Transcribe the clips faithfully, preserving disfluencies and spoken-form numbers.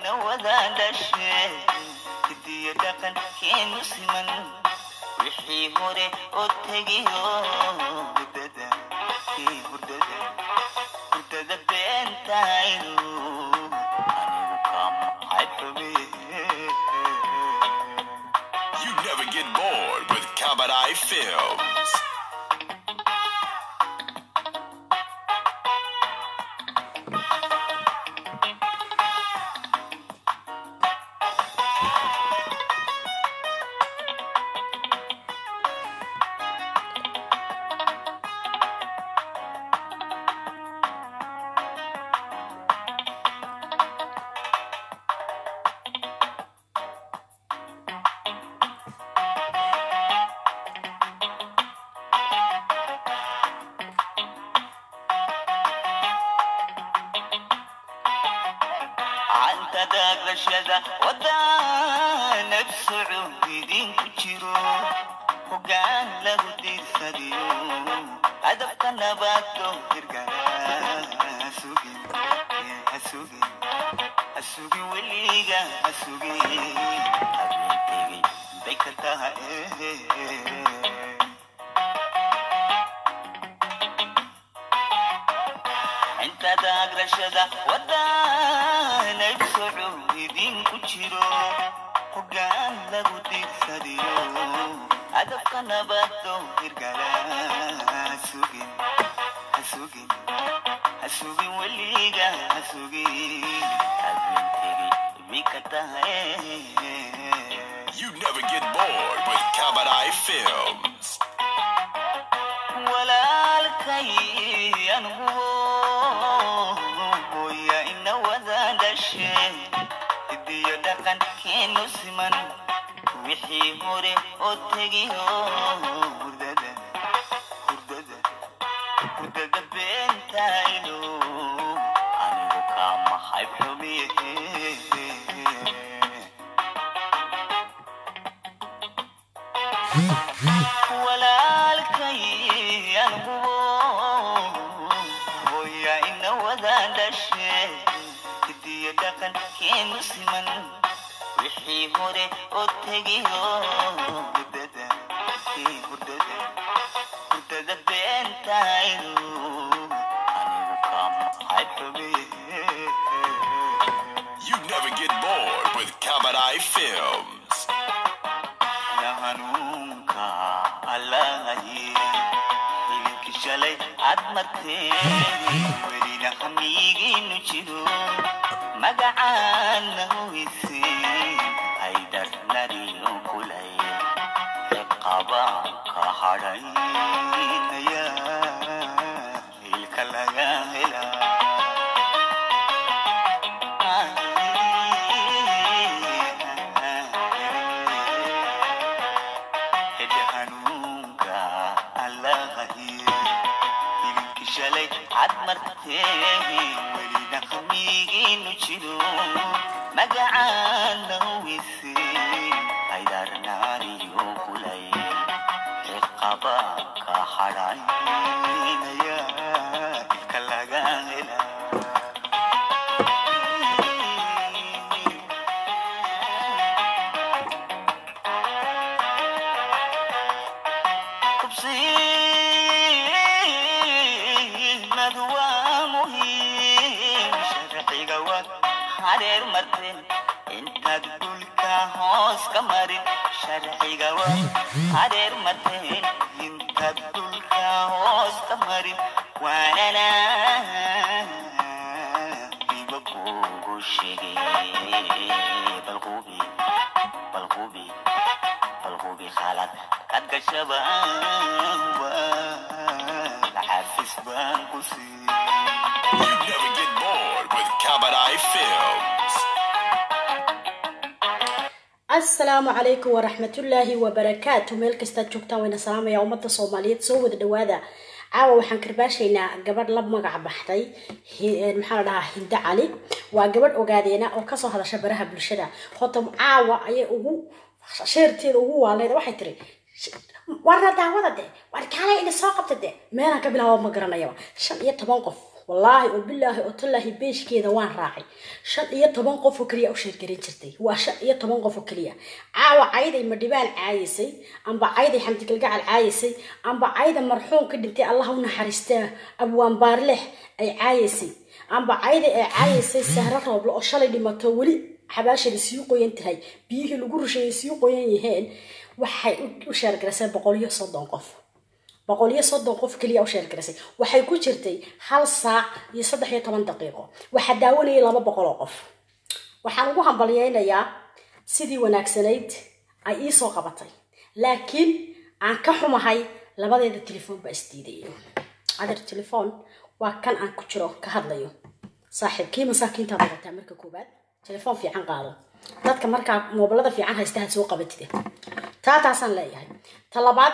وذا دشة كدي دقن كين سمن وحي هوري أتجيو بددا كي بددا بددا بنتايلو أنا وكم حبي. You never get bored with Kabadai Films. تداك الشذا ودانا بسعودي دين كتيرو وقال له دير سديو هدفت النباتو ترقانا سوقي يا سوقي السوقي والليقا السوقي حبيبتي بيكتها انت داك الشذا ودانا بسعودي دين كتيرو وقال له دير سديو هدفت النباتو ترقانا سوقي السوقي السوقي والليقا السوقي حبيبتي بيكتها. You never get bored with Kabadai Films. ولا الكي أنهو يا إن وذا دشة دي دقن كينو سمن وحي هوري أتجيو بددا بددا بددا بنتايلو أنا وكم حبي. ولا الكي أنهو يا إن وذا دشة دي دقن كينو سمن وحي هوري أتجيو بددا بددا بددا بنتايلو أنا وكم حبي. You never get bored with Kabadai Films. يا هنونكا الله يلك شلي عدمتين ولينا حميجي نشيدو مقعان ويسين أيدر نريو كلي رقابا كحرين يا إلك لغاهلا عدمتين ولينا خميجي نشيدو مقعان ويسين أيدار ناري وكلي رقابا كحرين يا كلاغاهلا. حرير مرتين انت تقول كهوس كمرين شرحي قوام حرير مرتين انت تقول كهوس كمرين وانا لا بيبقوا الشيء بالغوبي بالغوبي بالغوبي خالد قد قشبا العافس بانقصي. You never get bored with Kabadai Films. السلام عليكم ورحمة الله وبركاته. ميل كستا جوجتان وين السلام يا أمة الصومالية سو ود دوادا عاو وحن كرباشينا قبل لب مقع بحتي المحل ده هند علي وقبل أوجادينا أو كسر هذا شبرها بالشدة خطم عاو أي أبو شيرتي أبو على واحد تري ورا دعوة ده وركالة إن ساقط ده ما أنا قبل هوا مقرنا يوا شن يتبان قف والله وبالله وتالله بيش كذا وان راعي شن إيه طبعا قفو كليا أو شير قرين شرتي وشن إيه طبعا قفو كليا عاو عايدة مدبان عايسي أم بعايدة حمدك القاع العايسي أم بعايدة مرحوم كدنتي الله ونحرسته أبوان بارلح أي عايسي أم بعايدة عايسي سهرة وبلا أشالي لما تولي حباشة السيوق ينتهي بيه الجروش السيوق ينهين وحي وشارك رسالة بقوليه صدق قف بقوليه صدق قف كليا وشارك رسالة وحي كوشرتي حال ساعة يصدق هي ثمان دقيقة وحداوني لما بقول قف وحنوهم بليين يا سيدي وناكسنيد أي إيسو قبطي لكن عن كحرم هاي لبعض التليفون بأستيدي هذا التليفون وكان عن كتره كهذا صاحب كي مساكين تبغى تعمل كوبات تليفون في عن قاضي dadka marka mobilada fiican haysta soo qabatide taataasan leeyahay talabaad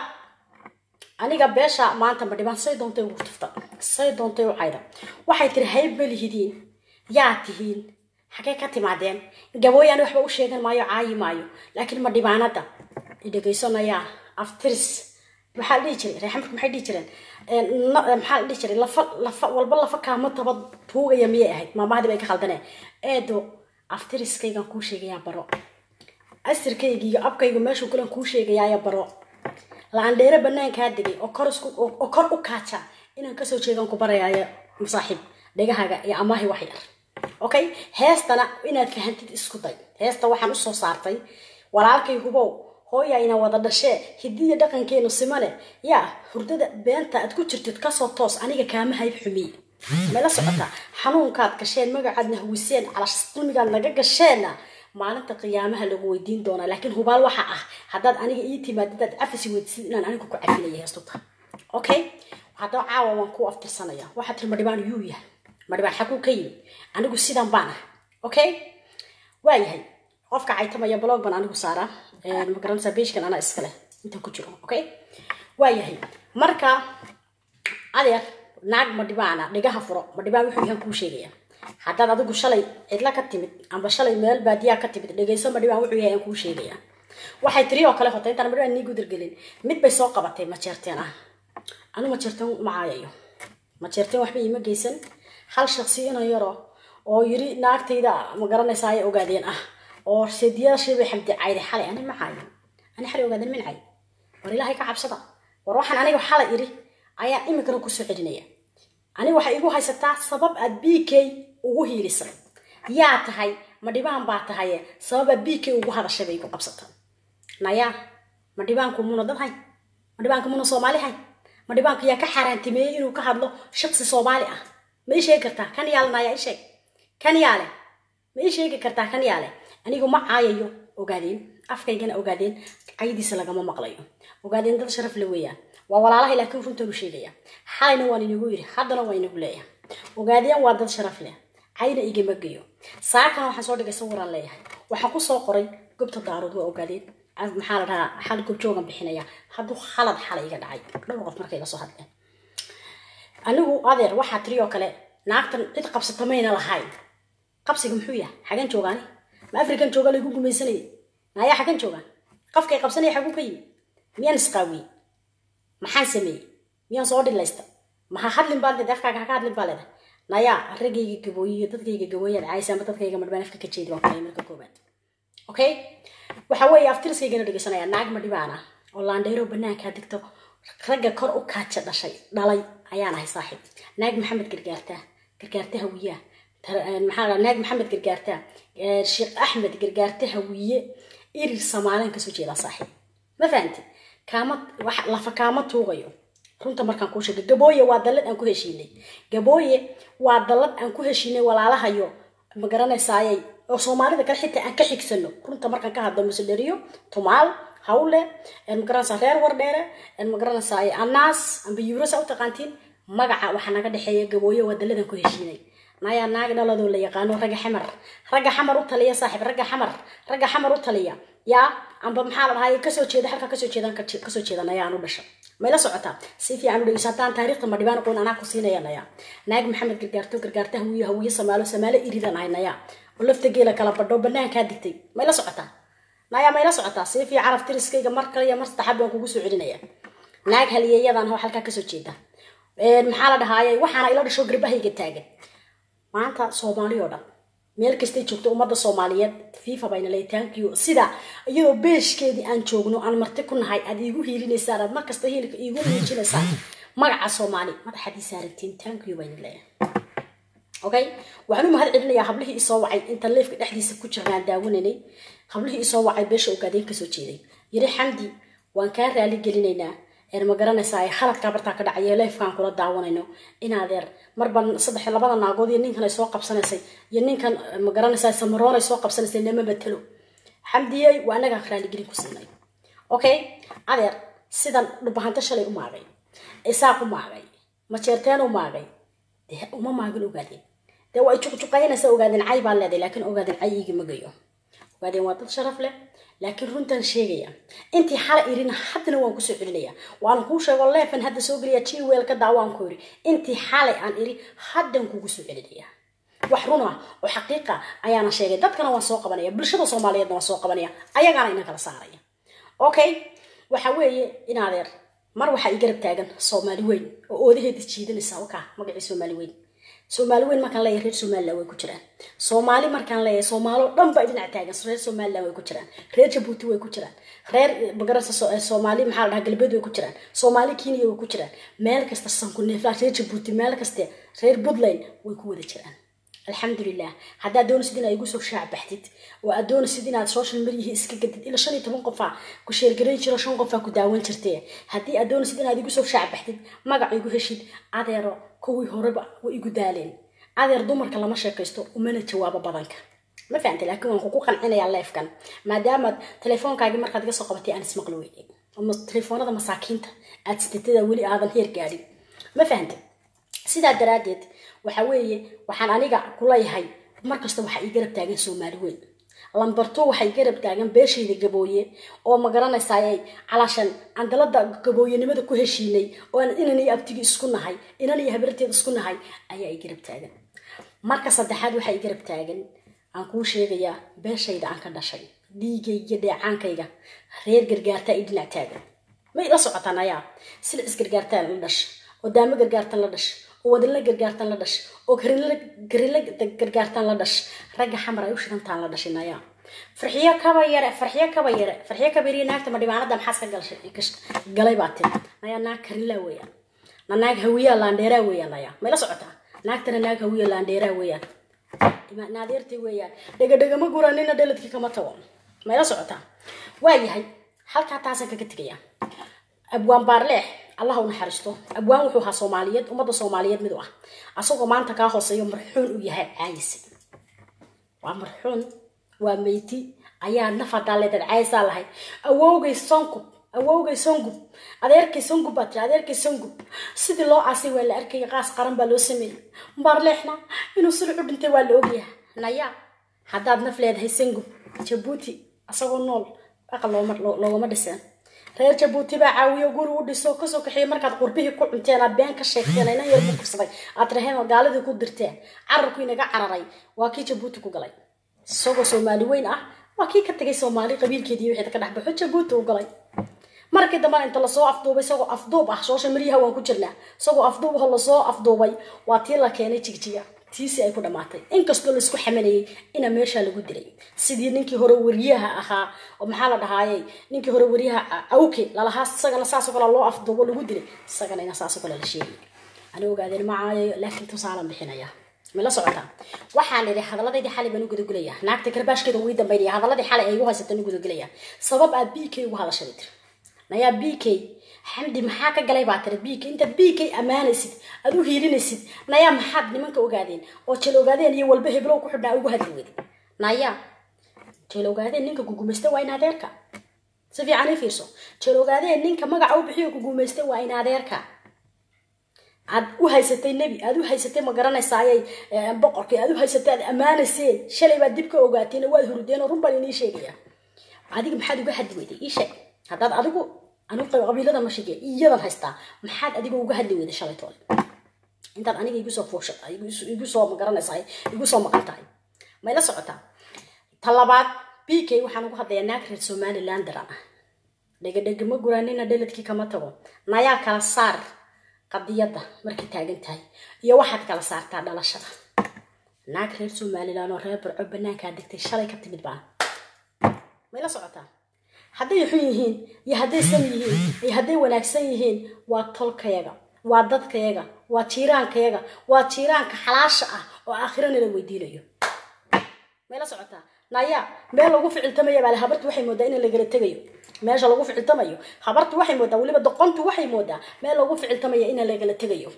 aniga beesha maanta ma dhiban say doontay ugu tufta say doontay u cayda waxay tiri hayb belihidiin yaa tihiin xagee ka timaadeen gabooyaan waxba u sheegan maayo caayi maayo laakiin ma dhibaanada idageysanaya aftirs maxaa dhigi jiray reexamku maxay dhigi jireen maxaa dhigi jiray lafa lafa walba lafa kaama tabad tuugaya miyay ahayd maamahdii bay ka khaldaneen eedo aftiriskaygan kuu sheegayaa baro asirkayga iyo abkayga meeshuu kulan kuu sheegayaa baro laandheere banaankaa degay oo kor isku oo kor u kaaja inaan kasoo jeedan ku barayaaya musaaxib dhegahaaga iyo amaahi wax yar okay heestana inaad fahantid isku day heesta waxaan u soo saartay walaalkay hubow hooyayna wada dhashee hidiya dhaqankeenu simane yaa hurdada beenta aad ku jirtid kasoo toos aniga kaama hayb xumiye mala socota xanuunkaad gasheen magacaadna huwiseen calash dulmigaad naga gasheena maalinta qiyaamaha lagu weydiin doonaa laakiin hubaal waxa ah haddaad aniga ii timaadid afisi weydiisid inaan anigu ku cafinaya heestuta okay hadda caawa waan ku aftirsanaya waxa tir madhibaan yuu yahay madhibaan xaquu ka yimi anigu sidan baan ah okay waayahay qofka caytamaya blog ban anigu saara ma garanaysaa beeshkan ana iskale inta ku jiro okay waayahay marka adeer naag madhibaana dhigaha furo madhibaan wuxuu yahay kuu sheegaya haddaad adigu shalay cidla ka timid amba shalay meel baadiyaa ka timid dhegeyso madhibaan wuxuu yahay kuu sheegaya waxay tiri oo kale hotay intaan madhibaan niigu dirgelin mid bay soo qabatay ma jeerteen ah anu ma jeerteen macaayayo ma jeerteen waxba iima geysan hal shakhsi inuu yaro oo yiri naagtayda ma garanaysaa ay ogaadeen ah oo seediyada bay xamdi cayday xalay ani macaayo ani xalay ogaadeen min cay war ilaahay ka cabsada war waxaan aniga xalay iri ayaa imikana ku soo celinaya ani waxa igu haysataa sabab aad B K ugu hiilisay yaa tahay madhibaan baa tahay sabab aad B K ugu hadashay bay ku qabsatay naya madhibaanku muna dadhay madhibaanku muna Soomaali hay madhibaanku yaa ka xaraantimay inuu ka hadlo shakhsi Soomaali ah ma sheegi kartaa kan yaal naya sheeg kan yaale ma sheegi kartaa kan yaale anigu ma caayayo ogaadeen afkaygana ogaadeen caydiisa lagama maqlayo ogaadeen dad sharaf la weeyaan waa walaalahay laakiin runta u sheegaya xalayna waan inagu yiri haddana waan inagu leeyahay ogaadeen waa dad sharaf leh cayna igama geeyo saakan waxaan soo dhigay sawiraan leeyahay waxaan ku soo qoray gobta daarood waa ogaadeen maxaa la dhahaa xal gob joogan bixinaya hadduu khalad xalay iga dhacay dhowr qof markay la soo hadleen anigu adeer waxaa tiri oo kale naagtan cid qabsata mayna lahayn qabsiga muxuu yahay xagan joogaani ma afrikan jooga lagu gumaysanay naya xagan joogaan qofkay qabsanay xagu ka yimi miyaan isqaawi maxaan sameeyay miyaan soo dhilaysta ma hadlin baad dadkaaga ka hadlin baad naya ragayga gabooyiga dadkayga gabooyad caaysa ama dadkayga madbaan afka ka jeedo waa marka koobaad okay waxa weeye aftirskayga dhageysanaya naag madhibaana oo laandheero banaanka digto ragga kor u kaaja dhashay dhalay ayaan ahay saaxiib naag maxamed gargaarta gargaarta hawiya maxaa naag maxamed gargaarta sheekh axmed gargaarta hawiye irir Soomaalian ka soo jeeda saaxiib ma fahanti kaama wax la fakaama tuugayo runta markaan ku sheegay gabooye waa dalad aan ku heshiinay gabooye waa dalad aan ku heshiinay walaalahayo ma garanaysaayay oo Soomaalida kale xitaa aan ka xigsano runta markaan ka hadlo musadariyo tumaal hawle en magaranaysaa reer war dheere en magaranaysaay anaas amba yuurasa u taqaantiin magaca waxa naga dhaxeeya gabooye waa dalad aan ku heshiinay naya naag dhaladoo la yaqaano raga xamar raga xamar u taliya saaxiib raga xamar raga xamar u taliya ya amba maxaa la dhahay ka soo jeeda halka ka soo jeedan ka soo jeedanaya aanu dhasho ma la socota si fiican u dhigsataan taariikhda madhibaan qoon anaa ku siinaynaaya naag maxamed gargaarto gargaarta hawiye hawiye Soomaalo Soomaali iridan aynaya oo lafta geela kala badho banaanka digtay ma la socota naya ma la socota si fiican aftiriskayga mar kale iyo mar saddexaad baan kugu soo celinaya naag haliyeeyadan oo halka ka soo jeeda maxaa la dhahaayay waxaana ila dhasho garbahayga taagan maanta Soomaaliya oo dhan meel kasta joogto ummadda Soomaaliyeed FIFA bayna leeytaankiyo sida iyadoo beeshkeedii aan joogno aan marti ku nahay aad iigu hiilinaysaa aad markasta hiilka iigu muujinaysaa magaca Soomaali madaxdiisa aragtiin taankiyo bayna leeyahay okay waxaan u mahad celinayaa hablihii isoo wacay inta leefka dhexdiisa ku jirnaan daawananay hablihii isoo wacay beesha ogaadeen ka soo jeeday yiri xamdi waan ka raali gelinaynaa ee ma garanaysaa ay khaladka barta ka dhacay leefkan kula daawanayno in adeer marban saddex labada naagood iyo ninkan ay soo qabsanaysay iyo ninkan ma garanaysaa samaroon ay soo qabsanaysay lama batalo xamdiyay waa anaga raali gelin ku siinay okay adeer sidan dhubahanta shalay u maagay isaaq u maagay ma jeerteen u maagay uma maagin ogaadeen de way juqjuqaynaysa ogaadeen cay baa leedahay laakiin ogaadeen cay iigi magayo ogaadeen waa dad sharaf leh laakiin runtan sheegaya intii xala irin hadna waan ku soo celinaya waan ku sheego leefan hadda soo galiya tii weel ka daawaan ku iri intii xala aan iri haddan kugu soo celinaya wax run ah oo xaqiiqa ayaana sheegay dadkana waan soo qabanaya bulshada Soomaaliyeed waan soo qabanaya ayagana ina kala saaraya okay waxa weeye in adeer mar waxa ay garab taagan Soomaali weyn oo oodaheeda jiidanaysa waka magaci Soomaali weyn Soomaali weyn markaan leeyahay reer Soomaaliland way ku jiraan Soomaali markaan leeyahay Soomaalo dhan ba dhinac taagan reer Soomaaliland way ku jiraan reer Djibouti way ku jiraan reer bagarasa Soomaali maxaa la dhahaa galbeed way ku jiraan Soomaali Kenya way ku jiraan meel kasta sanku neefla reer Djibouti meel kasta reer Puntland way ku wada jiraan alxamdulillah hadda doonaysid inaad igu soo shaac baxdid oo aad doonaysid inaad social media iska gadid ila shan iyo toban qof ku share gareey jiro shan qof ku daawan jirtay hadii aad doonaysid inaad igu soo shaac baxdid magac igu heshid adeero kuwii horeba way igu daaleen adeer dumarka lama sheekaysto umana jawaabo badanka ma fahamtay laakiin waan ku qancinayaa live-kan maadaama telefoonkaagi markaad iga soo qabatay aan ismaqlo weeyay ama telefoonada masaakiinta aad sidatada wali aadan heer gaadhin ma fahamtay sida daraadeed waxa weeye waxaan aniga kula yahay markasta waxa ay garab taagan Soomaali weyn lambarto waxay garab taagan beeshayda gabooye oo ma garanaysaa ay calaashan andalada gabooyenimada ku heshiinay oo aan inanay abtigi isku nahay inanay habarteed isku nahay ayaa ay garab taagan marka saddexaad waxa ay garab taagan aan ku sheegaya beeshayda aan ka dhashay dhiigayga dheecaankayga reer gargaarta ay dhinac taagan ma ila socotaan ayaa sida is gargaartaan la dhash oo daamo gargaartan la dhash wadalla gargaartan la dhash oo karinla karinla gargaartan la dhash raga xamar ay u shidantaan la dhashinaya farxiya kaba yare farxiya kaba yare farxiya kaba yare naagta ma dhibaanada maxaa ka galshay galay baate ayaa naag karinla weeyaan naag hawiya laandheera weeyaan ayaa ma ila socotaa naagtana naag hawiya laandheera weeyaan ima naadirti weeyaan dhaga dhaga ma guranina dhaladkii kama tago ma ila socotaa waayahay halka taas ka tagaya abwaan baarleex الله ونحرسته أبوان وحوها صوماليات ومضى صوماليات مدوعة أصوغ ما أنت كاهوسي مرحون ويهاب عايز ومرحون وميتي أيها نفط على العايز على هاي أووغي سونكو أووغي سونكو أديركي سونكو باتري أديركي سونكو سيدي الله عسي ولا أركي غاس قرن بالو سمي مبارليحنا إنو سرعو بنتي والوغيها نايا حداد نفليد هاي سنكو جبوتي أصوغ النول أقل لو مدسان reer Djibouti ba caawiyo guri u dhiso ka soo kaxay markaad qurbihii ku cunteen been ka sheegteen inay yar ku kursaday aad raheen gaaladii ku dirteen carabku inaga cararay waa kii Djibouti ku galay sogo Soomaali weyn ah waa kii ka tagay Soomaali qabiilkeedii wixii ka dhaxbaxo Djibouti u galay markii dambe inta la soo afduubay sogo afduub ah social media waan ku jirnaa sogo afduub ah la soo afduubay waa tii la keenay jigjiga tiisi ay ku dhamaatay inkastoo la isku xamanayay ina meesha lagu dilay sidii ninkii hore wariyaha ahaa oo maxaa la dhahaayay ninkii hore wariyaha awke lalaha sagana saas oo kale loo afduubo lagu dilay sagana ina saas oo kale la sheegay ana ogaadeen macaayo laakiin tusaalan bixinaya ma la socota waxaan leeyahay hadalladii xalay baan u gudagulaya naagta karbaashkeeda way dambeeyay hadalladii xalay ay ugu haysatay u gudagulaya sabab aad B K ugu hadashay naya B K حمدي محاكا قلي باتر بيك انت بيكي امانيسيد ادو هيرينيسيد نايا محاد نمانكا اوغادين او تشيل اوغادين يو والبه بلو كحبنا اوغو هدويد نايا تشيل اوغادين نينكا كوغوميستا واين هاديركا سفي عني فيرسو تشيل اوغادين نينكا مقع او بحيو كوغوميستا واين هاديركا عاد او هايستي النبي ادو هايستي مقرانا سايي بقركي ادو هايستي اد امانيسيد شالي با ديبكا اوغاتين واد هردين ورنبا ليني شيغيا عاديك محاد اوغو هدويد اي شيء هاداد ادوغو أنا قبيلة ما شيء يجذب هستا محد أديك وجهد لي وده شغلة أنت أنا يجي يسوى فوش يجي يجي يسوى مقارنة صحيح يجي يسوى مقارنة ما يلا سقطها طلبات بيكي وحنا نقول هذا ناكر سومالي لاندرانا لقد دق ما قرانينا دلت كي كما تقول نايا كالصار qadiyada markay taagan tahay iyo waxaad kala saartaa dhalashada naag reer Somaliland oo reer Burco banaanka degtay shalay ka timid baan ma la socotaa hadday xun yihiin iyo hadday san yihiin iyo hadday wanaagsan yihiin waa tolkayaga waa dadkayaga waa tiiraankayaga waa tiiraanka xalaasha ah oo aakhirana la weydiinayo ma la socotaa naya meel lagu ficiltamayo baa habartu waxay moodaa in la gala tagayo meesha lagu ficiltamayo habartu waxay moodaa waliba doqontu waxay moodaa meel lagu ficiltamayo in la gala tagayo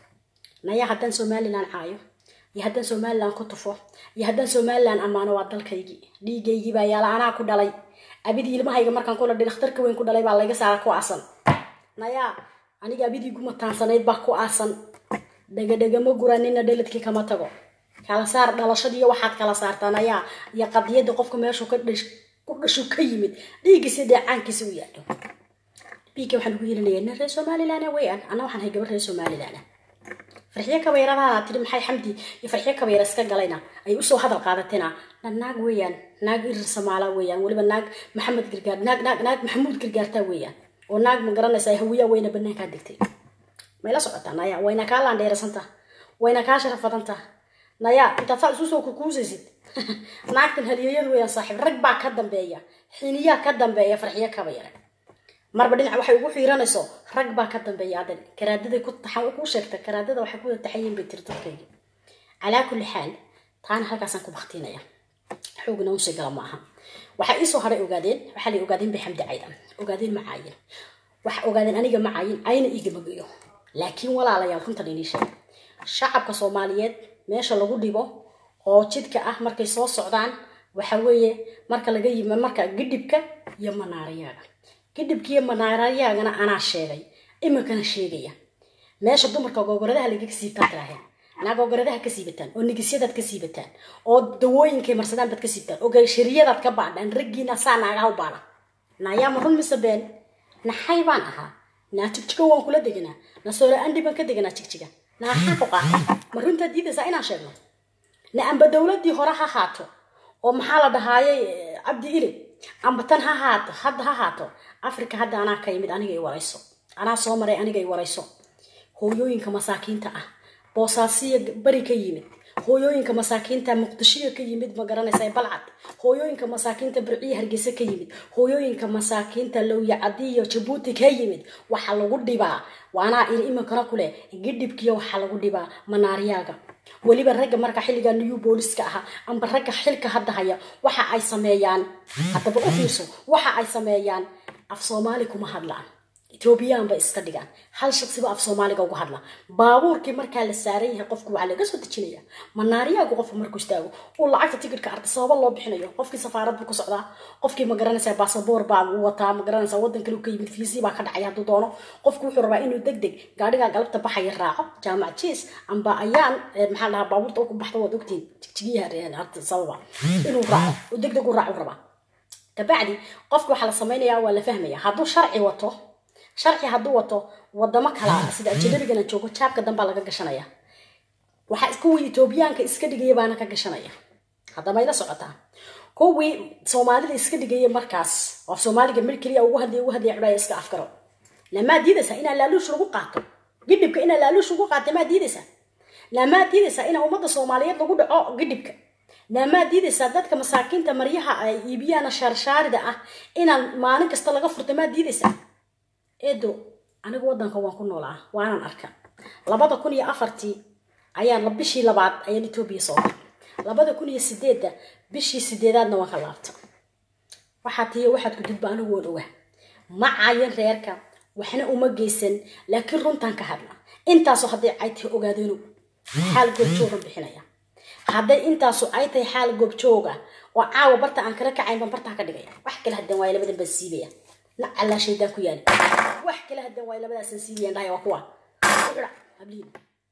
naya hadan Somaliland caayo iyo hadan Somaliland ku tufo iyo hadan Somaliland amaano waa dalkaygii dhiigaygii baa yaala anaa ku dhalay abidi ilmahayga markaan kula dhakhtarka weyn ku dhalay baa laga saara ku aasan naya aniga abidi guma taansanayd baa ku aasan dhaga dhaga ma guranina dhaladkii kama tago kala saar dhalashadii waxaad kala saartaan ayaa iyo qadiyada qofka meesha ka dhish ku dhasho ka yimid dhiigisa dhacaankiisa u yaado biika waxaan ku yeelanayaa reer Somaliland weeyaan ana waxaan hay gabar reer Somaliland farxiye ka weerarada tiri maxay xamdi iyo farxiye ka weerar iska galayna ay u soo hadal qaadateena naag weeyaan naag ir Soomaaliya weeyaan waliba naag Maxamed Gargaar naag naag naag Maxamuud Gargaarta weeyaan oo naag ma garanaysa hawiya weyna banaanka degtay ma la socotaan ayaa wayna ka laan dheerasanta wayna ka sharafadanta naya inta faal soo ku kuusisid naagtan haliyayadu weeyaan saaxiib rag baa ka dambeeya xiniya ka dambeeya farxiye ka weerar marba dhinac waxay ugu xiiranayso rag baa ka dambeeya adan karaadada ku taxan ku sheegta karaadada waxay ku taxayeen bay tirtirkayga ala kulli xaal taan halkaas ku baqtinaya xoogna u sheegala maaha waxa ii soo haray ogaadeen waxa la ogaadeen bay xamdi caydan ogaadeen macaayin waxa ogaadeen aniga macaayin ayna iiga magayo laakiin walaalayaal runtan inii sheeg shacabka Soomaaliyeed meesha lagu dhibo oo jidka ah markay soo socdaan waxa weeye marka laga yimid marka gidibka iyo manaariyaga gidibkiyo manaariyagana ana sheegay imikana sheegaya meesha dumarka gogoradaha laga siibtaan taahay naag gogoradaha ka siibataan oo nigisyada ka siibataan oo dawooyinka marsadaan bad ka siibataan oo gaashiriyada ka baadhan ragiina saanaga u baana naaya ma run misabeen naxaybaan aha naatijka waan kula deganaa nasoora andi ban ka deganaa jigjiga na xaqqa ma runta diidaysa inaan sheegno na amba dawladii hore ha haato oo maxaa la dhahaayay abdi ile amba tan ha haato hadda ha haato Afrika hadda ana ka yimid aniga ay warayso ana soo maray aniga ay warayso hooyooyinka masaakiinta ah boosaasiya bari ka yimid hooyooyinka masaakiinta muqdisho ka yimid ma garanaysaa balcad hooyooyinka masaakiinta burciye hargeysa ka yimid hooyooyinka masaakiinta lowya cadiyo Djibouti ka yimid waxa lagu dhibaa waana in imikana kule gidibkiyo waxa lagu dhibaa manaariyaga waliba ragga marka xilliga new booliska ah amba ragga xilka hadda haya waxa ay sameeyaan hadaba u fiirso waxa ay sameeyaan af Soomaali kuma hadlaan Ethiopian ba iska dhigaan hal shakhsi ba af Soomaaliga ugu hadla baabuurkii marka la saaray yahay qofku waxa laga soo dejinaya manaariyaga qofku markuu istaago oo lacagta tigidhka arday sabab loo bixinayo qofkii safaarad ku socda qofkii ma garanaysa passport baa uu wataa ma garanaysa wadanka uu ka yimid fiisi baa ka dhacay haduu doono qofku wuxuu rabaa inuu degdeg gaadhiga galabta baxay raaco jaamac jiis amba ayaan maxaa la baabuurta ugu baxdo wad ogtiin jigjigaha reeyaan arday sababa inuu raaco oo degdeg u raaco rabaa tabacdi qofku waxa la sameeyaa waa la fahmaya haduu sharci wato sharci haduu wato wadamo kala sida ajnabiga joogo jaabka damba laga gashanaya waxa isku Ethiopianka iska dhigay baana ka gashanaya hadda ma ila socotaa kuwi Soomaalida iska dhigay markaas oo Soomaaliga mid kaliya ugu hadlay ugu hadlay cunay iska afkaro lama diidaysa in laaluush lagu qaato gidibka in laaluush lagu qaato ma diidaysa lama diidaysa in ummadda Soomaaliyeed lagu dhaco gidibka lama diidaysa dadka masaakiinta maryaha ay iibiyana sharshaarida ah in maalin kasta laga furto ma diidaysa eedo anigu wadanka waan ku noolaa waanan arka labada kun iyo afartii ayaan la bishii labaad ayaan Itoobiya soo labada kun iyo sideed bishii sideedaadna waan ka laabta waxa tii waxaad ku dib baan ugu ogaa ma caayan reerka waxna uma geysan laakiin runtan ka hadla intaas oo haday ay tahay ogaadeeno xal goob jooga bixinaya haday intaas oo ay tahay xal goob jooga oo caawa barta aan kala kacayn ban barta ka dhigaya wax kale hadan way labada basiibaya la alla shaydan ku yaali wax kale hadan way labadaas siiyeen dhahay waa kuwa habliin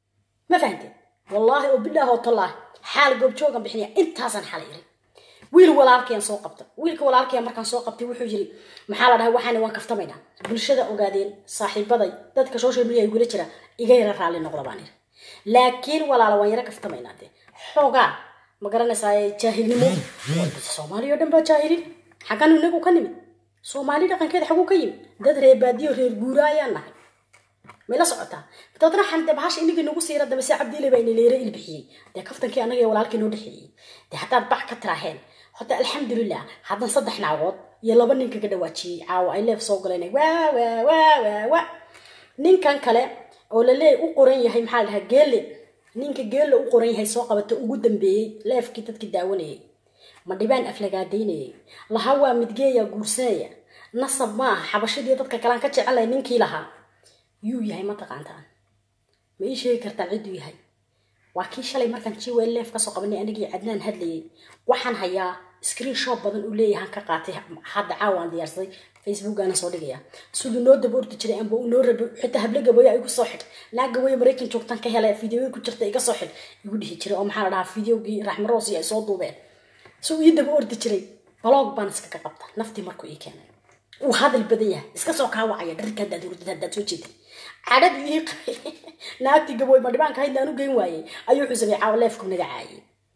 ma fahanteen wallahi oo billahi oo tallah xal goob jooga bixinaya intaasan xal yiri wiil walaalkeen soo qabta wiilka walaalkeen markaan soo qabtay wuxuu yiri maxaa la dhahay waxaan waan kaftamayna bulshada ogaadeen saaxiibaday dadka social media ay gula jira iga yara raali noqdo baan yiri laakiin walaalo waan yara kaftamayna xoogaa ma garanaysaa jaahilnimo Soomaaliya dhanba jaahilin xaqan inagu ka nimid Soomaali dhaqankeeda xagu ka yimid dad reer baadiyo reer guuraayaan nahay ما لا سقطها تطرح حن دبهاش إنك نقول سيرة دبس عبد الله بين اللي رأي البحي ده كفتن كي أنا ولا كي نودحي ده حتى أربع كترهين حتى الحمد لله حتى نصدح نعوض يلا بني كده واتشي عاو أي لف صوغ لنا وا وا وا وا وا نين كان كلا ولا ليه وقرن يهي محلها جيل نين كجيل وقرن يهي سوق بتو وجودن بيه لف كتت كداوني ما ديبان أفلقاديني لهوا متجية جورسية نصب ما حبشدي ضدك كلام كتش على نين كي لها يو يهي ما تقانتان ما إيش هيك كرتعدو يهي وكيش شلي مركن شيء ولا في قصة قبلني أنا جي عدنان هدلي وحن هيا سكرين شوت بدن وليه هان كقاتي حد عاون ديارسي فيسبوك أنا صديقيا سودو نود بورد تشري أم بقول نور حتى هبلغ بويا يقول صحيح لا جوي مريكن شوكتان كهلا فيديو يقول ترتي يقول صحيح يقول لي تشري أم حنا فيديو جي راح مروسي يصوت دوبين سو يد بورد تشري بلاغ بانس كقبطة نفتي مركو إيه كان وهذا البدية إسكسو كاوعية درك هذا دور هذا توجدي عدد يق ناتي جوي ما دبان كاين دانو جين واي أيو حسبي عاولافكم نجعاي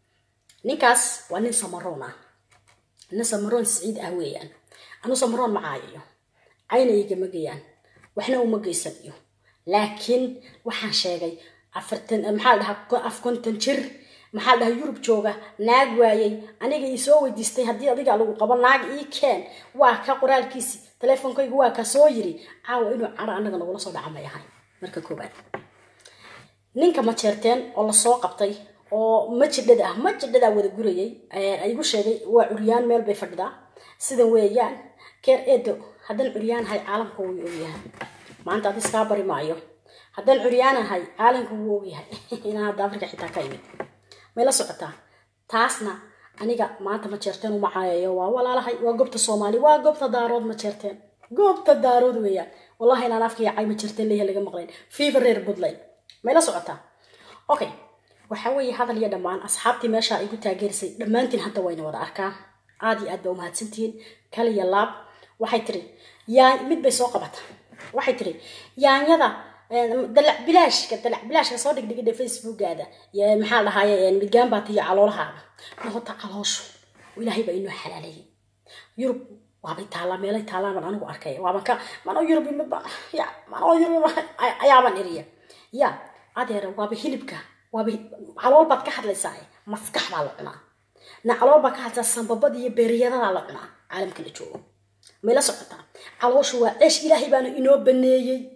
نيكاس وأنا سمرونا أنا سمرون سعيد أهويان أنا سمرون معايا عيني يجي مجيان وإحنا ومجيسنيو لكن وحن شاقي عفرتن محل ده أفكون تنشر محل ده يوروب جوجا ناق وايي أنا جاي يسوي ديستي هدي أديك على قبل ناق إيه كان واك قرال كيسي تلفون كي جوا كسويري عاو إنه عرا أنا جنا ولا صدق عمي هاي مركب كوبان نينك ما تشرتين ولا سوق قبطي oo ma jidada ma jidada wada guriyay ay igu sheegay waa curiyaan meel bay fadhida sida weeyaan keer eedo hadan curiyaan hay caalamka uu yahay maanta aad iska bari maayo hadan curiyaan hay caalamka uu yahay ina hada Afrika xitaa ka yimid meel socota taasna aniga maanta ma jeerteen uma caayayo waa walaalahay waa goobta Soomaali waa goobta daarood ma jeerteen goobta daarood weeyaan wallahi inaan afkiga ay ma jeerteen leeyahay laga maqleen fever reer budlay meel socota okay وحوي هذا اللي دمان أصحابتي ماشى يقول تاجرسي دمانتين حتى وين وضع أركان عادي أدو مهاتسنتين كلي يلاب وحيتري يا مد بسوق بط وحيتري يعني هذا دلع بلاش كدلع بلاش صادق دقيقة دي فيسبوك هذا يا محل هاي يعني متجان باتي على هذا نهو تعالوش ولا هيبقى إنه حلالي يوروب وابي تعالى ميلي تعالى من أنا وأركي وابك ما أنا يوروبي مبا يا ما أنا يوروبي يا من إريا يا أدير وابي هلبك وابي على بعض كحد لساي مسكح على القناة نعلى بعض كحد السنببضي برياضة على القناة عالم كله شو ملا سقطة على شو إيش إلهي بانو إنه بنيجي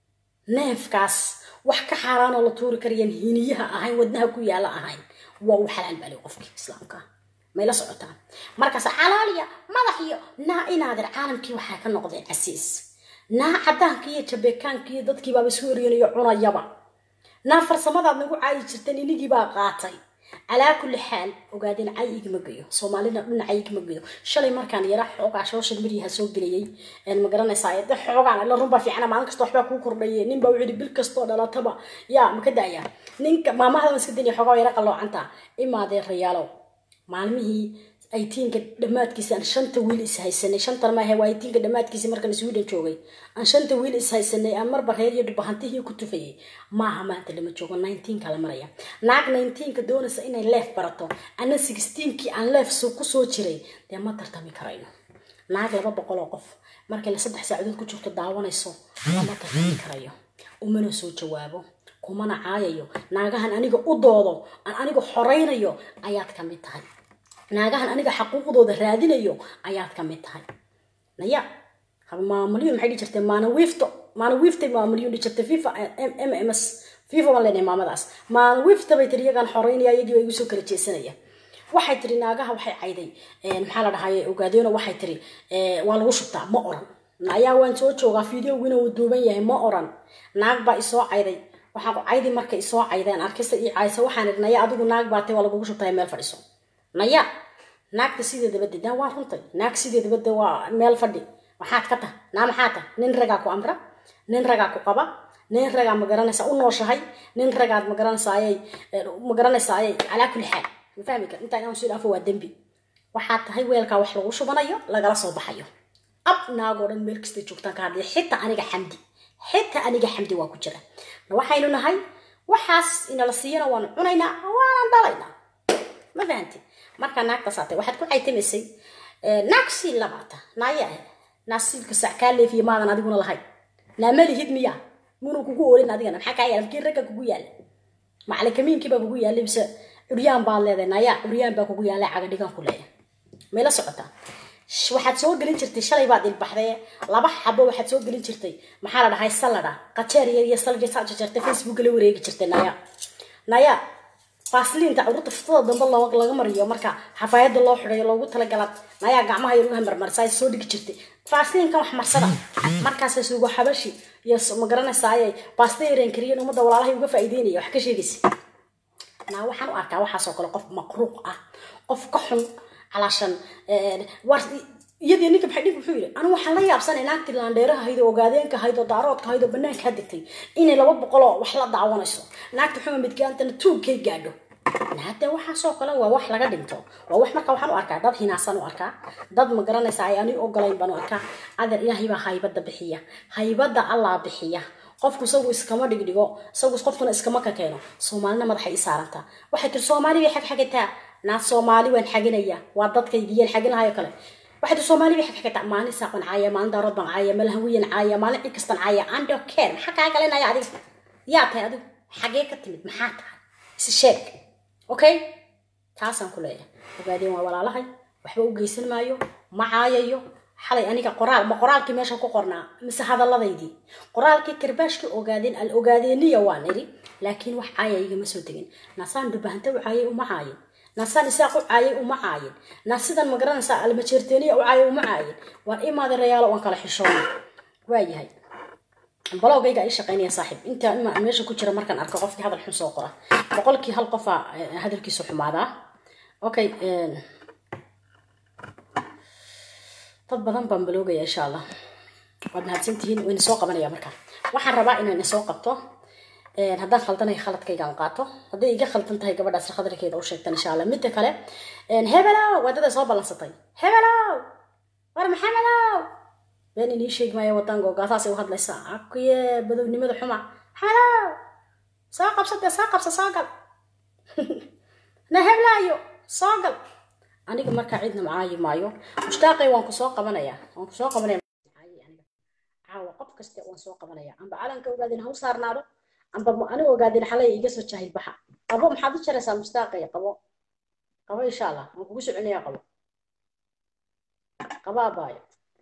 نفكاس وحكي حرام ولا طور كريان هنيها أهين ودناها كويا لا أهين وهو حلال بالي وقفك إسلامك ملا سقطة مركز علالية ما ضحية نا إن هذا العالم كي وحكي النقطة أساس نا عداه كي تبكان كي ضد كي بابسوريين يعونا يبا نافر سماذا نقول عايز تاني نيجي بقى قاطي على كل حال وقاعدين عايق مجيو سومالينا من عايق مجيو شلي مركان يراح وقع شوش المريه سوق لي المقرنة سايد حوق على الربع في أنا ما عندك تحبها كوكر بيه نين بوعد بالكستور لا تبا يا مكدا يا نين ما ما هذا مسكدني حوق يراق الله عنتا إما ذي الريالو معلمه أيتين كدمات كيس أن شنت ويلس هاي السنة شنت ما هو أيتين كدمات كيس مركز سويدن شوقي أن شنت ويلس هاي السنة أمر بخير يد بحنته كنت فيه ما هم أنت لما تشوفون ناينتين كلامريا ناق ناينتين كدون سئنا لف براتو أنا سكستين كي أن لف سوق سوتشري ده ما ترتمي كراينه ناق لبا بقولقف مركز لصدح ساعدود كنت شفت الدعوة يسو ما ترتمي كرايو ومنو سو جوابه كمانا عايو ناقهن أنيقو أضوضو أن أنيقو حرينيو آيات كميتهاي naagahan aniga xaquuqdooda raadinayo ayaad ka mid tahay naya haba maamulyo maxay jirtay maana wiifto maana wiiftay maamulyo jirtay FIFA M M S FIFA wala maamadaas maana wiifta bay tiriyagan xoreynaya iyagii ay soo kala jeesanaya waxay tiri naagaha waxay cayday ee maxaa la dhahay ogaadeen waxay tiri ee waa lagu shubtaa ma oran naya waan soo joogaa video wina uu duuban yahay ma oran naag baa isoo cayday waxa caydi markay isoo caydeen arkista ii caysa waxaan idhnaya adigu naag baatay waa lagu shubtaa meel fadhiso naya naag sidii dabada daa waa runtay naag sidii dabada waa meel fadhi waxaad ka tahay naam xaata nin raga ku amra nin raga ku qaba nin raga ma garanaysa u nooshahay nin ragaad ma garanaysa ay ma garanaysa ay ala kulli xaal ma fahmika inta aan soo dhaafo waa dambi waxaad tahay weelka wax lagu shubanayo lagala soo baxayo ab naago dhan meel kasta joogtaan ka hadlay xitaa aniga xamdi xitaa aniga xamdi waa ku jira waxaynu nahay waxaas in la siiyana waan cunaynaa waan dhalaynaa ma fahanti marka naagta saatay waxaad ku caytamisay naagsi labaata naaya naasilka sackaale fi maadan adiguna lahay naamali hidmiya muna kugu oolin adigana maxaa kaa yaala markii ragga kugu yaala macalin kamiinkii baa kugu yaalay bise curyaan baa leedahay naya curyaan baa kugu yaalay caga dhigan ku leeyahay meela socotaa waxaad soo gelin jirtay shalay baad ilbaxday laba xabo waxaad soo gelin jirtay maxaa la dhahay salada qajeer yar iyo salad saad jartay Facebook la wareegi jirtay naya naya faasliinta ururta ftada dambe loo laga mariyo marka xafaayada loo xidhay loogu tala galad naya gacmaha yar uga marmarsay soo dhigi jirtay faasliinkan wax marsada markaas ay suugo xabashi iyo ma garanaysaa ay paasteereen kariyo umada walaalahay uga faa'iideynaya wax ka sheegaysi naa waxaan u arkaa waxa soo kale qof maqruuq ah qof ka xun علشان war iyadii ninka maxay dhig wuxuu yiri anu waxaan la yaabsanay naagti laandheeraha haydo ogaadeenka haydo daaroodka haydo banaanka hadagtay inay laba boqol oo wax la daawanayso naagta xuma midkaantana tuugkay gaadho naagta waxa soo kale waa wax laga dhinto waa wax marka waxaan u arkaa dad hinaasan u arkaa dad ma garanaysa ay ani ogolayn baan u arkaa adeer ilaahay baa haybada bixiya haybada allah bixiya qofku isagu iskama dhigdhigo isagu qofkuna iskama ka keeno Soomaalina madaxay isaaranta waxay tir Soomaaliya xaq xaqitaa naas Soomaali waan xaginaya waa dadkaygii xaginahayo kale waxay tir Soomaali xaq xaqitaa maalin saaqan caaya maalin daarood baan caaya malahawiyan caaya maalin ikastan caaya ando keen xaqaa galenaya adiga yaa tahay adiga xagee ka timid maxaa tahay si sheeg okay taasan ku leeyahay ogaadeen waa walaalahay waxba u geysan maayo ma caayayo xalay aniga qoraal ma qoraalkii meesha ku qornaa mise hadalladaydi qoraalkii karbaashki ogaadeen al ogaadeeniya waan iri laakiin wax caayayga ma soo tagin nasaan dubahanta u caayay uma caayin nasaan isaaq u caayay uma caayin nasidan ma garanaysaa al majeerteeniya u caayay uma caayin waan imaade rayaalo waan kala xishoonay waayahay balogayga ay shaqeynaya saaxiib inta ima meesha ku jira markaan arko qofkii hadal xun soo qora boqolkii hal qof hadalkiisu xumaada okay dad badan baan balogaya insha Allah waad mahadsantihiin waan soo qabanaya marka waxaan rabaa inaan soo qabto ee haddaan khaldanay khaladkayga aan qaato haddii iga khaldan tahay gabadhaas khadarkeeda u sheegtan insha Allah mid kale een hebelo wadada soo balansatay hebelo war maxamedow been inii sheeg maayo wadan googaas ay u hadlaysaa akuye badownimada xuma halow soo qabsada soo qabsa soo gal na heblayo soo gal aniga marka cidna macaayi maayo mushtaaqay waan ku soo qabanaya waan ku soo qabanaya aniga caawa qof kasta waan soo qabanaya amba calanka ogaadin haw saarnaado amba aniga ogaadin xalay iga soo jahil baxa qabo maxaad u jaraysaa mushtaaqay qabo qabo insha Allah waan kugu soconaya qabo qabo abaayo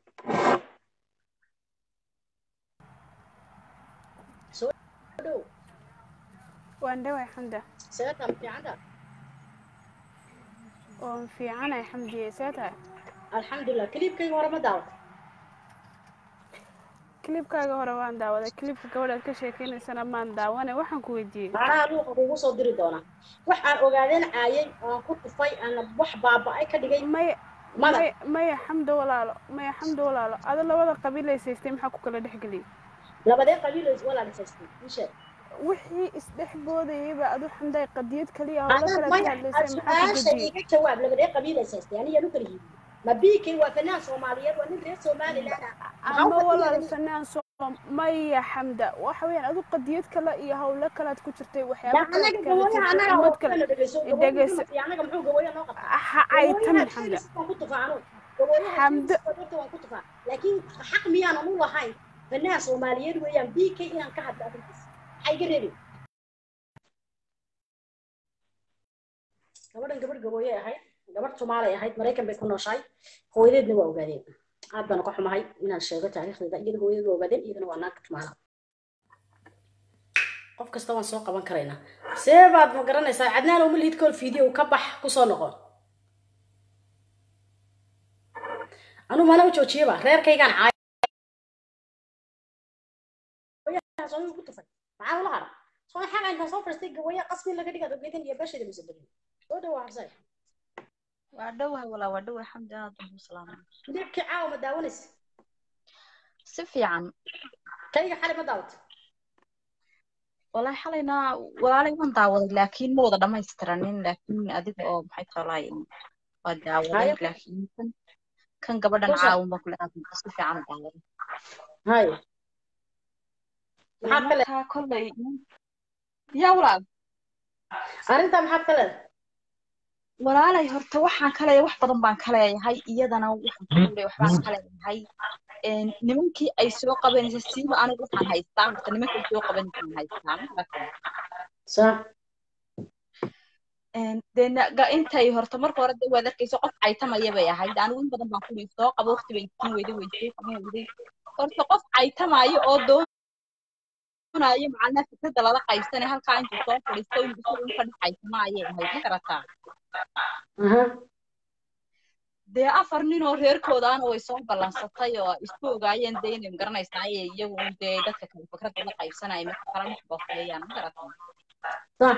soo dhow waan dhaway xamda seetan fiicanta oo fiican ay xamdiye seeta alxamdulillah klibkayga hore ma daawad klibkaaga hore waan daawaday klibka gabadhaad ka sheekeynaysan maan daawanay waxaan ku weydiiyey macnaha luuqa kugu soo diri doonaa waxaan ogaadeen caayay oo ku tufay aan wax baaba'ay ka dhigay may may may xamdo walaalo may xamdo walaalo ada labada qabiil ay saystay maxaa ku kala dhaxgeliyay labadee qabiil ay walaal saystay insha wixii isdhexboodayay ba adu xamday qadiyad kaliya oo la kala hadlaysay maxaa ku jiri iga jawaab labadee qabiil ay saystay yani yanu kala yihiin ma biikay waa fanaan Soomaaliyeed waa nin reer Soomaaliland ah ama walaal fanaan maya xamda waxa weeyaan adu qadiyad kale iyo hawlo kale aad ku jirtay waxyaabo kale anaga kale dhageyso anaga muxuu gawayo noo qabtaa ay tan xamda ku tufaano xamda ku tufaa laakiin xaq miyaan u lahayn fanaan Soomaaliyeed weeyaan biikay inaan ka hadlo adinkiis ay gareeyo gabadhan gabadh gawayo ahayd gabadh Soomaali ahayd Mareykan bay ku nooshahay hooyadeedna waa ogaadeen aad baan ku xumahay inaan sheego taariikhdeeda iyada hooyadeed waa ogaadeen iyadana waa naag Soomaali qof kasta waan soo qaban karaynaa seebaad ma garanaysaa cadnaan oo milid kol video ka bax ku soo noqon anu mana u joojiyaba reerkaygan caay soo ku tufay maxaa la hara soo xaq inta soo fastay gawaya qasbi laga dhigaa dadweyn iyo bashada musaddiin soo dhawaad xasay وادوها ولا وادوها حمد الله والسلام ديك عاو ما داونس سفي عن كاي حالي ما داوت والله حالينا ولا لي وان داود لكن مو ودا ما يسترنين لكن اديك او maxay tahay wadaawaday laakiin kan gabadhan caaw ma kula aad si fiican daawad hay maxaa kale ka kulay ya walaal arinta maxaa kale walaalay horta waxaan kale wax badan baan kale yahay iyadana waxaan kale waxbaan kale yahay een nimankii ay soo qabanaysa siiba anigu waxaan haystaa horta nimankii soo qabanaysa haystaa ma garata صح een dee intay horta marka hore dee waad arkayso qof caytamaya bay ahayd anigu in badan baan ku dhihi soo qabo waqti bay siin weyday way soo qaban weyday horta qof caytamaayo oo doonayo macalina fikrada lala qaybsanay halkaa intuu soo fadhiisto in isagu ka dhex caytamaayay ahayd ma garataa اها dee afar nin oo reerkoodaana way soo ballansatay oo isku ogaayeen dee inay magaranaysaa ay iyagu un dee dadka kale fikrada la qaybsanaya marka kala dhex boofeeyaan ma garataa صح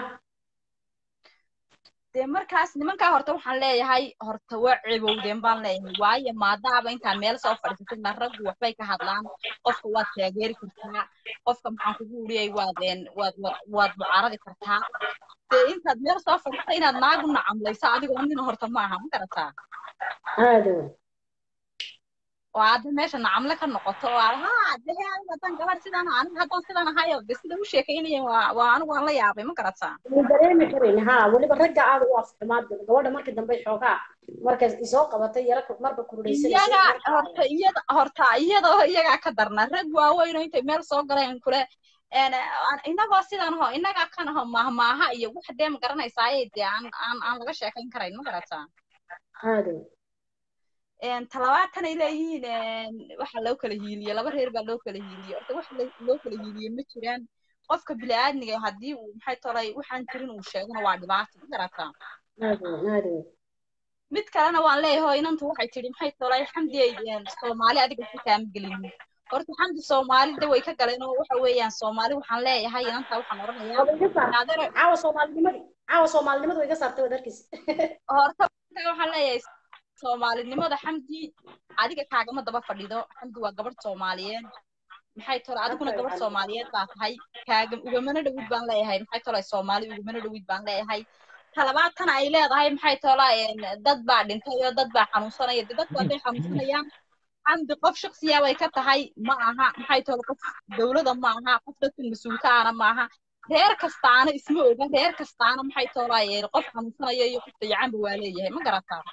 dee markaas nimankaa horta waxaan leeyahay horta waa cebowdeen baan leeyahay waayo maadaaba intaan meel soo fadhiisatay na raggu waxbay ka hadlaan qofka waad taageeri kartaa qofka maxaan kugu uriyay waadeen waad waad mucaaradi kartaa dee intaad meel soo fadhiisatay inaad naagu nacamlayso adigoo nina horta maaha ma garataa هذا oo aad meesha nacamle ka noqoto oo aad haa dee aniga haddaan gabadh sidaan aniga haddaan sidaan ahayo dee sida u sheekaynayeen waa waa anigu waan la yaabay ma garataa من dareemi karin ha waliba ragga aad u afxumaad gabadha markii dambe xoogaa markaas isoo qabatay yara marba kurudhaysanaysa iyaga horta iyada horta iyada iyaga ka darna rag waaweyn oo intay meel soo galeen kule een inagoo sidaan ho inaga kan ho mahmaaha iyo wax dee ma garanaysaa ay dee aan aan aan laga sheekayn karayn ma garataa هذا een talabaatan ay leeyihiin een waxa loo kala hiiliyo laba reer baa loo kala hiiliyo horta wax loo kala hiiliyo ma jiraan qofka bini'aadmiga haddii uu maxay tolay waxaan jirin uu sheegana waa dhibaato ma garataa هذا هذا mid kalena waan leeyahay inantu waxay tiri maxay tolay xamdi ay Soomaali adiga ku taamgelin horta xamdi Soomaalida way ka galeen oo waxa weeyaan Soomaali waxaan leeyahay inanta waxaan oranayaa naadir caawa Soomaalinimada caawa Soomaalinimada way ka saartay wadarkiis horta waxaan leeyahay Soomaalinimada xamdi adiga kaagama daba fadhido xamdi waa gabadh Soomaaliyeed maxay tolay adiguna gabadh Soomaaliyeed baa tahay kaaga ugamana dhawid baan leeyahay maxay tolay Soomaali ugamana dhawid baan leeyahay talabaatan ay leedahay maxay tolay dad baa dhintay iyo dad baa xanuunsanaya dad baa bay xanuunsanayaan عندي قف شخصية ويكتهاي معها محي تقول قف دولة معها قف دت المسؤولة أنا معها غير كستانة اسمه غير كستانة محي تقول قف حمصنا يي قف يعم بواليه ما قرأتها.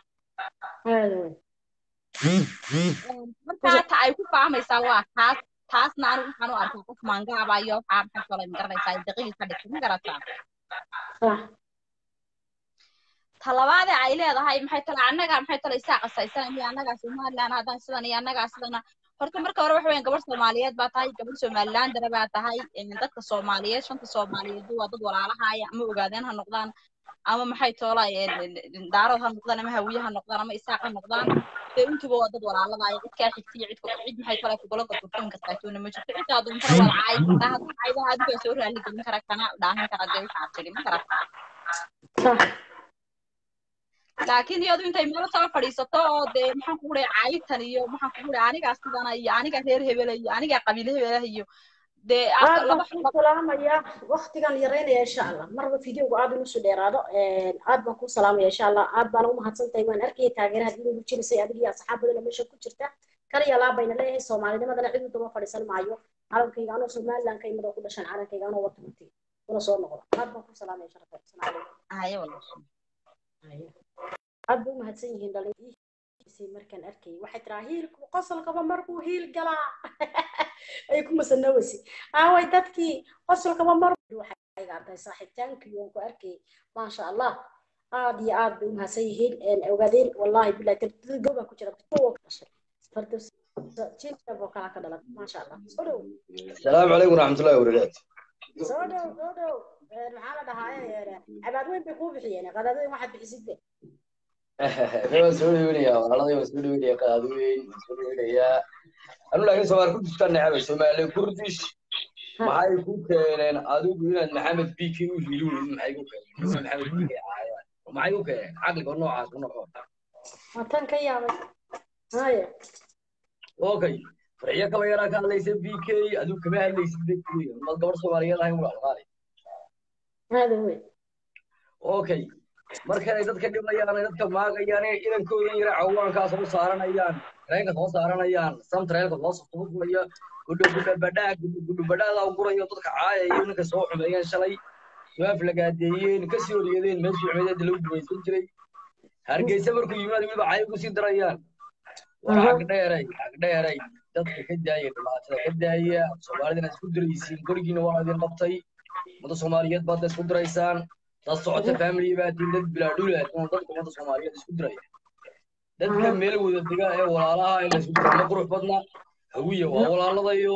مركا تعيق فاهم يسوى تاس تاس نارو كانوا أركض قف مانجا بايو فاهم حصل من قرأ يسوي دقيقة كده ما قرأتها. talabaad ay leedahay maxay tala anaga maxay tala isaaq asaysan iyo anaga Soomaaliland hadaan sidan iyo anaga sidana horta marka hore wax weyn gabadh Soomaaliyeed baa tahay gabadh Somaliland dara tahay in dadka Soomaaliyeed shanta Soomaaliyeed waa dad walaalaha ama ogaadeen ha noqdaan ama maxay tala daarad ha noqdaan ama hawiye ha noqdaan ama isaaq ha noqdaan ee intuba waa dad walaalada ay dadka xigtiyo cid cid maxay tala ku golo gudbin kartaa toona ma jirto cid aad u fara walaal ay tahay ayda adiga soo raali gelin kara kana dhaahan kara dee waxa tiri ma karata laakiin iyadu intay meel soo fadhiisato oo dee maxaan ku leeyahay caaytan iyo maxaan ku leeyahay aniga sidana iyo aniga reer hebel iyo aniga qabiil hebel iyo dee laba salaamaya waqtigan yareynaya insha Allah marba fiidiyowga aad inuu soo dheeraado ee aad baan ku salaamaya insha Allah aad baan u mahadsantahay waan arkay taageeraha diigu jirisay adiga iyo asxaabada meesha ku jirta kaliya laabayna leeyahay Soomaalinimadana cid u fadhiisan maayo calankayga anoo Somaliland ka imado ku dhashan calankayga anoo wato mati wala soo noqdo aad baan ku salaamaya insha Allah salaam ayo wallahi ayo aad buu mahadsan yihiin dhalinyarada markaan arkay waxay tiraa hiilku qosolkaba markuu hiil galaa ay ku masanawsi aaway dadkii qosolkaba mar waxay gaartay saaxiibtaankii oo ku arkay ma sha Allah aad iyo aad buu mahadsan yihiin in ogaadeen wallahi billahi tabtid goba ku jira fardos jiilka boo kala ka dhalay ma sha Allah soo dhow السلام عليكم ورحمة الله وبركاته. soo dhow soo dhow maxaa la dhahaa abaad weyn bay ku bixiyeen qadaadada waxaad bixisid أنا مسؤول وينيا والله مسؤول وينيا قادوين مسؤول وينيا أنا لكن سوار كنت استنى على سومالي كردش ما هاي كوك لأن أدو بينا محمد بيكي وجلول ما هاي كوك محمد بيكي ما هاي كوك عقل كنا عاص كنا خاطر ما تنكيا هاي أوكي فريا كبيرة كان ليس بيكي أدو كمان ليس بيكي ما الجبر سواريا لا يمر على هذا هو أوكي marka ay dadka dhimayaan dadka maagayaan inankooda yara cawaankaas oo saaranayaan reerka soo saaranayaan samtreelka loo soo tuurayo gudubada badhaag gudubada u gurayo dadka caayay ninka soo xumeeyeen shalay waaf laga adeeyeen ka soo horiyeen meel xumeeyada lagu duwaysan jiray hargeysa markuu yimaado mid caay ugu sii darayaan waa xaq dheeray xaq dheeray dadka ka daaya dhibaatada ka daaya soomaalidana isku diraysiin gurigiina waa idin qabtay ummadda soomaaliyeed baad isku diraysaan dad socota family baa tihiin dad bilaadhula dadka ummadda soomaaliyeed isku diraya dadka meel wada dega ee walaalaha in la isku diro ma qurux badna hawiya waa walaaladayo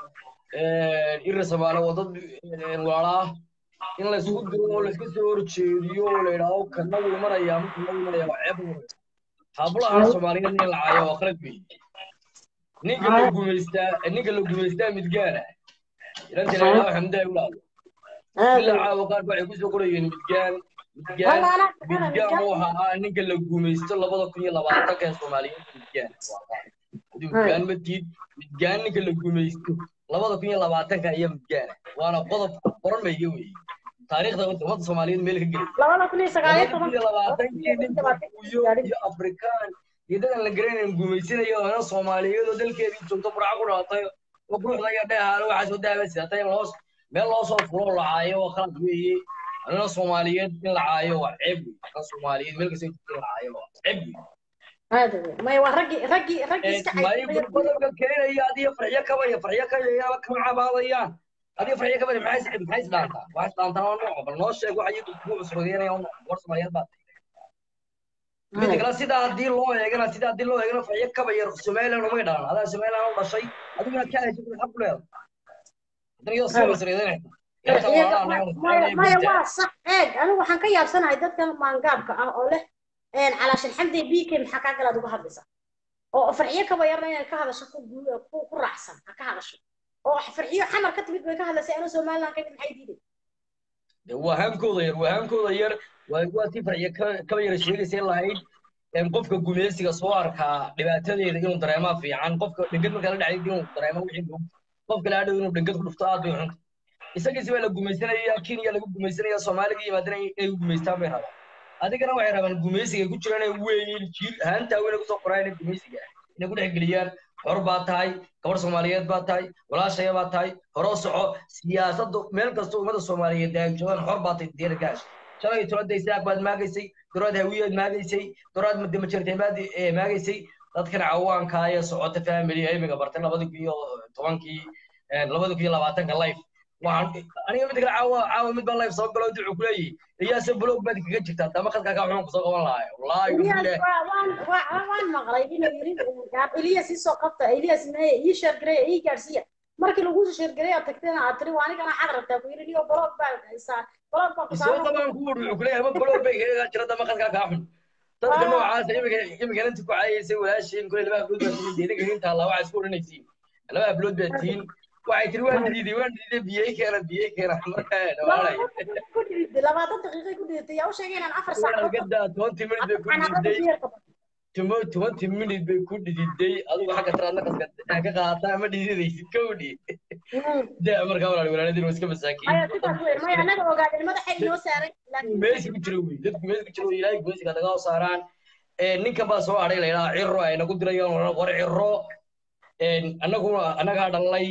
irra samaale waa dad walaalaha in la isku diro oo la iska soo horjeediyo oo la yidhaaho kana wuu imanayaa ma kana wuu imanayaa waa ceeb hablaha soomaaliyeed in la caayo waa qalad weeye ninka la gumaystaa ninka la gumaystaa midgaana ilanta la yidhaaho xamdaa ulaado ilaa caawa qaar waxay kusoo qorayeen midgaan midgaan midgaan uu ahaa ninka la gumaysto labada kun iyo labaatanka ee soomaaliyeed midgaan midgaan matiid midgaan ninka la gumaysto labada kun iyo labaatanka ayaa midgaana waana qodob qoran maya weeye taariikhda ummadda soomaaliyeed meel ka geli labada kun iyo sagaal iyo toban iyo labaatankii ninka kuyo iyo afrikaan iyo dadan la garanayn gumaysanaya oo soomaaliyeed oo dalkeedii joogto burca ku dhalatay oo quruxda iyo dheehaale waxaa soo daabasatay loos meel loo soo furo la caayo waa khalad weeye anina soomaaliyeed in la caayo waa ceeb weeye kan soomaaliyeed meel kasta in la caayo waa ceeb weeye هذا ما هو رجي رجي رجي ما يقول بدل كينا يا دي فرحية كبا فرحية كبا يا كم عباديان هذه فرحية كبا ما يسعد ما يسعد أنت واحد أنت أنا بالنص يقول حاجة تقول سعوديين يوم ورث مليان بات من كلا سيدا دي الله يا جنا سيدا دي الله يا جنا فرحية كبا يا سميل أنا ما يدان هذا سميل أنا ولا شيء هذا من كان يشوف الحب له هذا يوصل سعوديين ما هو صح إيه أنا وحن كي أبصنا هيدا كان ما نقابك أقوله إن علشان حمدي بيك محكاك لا دوبها بس أو فرعية كبيرنا كهذا شكو كو كو رحسن كهذا شو أو فرعية حمر كتبت بكهذا سألو سومالنا كيف محيدين هو هم كودير وهم كودير وقواتي فرعية كبيرة شيء سير لاين إن قفك جميسي كصور كا دبعتني يدينهم دريما في عن قفك دقيق مكان اللي عيدينهم دريما وعيدهم قفك لا عدوهم دقيق خلفتها بيهم إسقي سوى لجميسنا يا كينيا لجميسنا يا سومالي ما أدري إيه جميسنا مهربا adigana waxay rabaan gumeysiga ku jiraan weyn jiil haanta weyn ku soo qorayna gumeysiga inay ku dhexgeliyaan hor baa tahay gabar Soomaaliyeed baa tahay walaashay baa tahay horo soco siyaasaddu meel kasta umada Soomaaliyeed ay joogaan hor baa tahay diir gaash shalay tolada isaaq baad maagaysay durad hawiyeed maagaysay durad madama jirtay baad maagaysay dadkan cawaanka ay socota family ay miga bartay labada kun iyo tobankii labada kun iyo labaatanka live waxaan aniga mid kale caawa caawa mid baan live soo galo ducu kuleeyay iyaas blog bad kaga jirta tama qadka ka xun ku soo qaban lahaay wallahi billahi waan waan waan maqlay inuu yiri gaab Elias soo qabta Elias ma ii share garay ii gaarsiya markii lagu soo share garay tagtana aad tiri waan aniga xad rabtaa ku yiri iyo blog baa haysa blog baa ku soo qaban ku ducu kuleeyay ama blog bay kaga jirta tama qadka ka xun dadka noocaas iyaga iyaga inta ku caayisay walaashin kulay laba blog baa diiday inta la waxa isku oranaysiin laba blog baa tiin waxay tiri waan diiday waan diiday biyay keena biyay keena markaa dhawaalay ku diiday labaatan daqiiqo ku diiday yaa u sheegay inaan afar saac gada twenty minutes bay ku diiday tumo twenty minutes bay ku diiday adigu xagga taraadna kaska ka qaata ama diidaysid kowdi daa markaa walaal walaaladin iska masaakiin ayaa sidaas weyn ma anaga ogaadeen madaxa inoo saaray laakiin meesha ku jiro weey dadku meesha ku jiro ilaahay goosiga daga saaraan ee ninka baa soo aray la ilaa cirro ay nagu dirayaan wala qor cirro een anagu anaga dhalay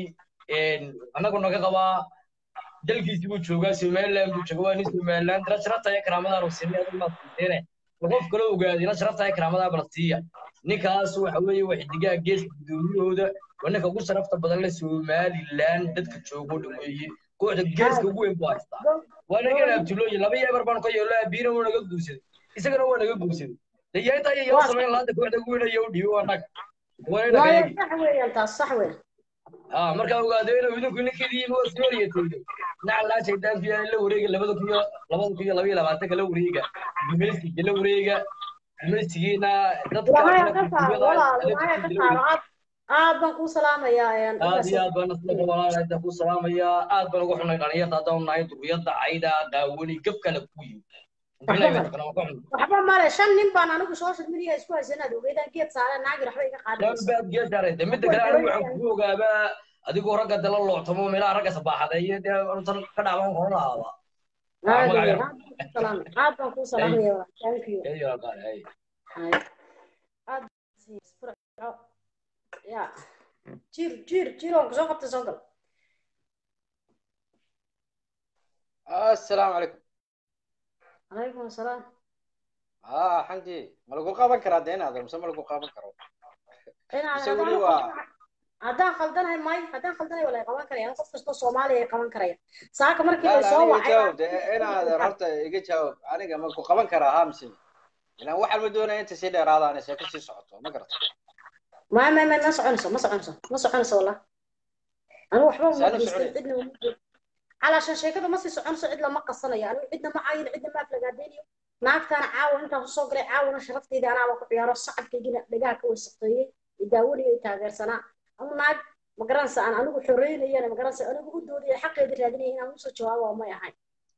anagu naga qabaa dalkiisii buu joogaa Somaliland buu joogaa nin Somaliland dara sharafta iyo karaamada ruusiin aad ma fiireen qof kale ogaadin sharafta iyo karaamada balsiya ninkaas waxa weeye wax digaa gees gudoomiyooda wanaka ugu sharafta badan la Somaliland dadka joogo dhaweeye kooxda geeska ugu weyn buu haystaa wanaga abtulooyi laba yeebar baan ka yeelaa biina uu naga guursaday isagana waa naga guursaday leeyayta iyo Somaliland kooxda ugu weyn ayaa u dhiibo anaga waa sax weeyaan taas sax weeyaan آه مركب وقاعدين ويدك نكدي هو سوريا تيجي نعلا شيطان فيها إلا وريجا لبده كيا لبده كيا لبيه لبعتك إلا وريجا جميلتي إلا وريجا جميلتي هنا لا ما يكسر ولا ما يكسر عاد عاد بنقول سلام يا يا عاد يا بنصلك ولا تقول سلام يا عاد بنقول إحنا قنية تداوم نايد ويدا عيدا داوني كيف كلا كوي waxba male shan nin baan anigu social media isku haysanaa ogeydaan geed saaran naagi raxba iga qaadayso shan baad geed saaran mid kale anigu waxaan ku ogaaba adigoo ragga dala looctamo meelaha ragga sabaxaday iyo intan ka dhacban qoran lahaaba salaam aad baan ku salaamaya thank you ay ya qaal ay aad ya jir jir jir oo soo qabtay soo gal السلام عليكم عليكم السلام اه حمدي ملقو قابن كرا دين هذا مسمى ملقو قابن كرو انا يسوي لي وا haddaan khaldanahay may haddaan khaldanahay wala qaban karaya qof kasta Soomaaliya ay qaban karaya saaka markii لا la لا soo أنا wacay جاوب أنا هذا رحت يجي جاوب أنا ما كو قبل كراها مسلم لأن واحد مدون أنت سيد هذا أنا سيكون شيء صعته ما قرأت ما ما ما ما soconayso ma soconayso ma soconayso wala anu waxba ma سأنا geystin سعودي cidna uma geystin علشان sheekada ma sii soconayso cid lama qasanaya anu cidna ma caayin cidna ma aflagaadeeniyo naagtaan caawa intaan soo galay caawina sharafteeda anaa ku ciyaaro sacabkaygina dhagaha ka wasaqeeyay idaawaniyo taageersanaa anu naag ma garanaysa aan anigu xoreynayana ma garanaysa anigu u doodaya xaqeeda raadinaya inaan usoo jawaabo ma ahayn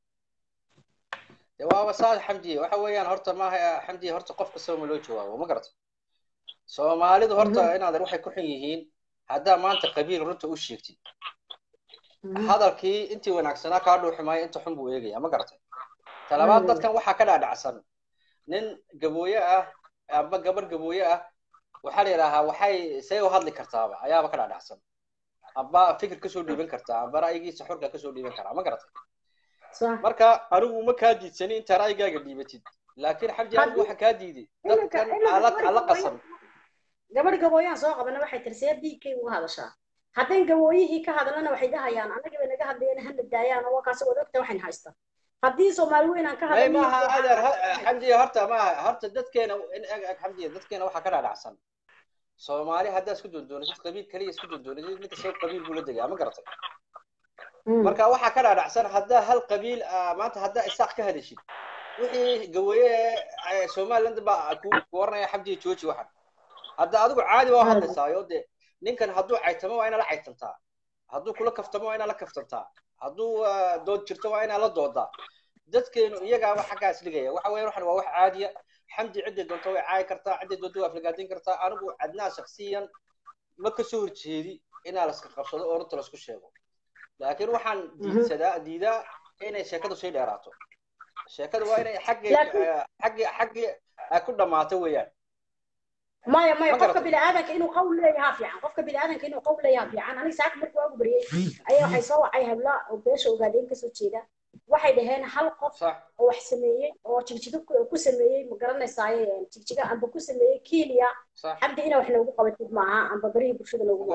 waa wasaad xamdiye waxa weeyaan horta maaha xamdiye horta qof kasta ma loo jawaabo ma garata Soomaalidu horta inaad waxay ku xun yihiin hadda maanta qabiil runta u sheegtid hadalkii intii wanaagsanaa ka dhuuxmay inta xun buu eegaya ma garata talabaad dadkan waxa ka dhaadhacsan nin gabooye ah aba gabar gabooye ah waxa la yiraahdaa waxay say u hadli kartaaba ayaaba ka dhaadhacsan aba fikir ka soo dhiiban kartaa aba ra'yigiisa xurka ka soo dhiiban karaa ma garata marka anigu ma ka diidsanin inta ra'yigaaga dhiibatid laakiin xabdi anigu waxa ka diiday dadkan alad ala qasan gabadh gabooyaan soo qabana waxay tirsaday diikay ugu hadashaa haddii gabooyihii ka hadalana waxay dhahayaan anaga bay naga hadlayeen hana daayaan oo kaas wada ogta waxaan haystaa haddii Soomaali weyn aan ka hadalay ma ha adar xamdi horta ma horta dadkeena in xamdi dadkeena waxa ka dhaadhacsan Soomaali hadda isku doondoonaysid qabiil kaliya isku doondoonaysid ninka soo qabiil buu la degaa ma garatay marka waxa ka dhaadhacsan hadda hal qabiil maanta hadda isaaq ka hadashid wixii gabooye Soomaaliland ba ku waranaya xamdi jooji waxan hadda adigu caadi waa hadlaysaa de ninkan hadduu caytamo waa ina la caytantaa hadduu kula kaftamo waa ina la kaftantaa hadduu dood jirto waa ina la doodaa dadkeenu iyagaaba xaggaas dhigaya waxa weeye waxan waa wax caadiya xamdi cidda doonto way caay kartaa cidda doonto waa aflagaadin kartaa anigu cadnaa shakhsiyan ma ka soo horjeedi inaa la iska qabsado oo runta la isku sheego laakiin waxaan diidsadaa diidaa inay sheekadu sii dheeraato sheekadu waa inay xagga xagga xagga ku dhamaato weeyaan maya maya qofka bini aadanka inuu qowl leeyahay fiican qofka bini aadanka inuu qowl leeyahay fiican aniga saak markii waa ugu bariyay ayaa waxay soo wacay habla oo beesha ogaadeen ka soo jeeda waxay dhaheen hal qof oo wax sameeyay oo jigjiga ku sameeyay ma garanaysaa jigjiga amba ku sameeyay Kenya xabdi ina wax loogu qabatid maaha amba bariga bulshada loogu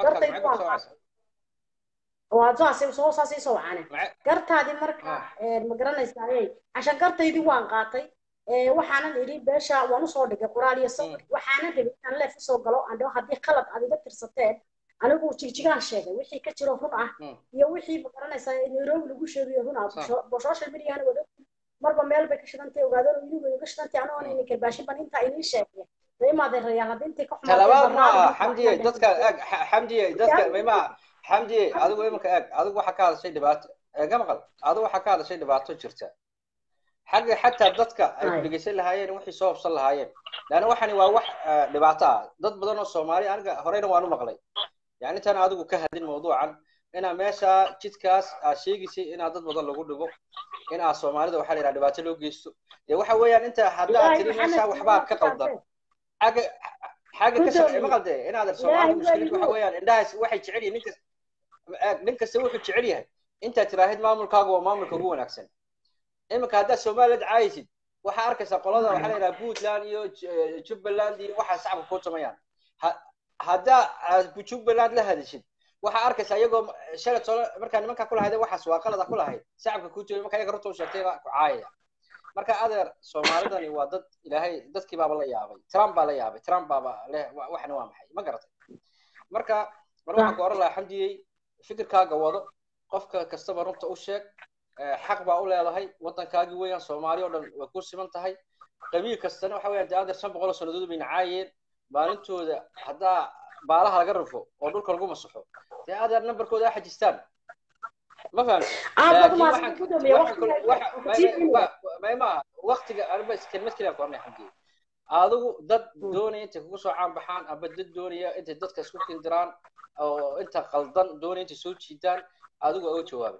waa saasay soo saasay soo wacane gartaadi marka ma garanaysaa ashan gartaydi waan qaatay waxaanan idhi beesha waan u soo dhigay qoraal iyo sawir waxaanan rabay inaan leef soo galo andho haddii qalad adiga tirsateen anigu jigjigaan sheegay wixii ka jiro run ah iyo wixii ma garanaysaa Nairobi lagu sheegayo run ah social media ana wada marba meel bay ka shidantay ogaadaan inuu way ka shidantay anoo aan inay karbaashi ban inta inay sheegay dayma deeyaa hadii inta ka xumaa talabaad ma xamdiye dadka xamdiye dadka ma xamdiye adigu imka ag adigu waxa ka hadashay dhibaato eega maqal adigu waxa ka hadashay dhibaato jirta حاجة حتى ضدك بيجي لهاين وحي صوب صل لهاين لأنه وحني واحد لبعتها ضد بدن الصومالي أنا هرينا وأنا مغلي يعني أنا عادو كهذا الموضوع عن أنا ماشى تيتكاس شيء شيء أنا ضد بدن لقول له أنا الصومالي ده وحلي على بعتله جيستو يا وح ويا أنت حدا تري ماشى وحباب كقلد حاجة حاجة كسر مغلد ده أنا هذا الصومالي مشكلة وح ويا الناس واحد شعري نك نك سوي في شعريها أنت تراهد ما ملك أقوى ما ملك أقوى أحسن إما هذا سومالد عايشين waxa arkaysa qolada waxa la yiraahdaa Puntland iyo Jubaland iyo waxa shacabka ku sameeyaan hada Jubaland la hadashid waxa arkaysa iyagoo shalay soo marka nimanka kula hayday waxa waa qalad ku lahayd shacabka ku jooga marka iyaga runta u sheegtay ku caayaya marka adeer Soomaalidani waa dad Ilaahay dadkii baaba la yaabay Trump baa la yaabay Trump baaba waxna waa maxay ma garatay marka marka ku oran la xamdiyay fikirkaaga wado qofka kastaba runta u sheeg حق بقول يا لهي وطن كاجي ويا صومالي ولا وكرسي من تهي قبيل كستنا وحوي أنت هذا سبب قول سندود بين عاين بارنتو هذا بالها جرفه ودول كلهم الصحو هذا النمبر كود واحد يستان ما فهمت لكن واحد واحد ما ما وقت أنا بس كلمة كلام قرني حقيقي هذا ضد دوني أنت كوسو عام بحان أبد دوني أنت ضد كسوق كندران أو أنت غلطان دوني أنت سوت شيطان هذا هو جوابي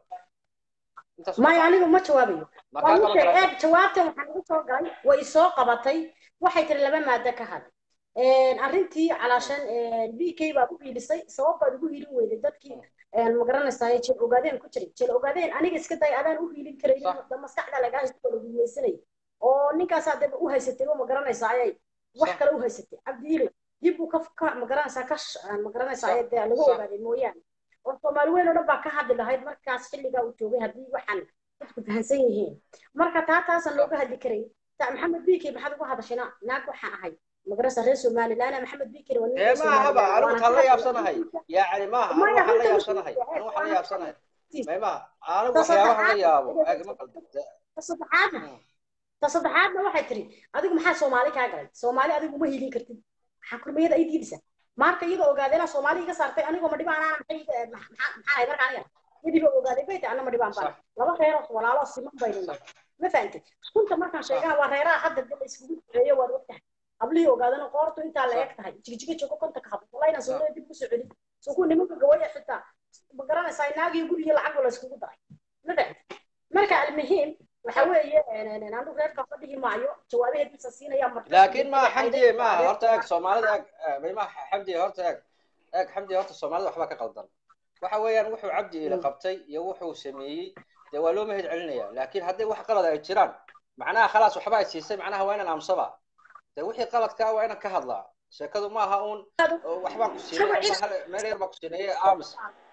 ما يعني ما جوابي وأنت إيه جوابته وحنا سoo galay way soo qabatay waxay tiri laba maada ka had een arintii علشان B K baa ku hiilisay sabab baa ugu hiilin weyday dadkii een ma garanaysaa jil ogaadeen ku jiray jil ogaadeen aniga iska day adaan u hiilin karay dad maskaxda laga haysto lagu weysanay oo ninkaas hadda u haysatay ma garanaysaa ayay wax kale u haysatay abdiile dib uu ka ka magaranaysaa ka magaranaysaa صح ayada lagu صح ogaaday mooyaan oo Soomaali weyn oo dhan baa ka hadli lahayd markaas xilliga uu joogay haddii waxaan dadku fahansan yihiin marka taa taasan صح looga hadli karay ta maxamed biiki maxaad ugu hadashayna naag waxaan ahay magarasa reer Soomaaliland ana maxamed biiki waa nin إيه reer ما هبا Soomaaliland أنا waana وحنا ka لا hadlay يابسنا هاي يعني ما أنا maya وحنا لا runta يابسنا هاي mushkiladda أنا وحنا لا waana ka يابسنا هاي hadlay ما ما أنا ta وحيابها لا saddexaad يابو أجي ما قلت ta saddexaadna ta saddexaadna waxay tiri adigu maxaa Soomaali ka galay Soomaali adigu ma hilin kartid maxaa kurmiyada ay diidisa marka iyada ogaadeen Soomaali iga saartay anigu ma dhibaan aan maxay maxaa maxaa marka aniga yadiba ogaaday bay tahay anna ma dhibaan baan صح laba reer oo walaalo siman bay leeyihiin ma fahanti kunta markaan صح sheegaha waa reeraha hadda dib iskugu duceeyo waa waqti ablii ogaadana qoortu inta la صح eeg tahay jijiga joogo konta ka habto wallahi صح soo dib ku soo celi soo ku nimanka gawaya xitaa ma garanaysaa inaagii guriga lacag wala iskugu daray ma fahanti marka almuhiim waxa weeye aanu reerka fadhihi maayo jawaabaheediisa siinaya marka لكن ما حمدي ما هرتك سومالي أك ما حمدي هرتك أك حمدي هرت سومالي وحبك قلدان waxa weeyaan wuxuu cabdi ila qabtay iyo wuxuu sameeyay de waa loo mahad celinaya laakiin haddii wax qalad ay jiraan macnaha khalaas waxba ay siisay macnaha waa inaan amsaba de wixii qaladka waa inaan ka hadlaa sheekadu ma aha uun waxba ku siinay ama hal meel yar ba ku siinay aamus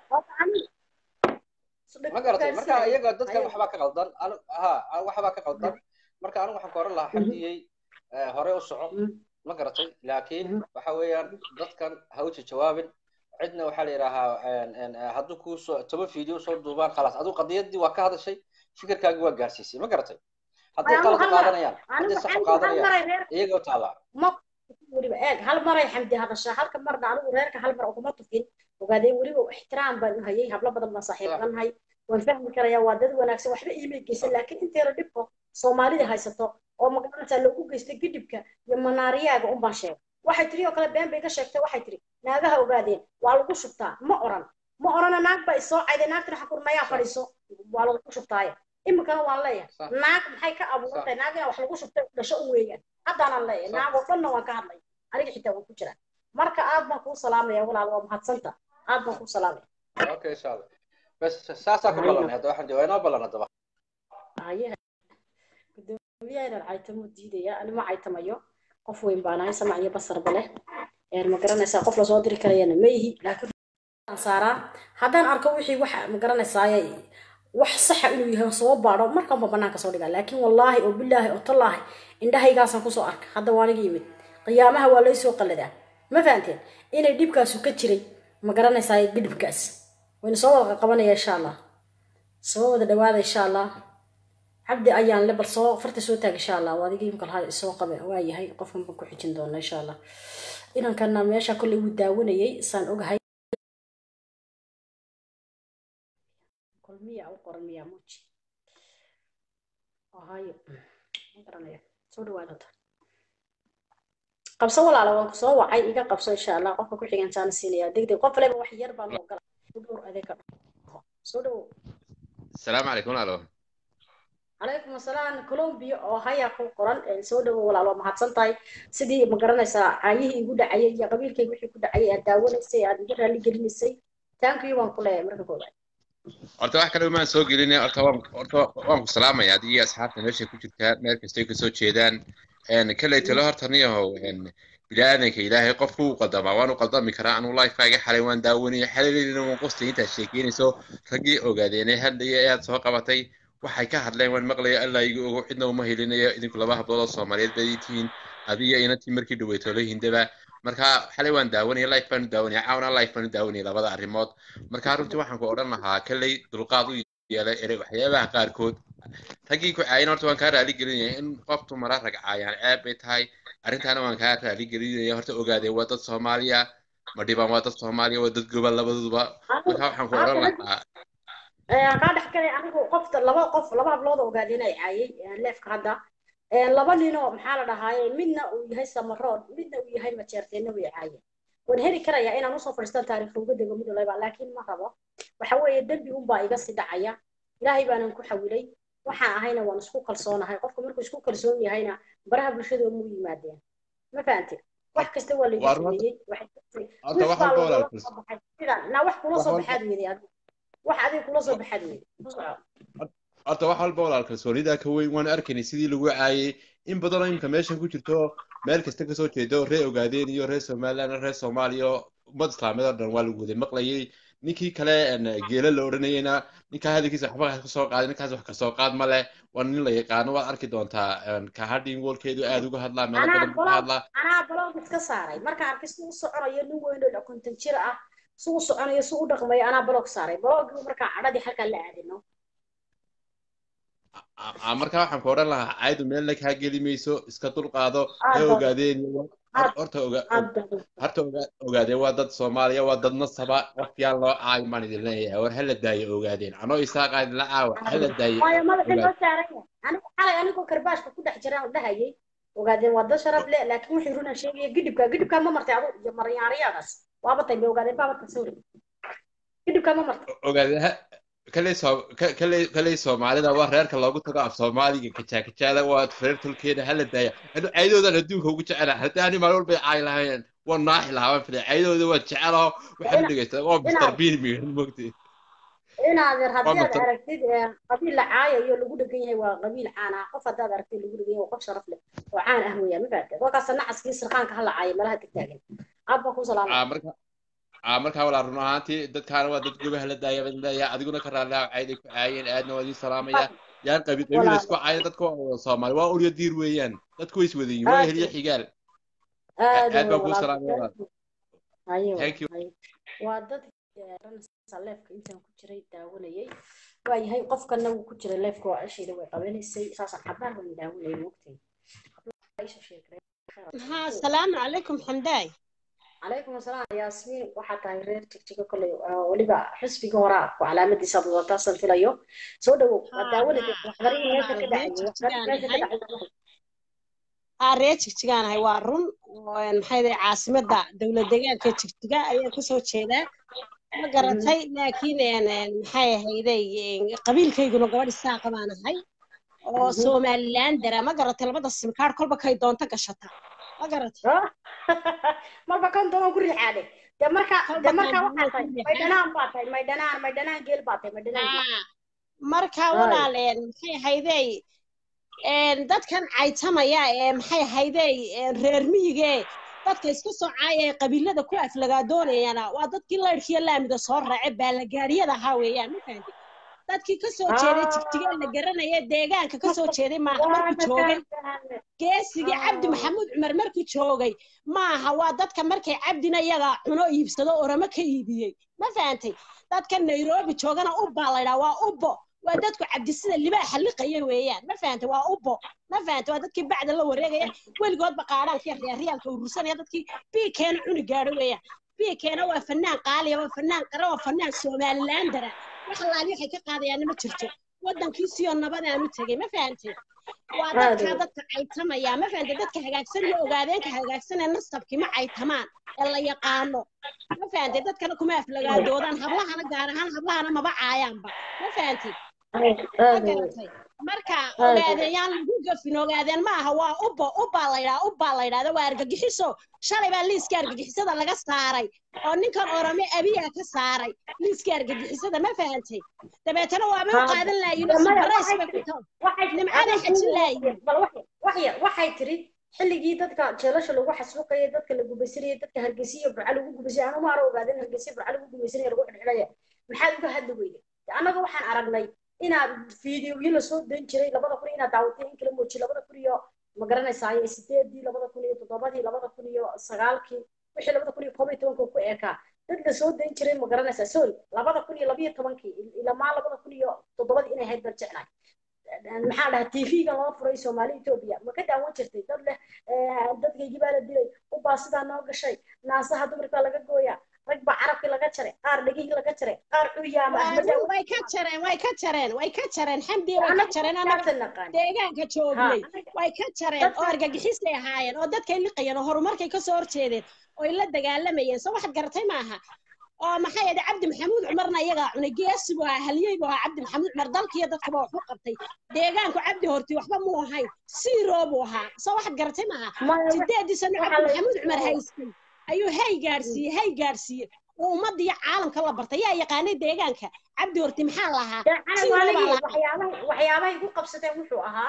ma garatay marka iyaga dadka waxba ka qaldan ha waxba ka qaldan marka anigu waxaan ku oran lahaa xamdiyay hore u soco ma garatay laakiin waxa weeyaan dadkan ha u jawaabin عندنا وحال راها هادو كوسو تبا فيديو صور دوبان خلاص هادو قضيتي waa ka hadashay fikirkaaga waa gaarsiisay ma garatay hadii qalad qaadanayaan hadii sax qaadanayaan iyaga taala ma waliba eeg hal maray xamdi hadasha halka marna anigu reerka hal mar kuma tufin ogaadey waliba ixtiraam baan u hayay habla badan baan saaxiiban hay waan fahmi karaya waa dad wanaagsan waxba iimay geysan laakiin inteera dhibko Soomaalida haysato oo magaranaysa loogu geystay gidibka iyo manaariyaaga un baan sheegay waxay tiri oo kale been bay ka sheegtay waxay tiri naagaha ogaadeen waa lagu shubtaa ma oran ma orana naag ba isoo cayday naagtana xakurmaya fadhiso waa lagu shubtaay imikana waan leeyahay naag maxay ka abuurtay naagina wax lagu shubtay dhasho u weeyaan haddaan leeyahay naag oo dhanna waan ka hadlay aniga xitaa waan ku jiraa marka aad baan kuu salaamaya walaal waa mahadsanta aad baan kuu salaamaya okay insha Allah bas saasa ku balanay hadda waxaan joogaa inoo balana daba aye gudoomiyaha caytamo diidaya ani ma caytamayo qof weyn baan ahay samac iyo basar bale ee ma garanaysaa qof la soo diri karayana ma yihi laakiin aan saaraa haddaan arko wixii wax ma garanaysaa wax sax inuu yahay soo baadho markaan ba banaanka soo dhigaa laakiin wallaahi oo billaahi oo tallaahi indhahaygaasaan kusoo arkay hadda waan iga yimid qiyaamaha waa lay soo qalladaa ma fahanteen inay dhibkaasu ka jiray ma garanaysaa gidibkaas wayna soo wada qabanaya insha allah soo wada dhawaada insha allah عبدي أيان لبل صو فرت صوتك إن شاء الله وهذه يمكن هاي السوق واي هاي قفهم بكو حجن دون إن شاء الله إذا كنا ماشى كل وداونا يي سان أوج هاي كل مية أو قرن مية موتش هاي مقرنية سودو هذا قبصة ولا على وقصة وعي إيجا قبصة إن شاء الله قفك كل حاجة إنسان سينيا ديك ديك قفلة بوحي يربى المقرن سودو هذاك سودو السلام عليكم ألو عليكم السلام كولومبيا oo haya ku qoran soo dhawo walaalo mahadsan tahay sidii ma garanaysaa caayihii igu dhacay iyo qabiilkayga wixii ku dhacay aad daawanaysay aad iga raali gelinisay thank you waan ku leeyahay marka koobaad horta wax kale ma soo gelinay horta waan horta waan ku salaamayaa adiga asxaabta meesha ku jirta meel kasta ay ka soo jeedaan een kale talo horta niyo een bilaadanka ilaahay qof uu qadama waan u qadami karaa anu live kaaga xalay waan daawanay xalayna waan qostay inta sheekeynayso ragii ogaadeenay hadda aad soo qabatay waxay ka hadleen waan maqlay alla igu ugu cidna uma helinayo idinku laba hablood oo Soomaaliyeed bay yihiin adiga inantii markii dhaweeyto la hindaba marka xalay waan daawanay live baan daawanay caawna live baan daawanay labada arrimood marka runtii waxaan ku oran lahaa kallay dulqaad u yeelay erey waxyaabaha qaar kood ragii ku caayin horta waan ka raali gelinayaa in qoftu mara rag caayaan ceeb bay tahay arrintaana waan ka raali gelinayaa horta ogaadee waa dad Soomaaliya ma dhibaan waa dad Soomaaliya waa dad gobol labaduba marka waxaan ku oran lahaa قاعد أحكي عنه قفت لبا قف لبا بلاد وقاعدين يعاي ليف كهذا لبا لينو محل هاي منا ويهاي سمرات منا ويهاي متشرتين ويعاي ونهري كرا يا إنا نصف فرستان تاريخ وجود جميل الله يبارك لكن ما ربا وحوي يدل بيهم باي قص دعية إلهي بنا نكون حولي وحنا هاينا ونسكوك الصونة هاي قفكم مركو سكوك الصونة هاينا برها بالشدة مو مادين ما فهمتي واحد كستوى اللي يجي واحد أنت واحد ولا لا واحد كله صبح هذا ويدي wax adiga kula soo baxad weey horta wax walba walaalka soolida ka weyn waan arkaynay sidii lagu caayay in badan oo imka meeshan ku jirto meel kasta kasoo jeedo reer ogaadeen iyo reer somaliland reer soomaaliya ummad islaameed oo dhan waa lagu wada maqlayay ninkii kale geela la odhanayayna ninkaa hadalkiisa waxba ka soo qaaday ninkaas wax ka soo qaad ma leh waa nin la yaqaano waad arki doontaa ka hadhin walkeedu aad uga hadlaa meelo badan uga hadlaa anaa blog iska saaray marka arkay siduu u soconayo nin weyn oo konton jir ah siduu u soconayo siduu u dhaqmayo anaa blog saaray blogii markaa cadhadii halkaa la aadino marka waxaan ku odhan lahaa caaydu meelna kaa geli mayso iska dulqaado ha ogaadeen horta horta ogaadeen waa dad soomaaliya waa dad nasaba wax fiican loo caayo maan idin leeyahay war hala daayo ogaadeen anoo isaaqaa idinla caawa hala daayo aniga xalay anigoo karbaashka ku dhex jiraan dhahayay ogaadeen waa dad sharaf leh laakiin wixii runaan sheegaya gidhibka gidhibkaa ma martay adu iyo maryaariyadaas waaba tay ma ogaadeen baa martay sawri gidhibkaa ma martay ogaadeen kale soo kale kale Soomaalida waa reerka loogu tago af Soomaaliga kajaakajaada waa reer tulkeena hala daaya hadu aydoodan adduunka ugu jecelahay hadaan ma walba ay lahayn waa naax lahayn fili aydooda waa jecelahay waxaan dhigaysta waa mister Bean mi mogtay inaad hadii aragtid qabiil caaya iyo lagu dhagan yahay waa qabiil caan ah qof hadaad aragtid lagu dhagan yahay qof sharaf leh oo caan ah weeyaan ma faatay waa kaasna askii sirqaanka hala caaya malaha tagtaagan abba ku salaam markaa walaa run ahaantii dadkaana waa dad gobaha la daaya baan leeyahay adiguna ka raallaa cayday ku caayeen aadna waa idin salaamaya yaan qabi qabiil isku caaya dadka waa Soomaali waa ulyo diir weeyaan dadku way iswadayin waa heliya xigaal aad baan ku salaamaya thank you waa dad leefka intaan ku jiray daawanayay waa yahay qofkana uu ku jiray leefka waa ashayda way qabanaysay saas xabaar waan daawanayay waqti ha salaamu calaykum xamdaay عليكم السلام ياسمين واحد تايرير تكتيك كله ولبا حسبي وراء وعلامة دي صبر وتصل في اليوم سودو داولة وحضرين ناس كده ناس كده أريد تكتيكان هاي وارون ومحيدة عاصمة دا دولة دجال كتكتيكا أيه كسو تشيدا ما قرأتي لكن يعني محي هيدا قبيل كي يقولوا قبل الساعة معنا هاي وسوماليلاند درا ما قرأت لبدا السمكار كل بكاي دون تقشطها ما قرأت ما بكون دون كل حاجة دمرك دمرك واحد ميدانان باتي ميدانان ميدانان جيل باتي ميدانان مركا ولا لين محي هيدا إن دت كان عيتمايا محي هيدا reer miyiga dadka isku soo caayay qabiilada ku aflaga doonayana waa dadkii la irkiya laamida soo raacay baalagaariyada ha weeyaan ma fahanti dadkii ka soo jeeday tigtiga la garanaya deegaanka ka soo jeeday ma markuu joogay geesiga Cabdi Maxamuud Cumar markuu joogay maaha waa dadka markay Cabdina iyaga cuno iibsado orama ka iibiyay ma fahantay dadka Nairobi joogana u baalayda waa ubbo waa dadku Cabdi sida libaaxa liqay weeyaan ma fahantay waa ubbo ma fahantay waa dadkii bacda la wareegay weligood baqaaraalka reeriyaalka urursanaya dadkii biikeen cuni gaaro weeyaan biikeena waa fanaan qaali waa fanaan qara waa fanaan Somaliland waxa la waxay ka qaadayaan ma jirto wadankiisii oo nabad aanu tagay ma fahantay waa dadka dadka caytamaya ma fahantay dadka hagaagsan iyo ogaadeen ka hagaagsan ee nasabkii ma caytamaan ee la yaqaano ma fahantay dadkana kuma aflagaadoodan hablahana gaar ahaan hablahana maba caayaanba ma fahantay marka ogaadeen lagu gafin ogaadeen ma aha waa ubba ubba la yiraahdo ubba la yiraahdo waa argagixiso shalay baa liiska argagixisada laga saaray oo ninkan orame abiya ka saaray liiska argagixisada ma fahantay dabeetana waa ma qaadan laayeen barays ba ku taw waxay nimcada xajilay bal waxay waxay tiri xilligii dadka jeelasha lagu xasuuqay dadka lagu basiriyay dadka hargeysiyo burcal lagu gubashay aan ma ara ogaadeen hargeysiyo burcal lagu gubashay lagu xidhxidhay maxaad uga hadli weyday anaga waxaan aragnay inaad fiidiyoyo la soo dan jiray labada kun inaad daawatay in kala muujiyo labada kun iyo ma garanaysaa ay sideedii labada kun iyo toddobadii labada kun iyo sagaalkii wixii labada kun iyo koob iyo toban ku eekaa dad la soo dan jiray ma garanaysaa sorry labada kun iyo laba iyo tobankii ilaa ma labada kun iyo toddobadii inay hayd barjecnay maxaa dhahay T V-ga loo furay Soomaali Ethiopia ma ka daawan jirtay dad leh dadka jibaala dilay u baasida noo gashay naasaha dumarka laga gooyaa rag ba carabki laga jaray qaar dhagihii laga jaray qaar cuyaama ahmed way ka jareen way ka jareen way ka jareen xamdi way ka jareen anaga deegaanka joognay way ka jareen oo argagixisay ahaayeen oo dadkay liqayeen oo horumarkay ka soo horjeedeen oo la dagaalamayeen soo wax gartay maaha oo maxay ahayd Cabdi Maxamuud Cumarna iyaga cunay geesi waa haliyay baa Cabdi Maxamuud Cumar dalkiya dadka baa wuxuu qabtay deegaanku Cabdi horti waxba mu ahayn siro buu ahaa soo wax gartay maaha sideedii sano Cabdi Maxamuud Cumar haystay ayuu hay gaarsiiyay hay gaarsiiyay ummadii caalamka la bartay yaa yaqaanay deegaanka Cabdi horti maxaa lahaa waxyaabaha waxyaabaha igu qabsadeen wuxuu ahaa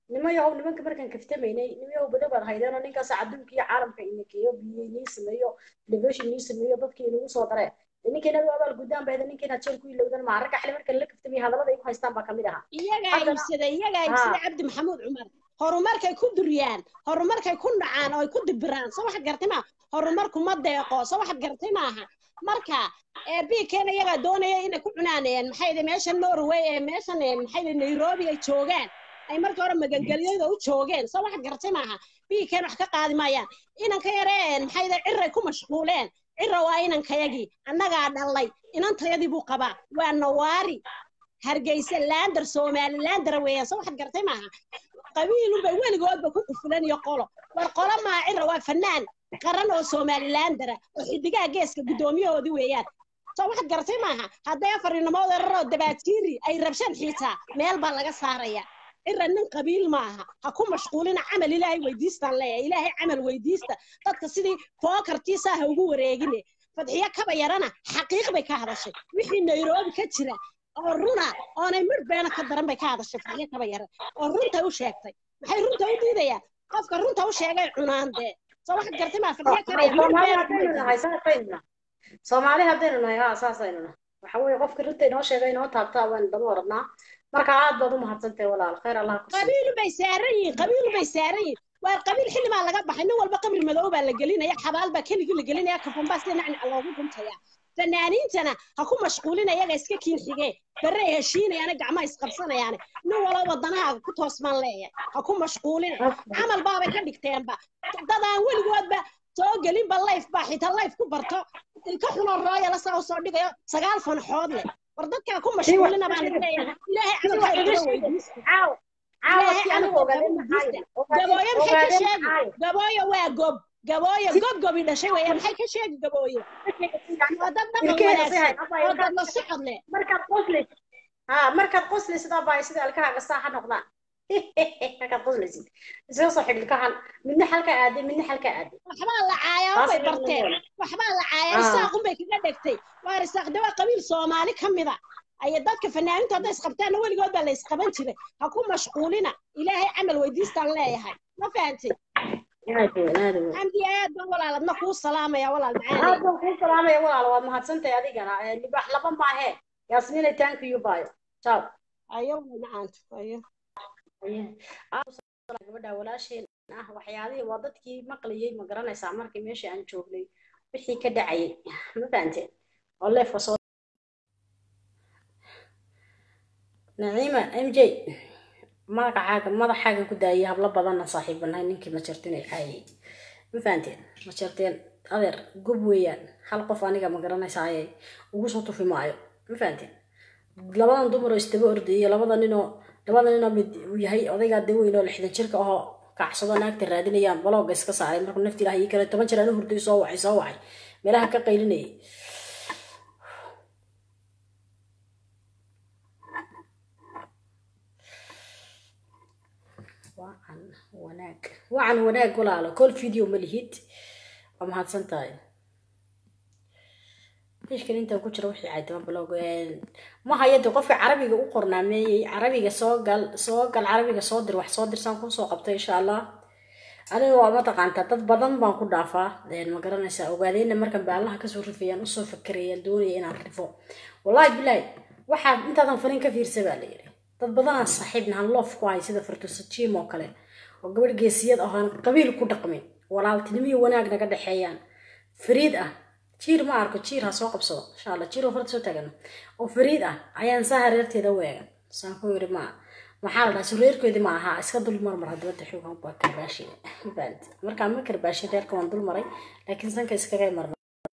nimayow nimanka markaan kaftamaynay nimayow bada baad haydeen oo ninkaas adduunka iyo caalamka inakeeyo biyey nii sameeyo television nii sameeyo dadkii inagu soo dareen ninkeena abaal guddaan bayda ninkeena jeel ku ilowdan maarka xali marka la kaftamay hadalada ay ku haystaan baa kamid aha iyagaa iibsada iyagaa iibsada cabdi maxamuud cumar horumarkay ku duriyaan horumarkay ku dhacaan oo ay ku dibiraan soo waxaad gartay ma horumarku ma deeqo soo waxaad gartay maaha marka ee biikeena iyagaa doonaya inay ku cunaanayaan maxay de meesha Norway ee meeshan maxay de Nairobi ay joogaan ay markii hore magangelyada u joogeen soo waxaad gartay maaha biikeena wax ka qaadi maayaan inanka yareen maxay de ciray ku mashquuleen cira waa inankayagii annagaa dhalay inantayadii buu qabaa waa nawaari hargeysa laandar Somalilaandar weeyaan soo waxaad gartay maaha qabiilu bay weligoodba ku qufulan iyo qolo war qolo ma cira waa fanaan qaran oo Somalilaandar oo xidigaa geeska gudoomiyahoodii weeyaan soo waxaad gartay maaha hadday afar inamood raro dabaadkiiri ay rabshan xiitaa meel baa laga saaraya cira nin qabiil maaha ha ku mashquulina camal ilaahay weydiistaan leeyahay ilaahay camal weydiista dadka sidii fookartiisa ha ugu wareegine fadxiya kaba yarana xaqiiq bay ka hadashay wixii Nairobi ka jira oo runa oonay mid beena ka daran bay ka hadashay fadxiya kaba yaran oo runta u sheegtay maxay runta u diidayaan qofka runta u sheegay cunaande soo waxaad gartay ma fadhiya kale Soomaali haddaynu nahay ha asaasaynu nahay waxa weeye qofka runta inoo sheegay inoo taabtaa waan daba waradnaa marka aad baad u mahadsantahay walaal khayr allah ku qabiil bay saaran qabiil bay saaran waa qabiil xilli ma laga baxay nin walba qabri madow baa la gelinaya xabaal baa keligii la gelinaya kafan baas dhinacna loogu guntaya fanaaniintana ha ku mashquulina iyaga iska kiin xige barre heshiinayana gacmaha isqabsanayaan nin walba wadanaha ku toosmaan leeyahay ha ku mashquulina camal baabay ka dhigteenba dadaan weligoodba soo gelin ba life baa xitaa life ku barto ilka xuno rooya la soo soo dhigayo sagaal fan xood leh war dadka ku mashquulina baan leeyahay ilaahay camalka iga weydiisto caaw caaw anigu ogaadeen gabooyo maxay ka sheegi gabooyo waa gob gabooyo gob gobi dhashay weeyaan maxay ka sheegi gabooyo waa dad dhaqan wanaagsan oo dad la socod leh markaad qosli ha markaad qosli sida baa sida alkaaga saaxa noqdaan markaad qoslaysid isoo soo xidhilkahan midna halka aadi midna halka aadi waxba la caayaa way barteen waxba la caayaa isaaqun bay kaga dhigtay waa isaaq dawa qabiil Soomaali kamida ay dadka fanaaniinta hadda isqabtaan weligood baa la isqaban jiray ha ku mashquulina ilaahay camal weydiistaan leeyahay ma fahantay xamdi aad baan walaaladna kuu salaamaya walaal macaan aad baan kuu salaamaya walaal waad mahadsantahay adigana libax laba maahe yaasmiina thank you bye ciao ayo macaanto ayo gabadha walaasheen ah waxyaalihii waa dadkii maqlayay ma garanaysaa markii meesha aan joognay wixii ka dhacayay ma fahanteen oo leefka soo naciima m j magacaaga madaxaaga ku daayay hablo badanna saaxiibanahay ninkii ma jartin ay caayay ma fahanteen ma jarteen adeer gob weeyaan hal qof aniga ma garanaysaa ayay ugu soo tufi maayo ma fahanteen labadan dumar oo istaba ordayay labada ninoo labada ninoo mid uu yahay odaygaa daweyn oo lixdan jirka ahoo kacsado naagta raadinayaan balooga iska saaray markuu nafti ilaahay kale toban jir aanu hurday soo wacay soo wacay meelaha ka qaylinayay wacan wanaag wacan wanaag walaalo kol video ma lihid waa mahadsan tahay ishkan inta ku jira wixii caydama blog ma hayado qofka carabiga u qornaameeyay carabiga soo gal soo gal carabiga soo dir wax soo dirsan ku soo qabtay insha Allah aniga waa ma taqaanta dad badan baan ku dhaafaa een ma garanaysaa ogaadeyna markan baalaha ka soo rifayaan u soo fakarayaan doonaya inaan rifo wallahi billahi waxa intaadan farin ka fiirsay baa la yiri dad badan aan saaxiibna han loof ku hay sida fartuusa jiim oo kale oo gabadh geesiyad ah aan qabiil ku dhaqmin walaaltinimo wanaag naga dhaxeeyaan fariid ah jiir ma arko jiir ha soo qabsado insha Allah jiir oo horta soo tagan oo fariid ah ayaan saareerteeda weegan saan ku yiri ma maxaa la sureerkoodi ma aha iska dul mar mar hadaba taxuuga ba karbaashi bad marka ma karbaashi reerka waan dul maray laakiin sanka iskaga mar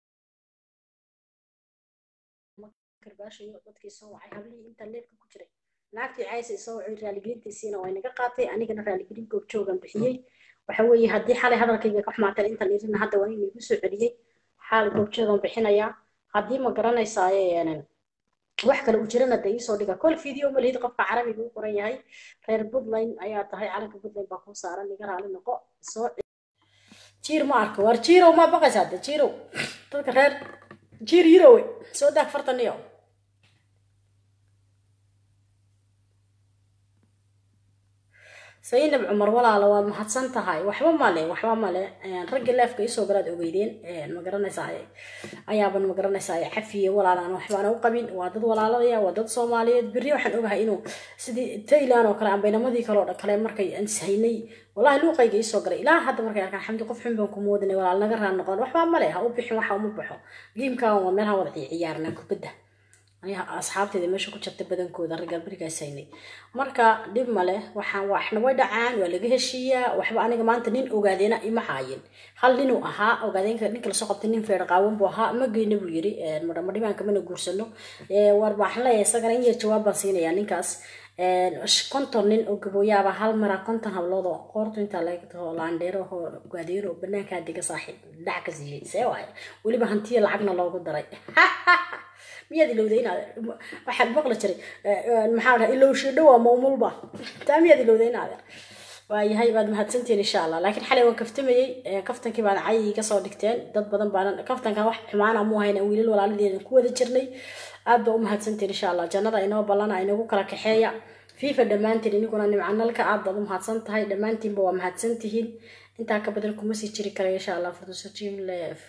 karbaashi dadkii soo wacay hablii inta leedka ku jiray naagtii caaysa soo wacay raaligelintiisina way naga qaatay anigana raaligelin goob joogan bixiyay waxa weeye hadii xalay hadalkayga ka xumaatay inta liirina hadda waan igu soo celiyay xal goob joogan bixinaya hadii ma garanaysaa ee wax kale u jirana day soo dhiga kol video ma leeyahay qofka carabiga uu qoran yahay reer Puntland ayaa tahay calanka Puntland baa ku saaran niga raali noqo soo jiir ma arko war jiiro ma baqaysaa jiiro dadka reer jiir yiro soo daa fartaniyo sayidab cumar walaalo waad mahadsan tahay waxba male waxba male ragga leefka isoo galaad ogeydeen ma garanaysaa ayaaban ma garanaysaa cafiye walaalaan waxbaan u qabin waa dad walaalaya waa dad Soomaaliyeed biri waxaan ogahay inuu sidii Thailand oo kale aan baynamadii kale oo kale markay aan sahaynay wallahi luuqayga isoo galay ilaa hadda markay arkaan xamdi qof xun baan ku moodinay walaal naga raan noqon waxba male ha u bixin waxa uma baxo geemka waa meel ha wada ciyaarna kubadda aniga asxaabteeda meesha ku jirta badankooda ragga barigaas haynay marka dib male waxaan waxna way dhacaan waa laga heshiiyaa waxba aniga maanta nin ogaadeena ima haayin hal nin uu ahaa ogaadeenka ninka la soo qabtay nin feer qaawan buu ahaa ma geeyna buu yiri madam madhibaanka mana guursano ee war baaxan la isagana in yar jawaab baan siinayaa ninkaas ee konton nin oo gabooyaaba hal mar konton hablood oo qoortu inta la eegto laandheero oo ogaadeero banaanka diga saaxiib dhac ka siiyay see waay waliba hantiya lacagna loogu daray miyad ilowdayna waxaad maqla jiray maxaa dhahay ilowsho dhawa maamulba taa miyad ilowdayna waayahay baad mahadsantiin insha Allah laakiin xalay waan kaftamayay kaftankii baan cayi ka soo dhigteen dad badan baan kaftanka wax xumaana mu hayna wiilal walaaladeena ku wada jirnay aad baa u mahadsantiin insha Allah jannada inoo balana inagu kala kaxeeya fiifa dhamaantiin inaguna nimcanalka aad baad u mahadsan tahay dhamaantiinba waa mahadsantihiin intaa ka badan kuma sii jiri kara insha Allah fardooso team live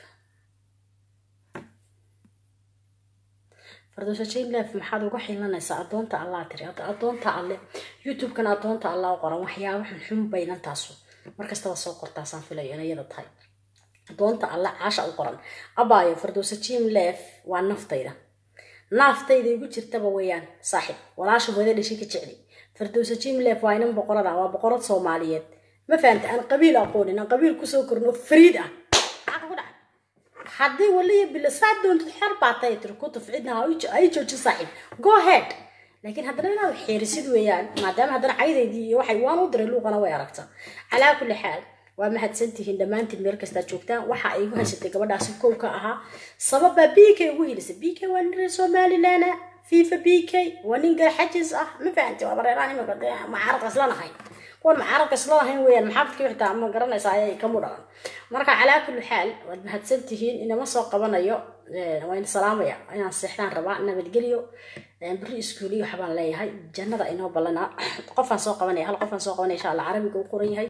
fardooso team live maxaad uga xilanaysaa adoonta Allah tiri adoonta alle youtube kana adoonta Allah u qoran waxyaabo xun xun baynan taaso markasta soo qortaa san filay inayada tahay adoonta Allah caasha u qoran abaayo fardooso team live waa naftayda naftayda igu jirtaba weeyaan saaxiib walaashu wada dhashay ka jecli fardooso team live waa inan boqorada waa boqorad Soomaaliyeed ma fahamta aan qabiil aqoonin aan qabiil ku soo korno fariid ah haddii waliya bila saadon xarbaatay turkutu ficidna ay jooji saaxiib go ahead laakiin haddana inaad xirisid weeyaan maadaama haddana caydeedii waxay waan u diray luuqana way aragtaa calaa kulli xaal waa mahadsantihiin dhamaantiin meel kasta joogtaan waxa ay igu haysatay gabadhaasi kow ka ahaa sababa B K ugu hilisay B K waa nin Somaliland FIFA B K waa nin garxajis ah ma fahanti waa bareeraan ima qada ma carab aslanahay kuwan ma carab aslanahay weeyaan maxaafadkii xitaa ma garanaysaa ay ka mudaan marka calaa kulli xaal waad mahadsantihiin inama soo qabanayo waan salaamaya ayaan seexdaan rabaa nabadgeliyo bari iskuuliyo waxbaan leeyahay jannada inoo balana qofaan soo qabanaya hal qofaan soo qabanaya insha Allah carabiga uu qoran yahay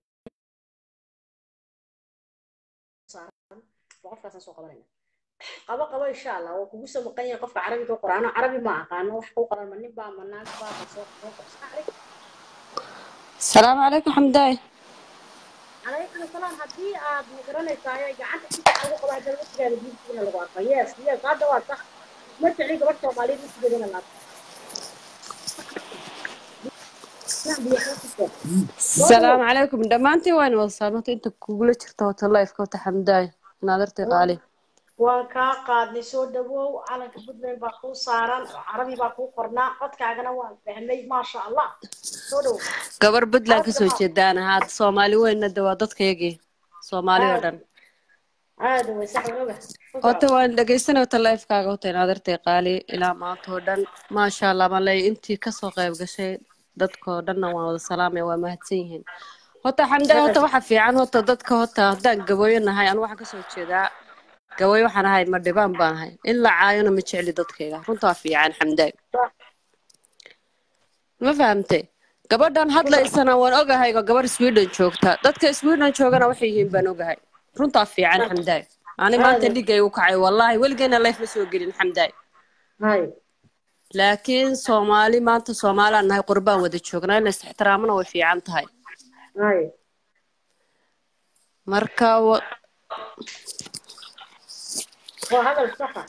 qofkaas soo qabanayna qaba qaba insha Allah oo kugu soo maqan yahay qofka carabiga quraano carabi ma aqaano wax ku qoran manin baa manaan baa soo qoran السلام عليكم حمداي عليكم السلام هدي aad magaranaysaa ay gacanta inta ugu qabaa dalwasiga diinta lagu arko yes yes hada waa sax ma tiri gabadh Soomaaliyeed isgeedana la السلام عليكم دمانتي وين وصلت انت كوغلا جرت وتا لايف كوتا حمداي نادرتي قالي waan ka qaadnay soo dhawow calanka Puntland baa ku saaran carabi baa ku qornaa codkaagana waan fahmay ma sha Allah soo dhawow gabar Puntland ka soo jeedaan haad Soomaali weynna dawaa dadkaygi Soomaali oo dhan aad way sax wada hota waan dhageysanay wata live kaaga wata naadartay qaali ilaa maanta oo dhan ma sha Allah ma lay intii ka soo qayb gashay dadkoo dhanna waan wada salaamay waa mahadsan yihiin hota xamdaa hota waxa fiican hota dadka hota hadaan gabooyanahay aan waxa ka soo jeedaa gabay waxaan ahay ma dhibaan baan ahay illa caayana ma jecli dadkayga runta fiican xamdaay ma fahamtay gabadhan hadlaysana waan ogahay gabar Sweden joogta dadka Sweden joogana waxay yihiin baan ogahay runta fiican xamdaay ani maanta dhigay u kacay wallahi waligeena life ma soo gelin xamdaay hay laakiin Soomaali maanta Soomaaliland nahay qurbaan wada joognaa in ixtiraamna way fiican tahay hay marka وهذا الصفة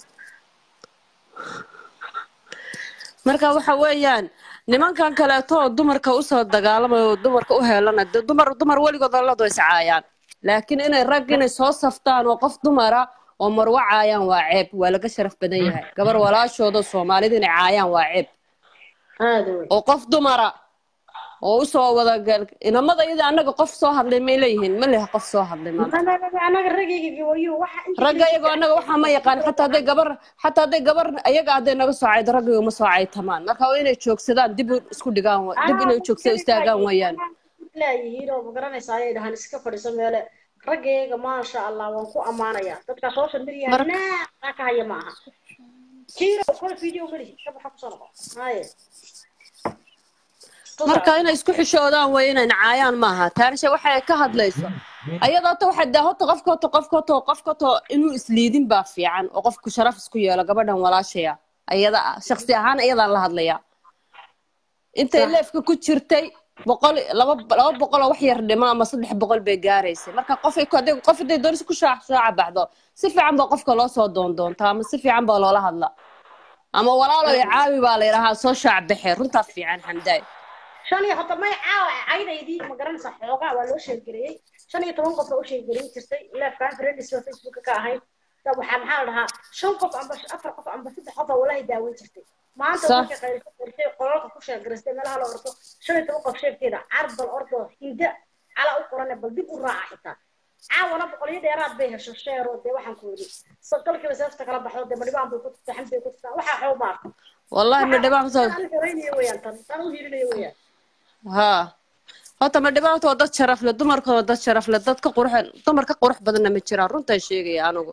marka waxa weeyaan nimankan kale too dumarka u soo dagaalamayo dumarka u heelana dumar dumar waligood la doo iscaayaan laakiin inay rag inay soo saftaan oo qof dumara oo marwacaayaan waa ceeb waa laga sharaf badan yahay gabar walaashooda Soomaalida inay caayaan waa ceeb oo qof dumara oo soo wada gal inamada iyada anaga qof soo hadlay ma leeyihiin ma leeyahay qof soo hadlay ma anaga ragayga wayo waxa inta ragayaga anaga waxa ma yaqaan hatta haday gabar hatta haday gabar ayaga haday naga soo cayd ragayo ma soo cayd tamaan marka waa inay joogsadaan dib isku dhigaan dib inay joogso istaagaan wayaan leeyihiin oo garanaysaa ay dhahan iska fadhiso meel ragayga ma sha Allah waan ku amaanaya dadka social media na ka haya maaha kiro kol video kali ka waxa ku soo noqon hay marka inay isku xishoodaan way inay nacaayaan maaha taanisha waxay ka hadlayso ayadoo ta waxa daa horta qofka horta qofka horta qofka horta inuu isliidin baa fiican oo qofku sharaf isku yeelo gabadhan walaashaya ayada shakhsi ahaan ayada la hadlaya intay leefka ku jirtay boqol laba laba boqol oo wax yar dhima ama saddex boqol bay gaaraysay marka qof ay ku adeeg qof ay doonayso ku shaac shaac baxdo si fiican baa qofka loo soo doon doontaa ama si fiican baa loola hadla ama walaalo ay caawi baa la yiraahdaa soo shaac baxay runta fiican xamdaay shan iyo toban may caawa aydaydii ma garanaysaa xoogaa waa loo sheegareeyay shan iyo toban qof oo sheegareeyay jirtay leefkaan friends oo Facebook ka ahayd tab waxa maxaa la dhahaa shan qof amba afar qof amba saddex qof oo walaahi daaweyn jirtay maanta markay qaylka qortay qolka ku sheegareystay meelaha la orto shan iyo toban qof sheegteeda carbal ordo hinda ala u qoran bal dib u raaca xitaa caawana boqoliyo dheeraad bay hesho sheero de waxaan ku yiri sokolkiiba sababta kala baxdo de madhibaan bay ku taxan bay ku taxan waxa xoo maar wallahi madhibaan soo xiraynayo weeyaan tan tan u hiirinayo weeyaan ha hota madhibaan oo dad sharaf leh dumarka oo dad sharaf leh dadka qurux dumarka qurux badan ma jiraan runta sheegay anigu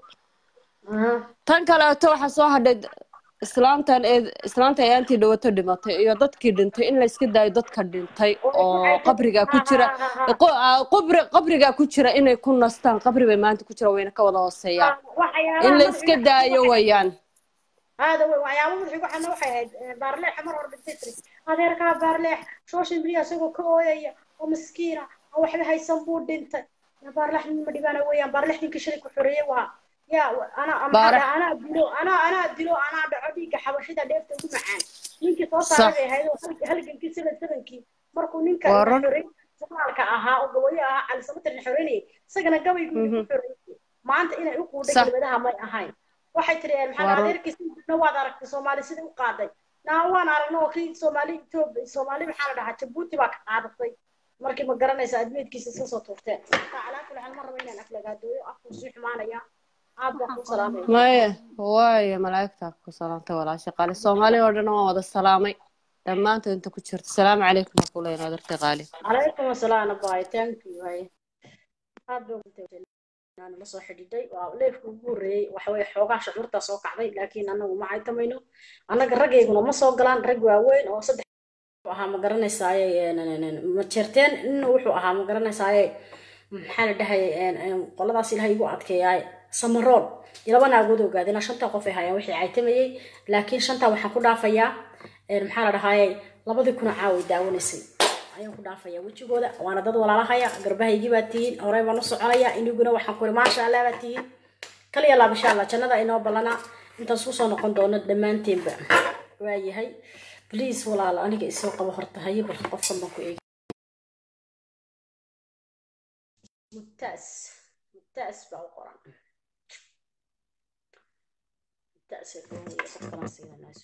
tan kale oo waxa soo hadhay islaantan ee islaanta ay anti dhawato dhimatay iyo dadkii dhintay in la iska daayo dadka dhintay oo qabriga ku jira qabri qabriga ku jira inay ku nastaan qabri bay maanta ku jira wayna ka wada hooseeyaan in la iska daayo wayaan هذا وعيامه وحي وحنا وحي بارليح مرة بالتتري هذا يركب بارليح سوشيال ميديا سووا كويا ومسكينة أو وحنا هاي صنبور دينت بارليح من مدينة ويا بارليح من كشري كحرية وها يا أنا أنا أنا أدلو أنا أنا أدلو أنا بعدي كحوشي ده ديفت ومعان يمكن توصل هذا هاي هل يمكن سنة سنة markuu ninka xorey Soomaalka ahaa oo gabadha ah al sababta in xoreyni sagana gabay ku xorey maanta inay u quuday gabadha ma ahayn waxay tireen maxaa adeerkiisna waad aragtay Soomaali sida u qaaday naa waan aragnaa kii Soomaali Itoobiya Soomaali maxaa la dhahaa Djibouti baa ka qaadatay markii ma garanaysa admeedkiisa soo soo tuurtay ala kulli hal mar inaan aflagaadooyo afku si xumaanaya aad baa ku salaamay maya way malaa'ikta ku salaamtay walaal shaqaale Soomaali oo dhan waa wada salaamay dhammaantood inta ku jirta salaamu calaykum wa kulayna darta qaali calaykum asalaam baay thank you hay aad aan la soo xidhiidhay waa leefku ugu horeeyay waxa way xoogaa shucuurta soo kacday laakiin anagu ma ay tamayno anaga rageyguna ma soo galaan rag waaweyn oo saddex waxa ma garanaysaa ma jirteen in wuxuu ahaa ma garanaysaa maxaa la dhahay qoladaas ilaahay igu adkeeyay samarool ilaba naagood ogaadina shanta qof ay hayaan wixii ay tamayay laakiin shanta waxaan ku dhaafayaa maxaa la dhahay labadii kuna caawi daawanaysay ayaan ku dhaafaya wajigooda waana dad walaalahaya garbahaygii baa tihiin horey baan u soconaya inaguna waxaan ku iri maasha Allah baa tihiin kaliya la insha Allah jannada inoo balana intaas ku soo noqon doono dhammaanteedba waa yahay please walaal aniga isoo qabo horta haye bal qofkan baan ku eeg mutaas mutaas baa u qoran mutaas ee qofkan siinayso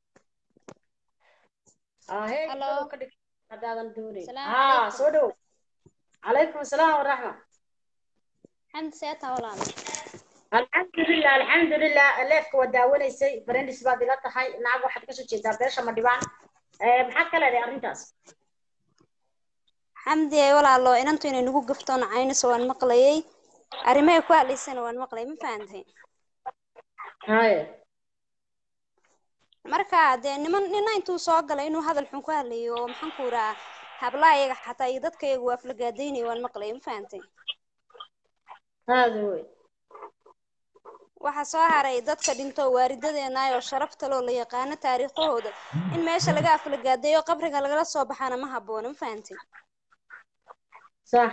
ah hey kadib هذا دوري اه سودو عليكم السلام ورحمه حمد سيتا ولا الحمد لله الحمد لله ليفك وداونيسي برندس باد لا تحي ناق waxaad ka soo jeedaa beesha ma dhibaan ee maxaa kale leeyahay arintaas xamdi ay walaalo inantu inay nagu gaftoon caynayso waan maqlayay arimaha ku haleysana waan maqlay ma fahantahay haye marka de niman nina intuu soo galay inuu hadal xun ku hadlayo maxaan ku raa hablaayga xataa iyo dadkaygu waa aflagaadeynay waan maqlay ma fahantahay hada way waxa soo haray dadka dhinto waaridadeena oo sharafta loo la yaqaan taariikhooda in meesha laga aflagaadeeyo qabriga laga soo baxana ma haboona ma fahantahay sax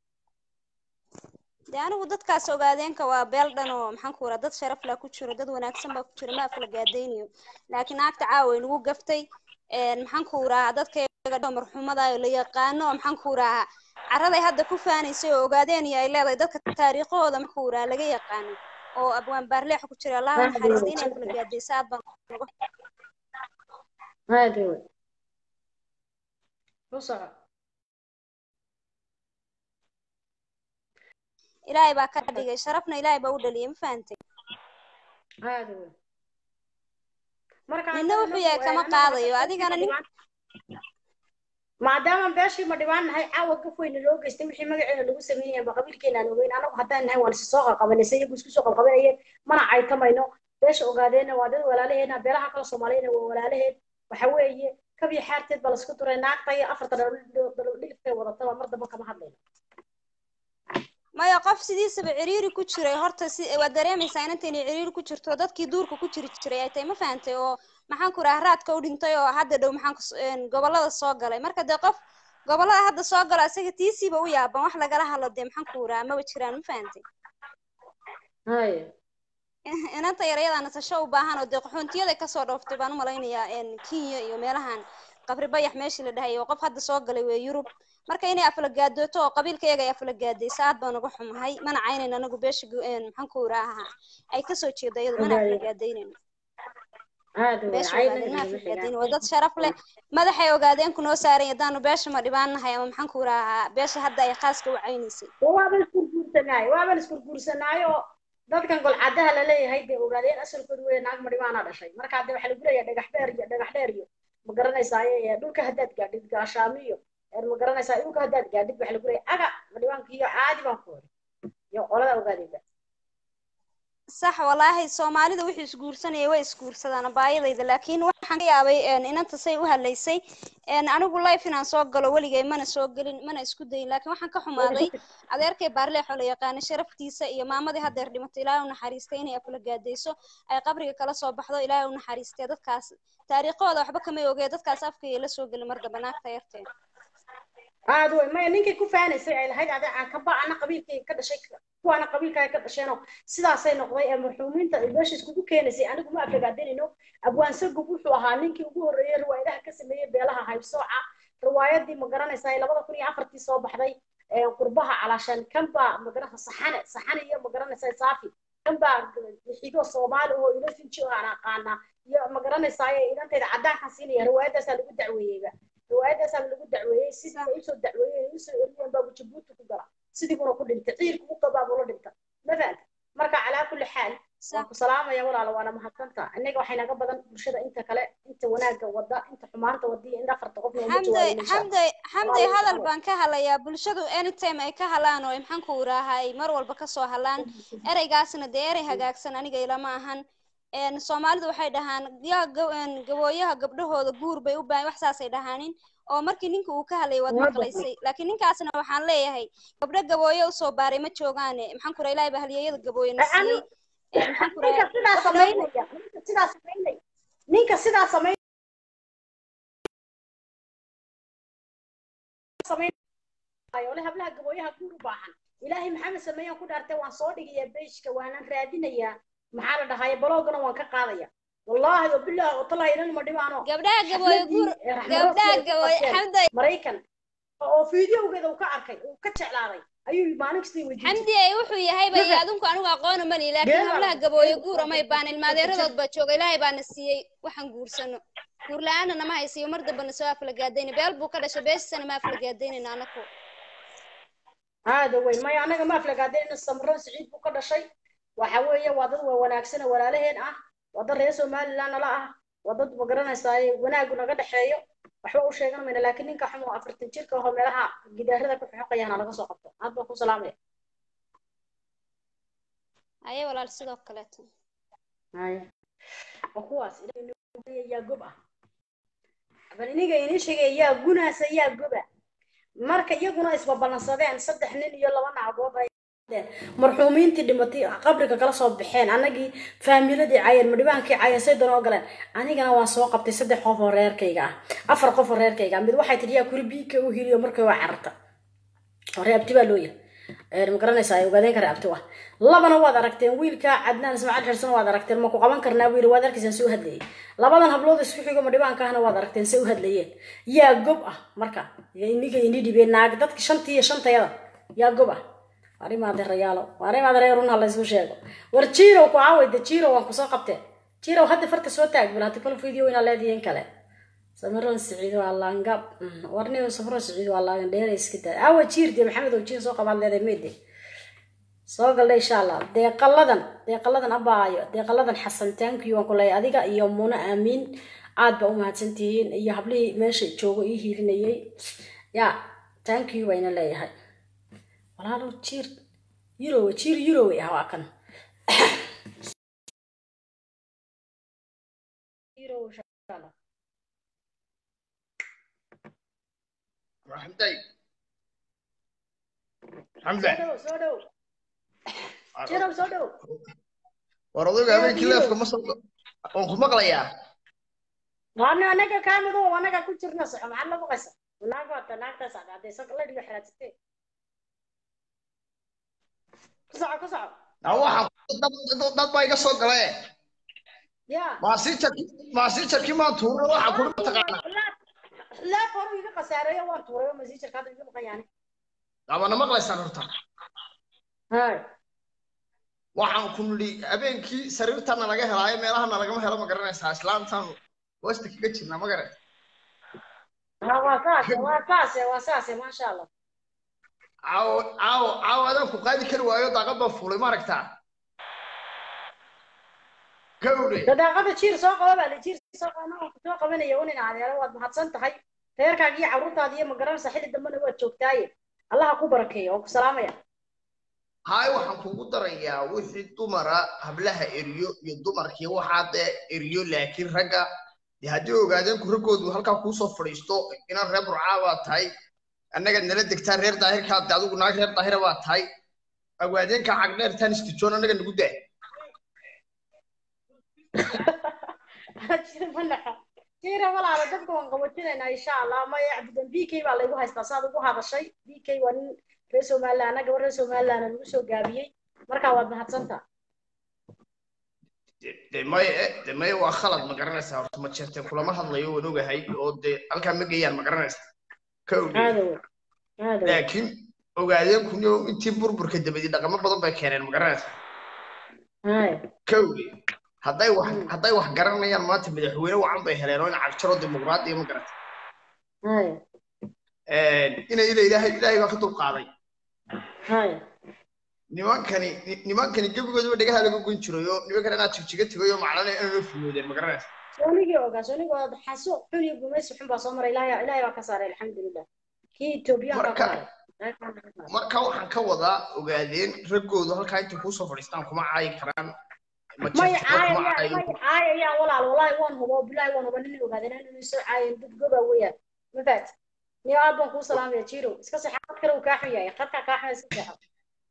anigu dadkaas ogaadeenka waa beel dhan oo maxaan ku raa dad sharaf la ku jiro dad wanaagsan baa ku jira ma aflagaadeynayo laakiin aagta caawa inagu gaftay een maxaan ku raa dadkayga dumar xumada la yaqaano maxaan ku raa caraday hadda ku faanaysay oo ogaadeen ay leedahay dadka taariikhooda maxaan ku raa laga yaqaano oo abwaan baarleex ku jira Allah naxariisto inay aflagaadeyso aad baan hada way وصع إلهي باكر دقي شرفنا إلهي بقول لي مفانتي هذا هو إنه وحيا كما قاضي وهذه أنا نك ما دام باشي ما ديوان هاي عاوة كفوين اللوج استمشي ما قاعد اللوج سميني بقبل كنا نوين أنا وحتى إنها وان السوق قبل سيء بس كسوق قبل إيه ما نعيط ما إنه باش وقادين وادد ولا له هنا بيرها كلا صوماليين ولا له وحوي كبي حارتي بلسكو ترى ناقطة أفرط دلو في وضعتها مرة ما كم هذين maya qof sidiisaba ciriiri ku jiray horta si waa dareemaysaa inanta inay ciriiri ku jirto dadkii duurka ku jiri jiray ay tahay ma fahantay oo maxaan ku rahaa raadka u dhintay oo hadda dhow maxaan ku gobolada soo galay marka dee qof gobolada hadda soo gala isaga tiisiiba u yaaban wax lagala hadlo dee maxaan ku rahaa maba jiraan ma fahantay hay inanta yarayada nasasho u baahan oo dee qaxoontiyada kasoo dhooftay baan u malaynayaa Kenya iyo meelahan qabri bayax meeshii la dhahay oo qof hadda soo galay waa Yurub marka inay aflagaadooto oo qabiilkayga ay aflagaadaysa aad baan uga xumahay mana caynayna anagu beesha maxaan ku raaha ay ka soo jeedo iyadu mana aflagaadaynayno aad way caynayna waa dad sharaf leh madaxay ogaadeen ku noo saaran yadaanu beesha ma dhibaanahay ama maxaan ku raaha beesha hadda ay khaaska u caynaysay waa bal isku guursanaay waa bal isku guursanaay oo dadkan gol cadaha la leeyahay bay ogaadeen asalkoodu way naag ma dhibaana dhashay marka hadda waxa lagu leeyahay dhagax dheer iyo dhagax dheer iyo ma garanaysaa ee dhulka haddaad gaadhid gaashaamiyo ma garanaysaa dhulka haddaad gaadhid waxa lagu leeyahay aga ma dhibaanka iyo caadi baan ku hor iyo qolada ogaadayda sax walaahi Soomaalida wixii isguursanayay way isguursadaan baayadayda laakiin waxaan ka yaabay inanta say u haleysay anigu life inaan soo galo waligay mana soo galin mana isku dayin laakiin waxaan ka xumaaday adeerkay baarle xol yaqaan sharaftiisa iyo maamadii hadeer dhimatay Ilaahay u naxariistay inay afla gaadayso ay qabriga kala soo baxdo Ilaahay u naxariistay dadkaas taariikhooda waxba kama ogeey dadkaas afkay la soo galin mar daba naagta yarteen aad way ma ninkii ku faanaysay ay lahayd adeer aan ka baacna qabiilkay ka dhashay kuwana qabiilkay ka dhasheen sidaasay noqday ee marxuuminta ay beesha isku keenaysay anigu ma aflagaadeynino abwaan sagu wuxuu ahaa ninkii ugu horeeyay riwaayadaha ka sameeyay beelaha haybsooca riwaayadii ma garanaysaa laba kun iyo afar tii soo baxday ee qurbaha calaashan kanba ma garanaysaa saxane saxane iyo ma garanaysaa saafi kanba xigo Soomaali oo ila finji aan aqaana iyo ma garanaysaa idantayda cadaanka siinaya riwaayadaas lagu dacweeyay riwaayadaas lagu dacweeyay sidii ay soo dacweeyay ay soo eriyeen baa Djibouti ku gala sidii kuna ku dhintay ciirku u qabaa buu la dhintay madaan marka ala kulli xaal waan ku salaamaya walaalo waana mahadsantaa anaga waxay naga badan bulshada inta kale inta wanaaga wada inta xumaanta wadiya inta afarta qof oo xamday xamday xamday hadal baan ka halayaa bulshadu anytime ay ka halaan oo maxaan ku raahay mar walba ka soo halaan ereygaasna deeray hagaagsan aniga ilama ahan een Soomaalidu waxay dhahaan yaa gabooyaha gabdhahooda guur bay u baahan wax saas ay dhahaanin oo markii ninka uu ka hadlay wad maqlaysay laakiin ninkaasna waxaan leeyahay gabdho gabooyo u soo baaray ma joogaan maxaan ku reelay bahliyada gabooyana siiyay maxaan ku reelay sidaas sameeynaya sidaas sameeynaya ninka sidaas sameeynaya sameeynaya wala hablaha gabooyaha guur u baahan ilaahay maxamed sameeyay ku dhaartay waan soo dhigaya beeshka waanan raadinaya maxaa la dhahay balogana waan ka qaadaya wallahi billahi wallahi inaan ma dhibaano gabdhaha gabooyo guur gabdhaha gabooyo xamday mareykan oo fiidiyogeeda uu ka arkay uu ka jeclaaday ayuu maalintii wajiyay xamdi ay wuxuu yahay bay adunku anigu aqoon ma leeyahay laakiin hablaha gabooyo guur ama baan ilmaadeeradood ba jooga ilaahay baan siiyay waxaan guursano guur la'aana nama haysiyo mar dambana soo afla gaadayna beel buu ka dhashay beesana ma afla gaadaynayna anaku hada way ma anaga ma afla gaadayna samran saciid buu ka dhashay waxa weeye waa dad wanaagsan walaalaheen ah waa dad reer Soomaaliland la ah waa dad ma garanaysaa wanaag naga dhaxeeyo waxba u sheegan mayna laakiin ninka xumo afartan jirka oo meelaha gidaarada ku xoqayana laga soo qabto aad baan ku salaamay aye walaal sidoo kale tan aye kuwaas inay yaa gob ah bal iniga inii sheegay yaa gunaasa yaa goba marka iyaguna isba balansadeen saddex nin iyo laba naagood marxuumiintii dhimatay qabriga kala soo baxeen anagii faamiladii caayeen madhibaankii caayeen say doon ogoleen anigana waan soo qabtay saddex qof oo reerkayga ah afar qof oo reerkayga mid waxay tiriyaa kuri biika u hiliyo markay waa cararta hore abti baa loo yahay ee ma garanaysaa ay ogaadeen kara abti wax labana waad aragteen wiilka cadnaan ismaaciil xirsan waad aragteen ma ku qaban karnaa wiil waad arkaysan soo hadlayay labadan hablood isku xigo madhibaanka ahna waad aragteen say u hadlayeen yaa gob ah marka iniga ini dhibeen naag dadka shantii iyo shantayada yaa gob ah arrima adeerayaalo arrima adeeruna la isku sheego war jiro ku aawayda jiro waan ku soo qabtay jiro hadda farta soo taag bilaa kala video ina leediyeen kale samaran saciid waa laangab warniyo safro saciid waa laangan dheer iska daa awa jiirdi maxamed oo jiro soo qaban leeday meede soo gal insha Allah deeqaladan deeqaladan abaayo deeqaladan xasan taankiyo waan ku leeyahay adiga iyo muna aamin aad ba u mahadsantihiin iyo hablii meesha joogo ii hiilinayay ya taankiyo wayna leeyahay walaalo jiir euro jiir euro ah waa kan euro insha Allah حمدي حمدي سودو سودو جيرو سودو ورضيك أبين كلاف كم صوت أنكم مقليا وانا انا كامل وانا كنت نص معنا بقص ولا قلت انا تسع قاعد يسق الله اللي حراتتي كسع كسع أوه ضد ضد بايق الصوت قليل يا ما سيرتك ما سيرتك كم تقول روح أقول تقنا لا لا فرو يبقى قسارة وان توري ما زيد كذا يبقى يعني أما أنا مقلي سنرتها هاي waxaan ku nuli abeenkii sariirtana laga helaayo meelahana lagama helo ma garanaysaa islaantan wasta kaga jirna ma garan ha waa saas waa saas waa saas ma sha Allah aaw aaw aaw adan ku qaadi kari waayo daaqada fuulay ma aragtaa gawri daaqada jiir soo qaba baa jiir soo qaba ma soo qabanaya un in adeero waad mahadsan tahay reerkaaga iyo carruurtaada iyo ma garanaysaa xilli dambana waad joogtaaye Allah ku barakeeyo oo ku salaamaya هاي waxaan kugu darayaa wixii dumara hablaha eriyo iyo dumarkii waxaad eriyo laakiin ragga hadii ogaadeen ku ragoodu halka ku soo fadhiisto inaan reer burcaaba tahay annaga nala degtaa reer daahirka adigu naag reer daahira waa tahay ogaadeen ka cagdheer tan istijoon annaga nagu daa jira walaalo dadku waan qaboojinayna insha Allah ma yacbudan B K baa lagu haystaa saad ugu hadashay B K waa nin reer Soomaaliland anaga reer Soomaaliland lagu soo gaabiyay marka waad mahadsantaa demay demay waa khalad ma garanaysaa horta ma jirtay kulama hadlayo waan ogahay oo de halka ma geeyaan ma garanaysaa kawdi laakiin ogaadeen kunyo intii burburka dabadii dhaqamo badan bay keeneen ma garanaysaa hay kawdi hadday wax hadday wax garanayaan maanta madaxweyne wacan bay heleen oo in cagtaro dimuqraadi ma garanaysaa hay ee ina ila ilaahay ilaahay baa ka dul qaaday hay nimankani nimankani gabagooda dhagaha laga goyn jirayo nimankana aad jigjiga tagayo macalana inuu fuudeen ma garanaysaa soonigi ogaa soonigi waa xaso xuli gumaysi xun baa soo maray ilaahay ilaahay baa ka saaray alxamdulillah kii Ethiopia ka qaaday marka waxaan ka wadaa ogaadeen ragoodu halka inta ku soo fadhiistaan kuma caayi karaan ma caayi ma caayi ya walaal walaal waan hubo bilaay waan hubo nin ogaadeen inuu soo caayin dad goba weeyaan ma faat ni aad baan ku salaamay jiro iska saxaad kale uu ka xiyay qadka ka xiyay iska saxaad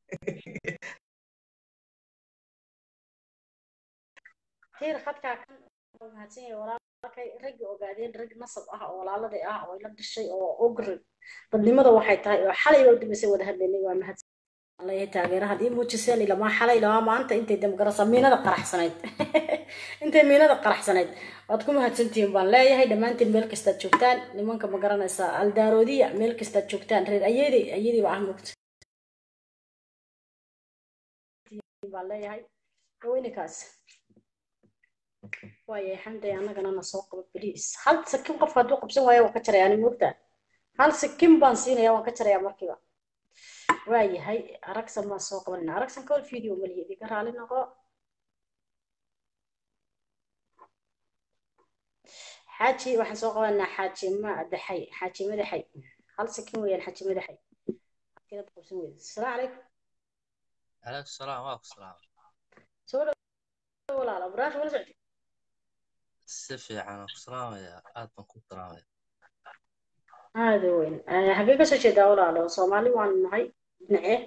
heer qadka kan mahadsan yahay walaalkay rag ogaadeen rag nasab ah oo walaalada ah oo ila dhashay oo ogri dadnimada waxay tahay oo xalay wada dimisay wada hadlaynay waa mahadsan Allah ya taageeraha hadii muujiseen ila ma xalay ila maanta intay damgarasa miinada qaraxsanayd intay miinada qaraxsanayd waad ku mahadsantiin baan leeyahay dhamaantiin meel kasta joogtaan nimanka ma garanaysa aldaroodiya meel kasta joogtaan reer ayeeday ayeeday baa ahmugta baan leeyahay weynikaas waaye xamday anagana na soo qabo please hal sakin qof haduu qabsan waayo waa ka jaray ani mugta hal sakin baan siinaya waan ka jaraya markiiba waayahay aragsan ma soo qabanina aragsan kol video maliye diga raali noqo xaaji waxaan soo qabanaa xaaji ma daxay xaaji madaxay hal sakin weeyaan xaaji madaxay kida qabsan weey assalaamu calaykum alaykum salaam wa salaam soo walaal abrash wala socdi si fiican ku salaamaya aad baan ku salaamaya هذا وين حقيقة شيء دولة على صومالي وان هاي نعيه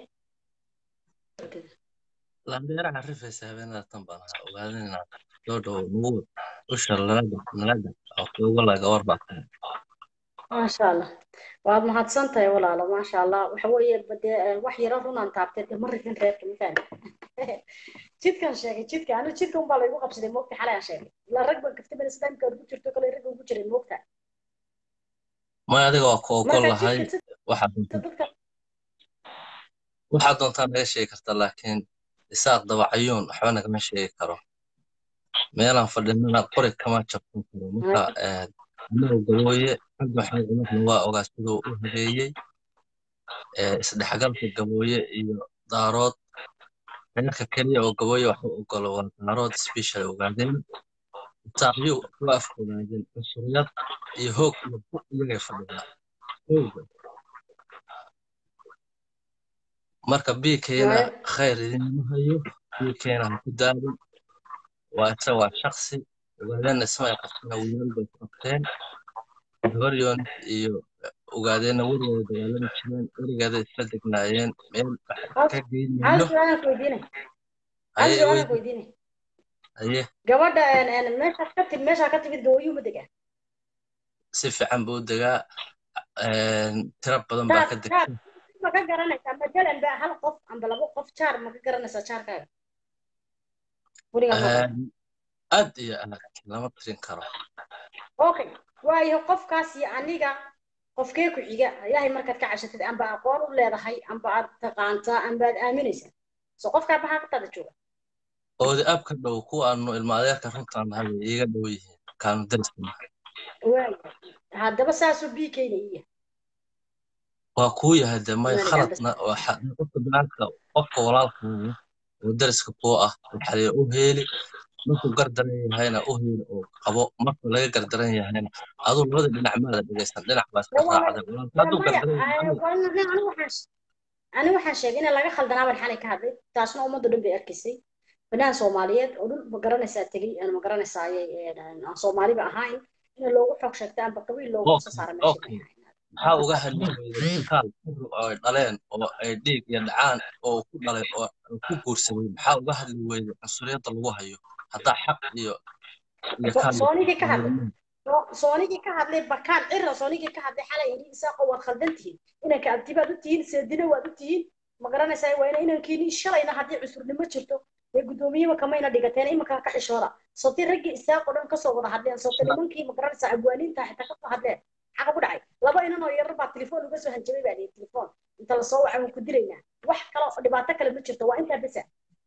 لما أعرف حسابنا تنبنا وهذا دودو نور وش اللي نلقى أو والله جوار بعدين ما شاء الله وهذا ما هتصنت يا ولا لا ما شاء الله وحوي بدي وحي رفضنا أن تعبت مرة كنت غير كمثال جد كان شيء جد كان أنا جد كم بالي وقف سيد موقت حلا شيء لا ركب كفتي من السلام كربو جرتو كلا ركب وجري موقت ما adiga waa ku ogol lahay waxa waxa doontaa ma sheegi kartaa laakiin isaaq dabacayuun waxba naga sheegi karo meelan fadhina qori kama jabsan karo marka ee gabooye waxa waa ogaa sidoo u habeeyay ee isdhexgalka gabooye iyo daarood marka kaliya oo gabooye wax u ogol waa daarood special ogaadeen taabiyo waa afkoodeen shiriyad iyo hoog iyaga fadhiya marka biikeena khayr idin hayo biikeena ku daado waa tawa shakhsi wadana isma qasna wiil bay qabteen gabaryoon iyo ogaadeena warwada dagaalami jireen erigeeda isla degnaayeen meel hal ka hal geynayno su'aalan ku weydiinay hal ayay su'aalan ku weydi weydiinay aye gabadha een een meesha ka timid meesha ka timid gabooyuu ma degaa si fiican buu u degaa een, tiro badan baa jaar ka jaar degtay ma ka garanaysaa majalan baa hal qof amba labo qof jaar ma ka garanaysaa jaarkaaga weligaa ma oran Een, aad iyo aad lama tirin karo okay waayo qofkaas iyo aniga qofkee ku xiga ilaahay markaad ka cabsatid amba aqoon u leedahay amba aad taqaantaa amba aad aaminaysaa so qofkaa maxaa ka tada jooga oodi ab ka dhow kuwa aanu ilma adeerka runtaan nahay way iiga dhow yihiin kaanu dariskana waayo haddaba saasuu bii keenaya waa kuu yahay de may imaanigaan bas khaladna oo xa- qofka banaanka qofka walaalkaaga oo dariska kuu ah waxaa u heeli markuu gardaran yahayna u heeli oo qabo markuu laga gardaran yahayna aduu labada dhinac maada dhegaysan dhinac baa iska wala raacday walaalka wala hadduu maya gardaran yahay ay- aniga wala aniga waxaan ani waxaan sheegay in laga khaldanaa baan xalay ka hadlay taasna ummadda dhan bay arkaysay banaan soomaaliyeed oo dhul ma garanaysaa tegey aan ma garanaysaa ayay aan soomaaliba ahayn in loogu xog sheegtay amba qabiil loogu soo okay saara meesha okay maxaa uga hadli weyday dagaal xurri oo ay dhaleen oo ay dhiig iyo dhacaan oo ku dhalay oo ay ku guursaday maxaa uga hadli weyday cunsuriyadda lagu hayo haddaa xaq iyo iyo So- kaali soonigii ka hadlay So- soonigii ka hadlay bakaan cira soonigii ka hadlay xalay yidhi isaaqo waad khaldan tihiin inanka abtibaad u tihiin seedina waad u tihiin ma garanaysaa waa ina inankiini shalayna haddii cusurnimo jirto ee guddoomiyeba kamayna dhigateen imankaa ka xishooda sotii raggii isaaqo dhan kasoo wada hadleen sooti nimankii ma garanaysaa abwaaniinta xitaa kasoo hadleen xaqa ku dhacay laba inan oo yarar baa telefoon uga soo hanjabay baa lihi telefoon inta lasoo waca waan ku dilaynaa wax kale oo dhibaato kale ma jirto waa intaa besa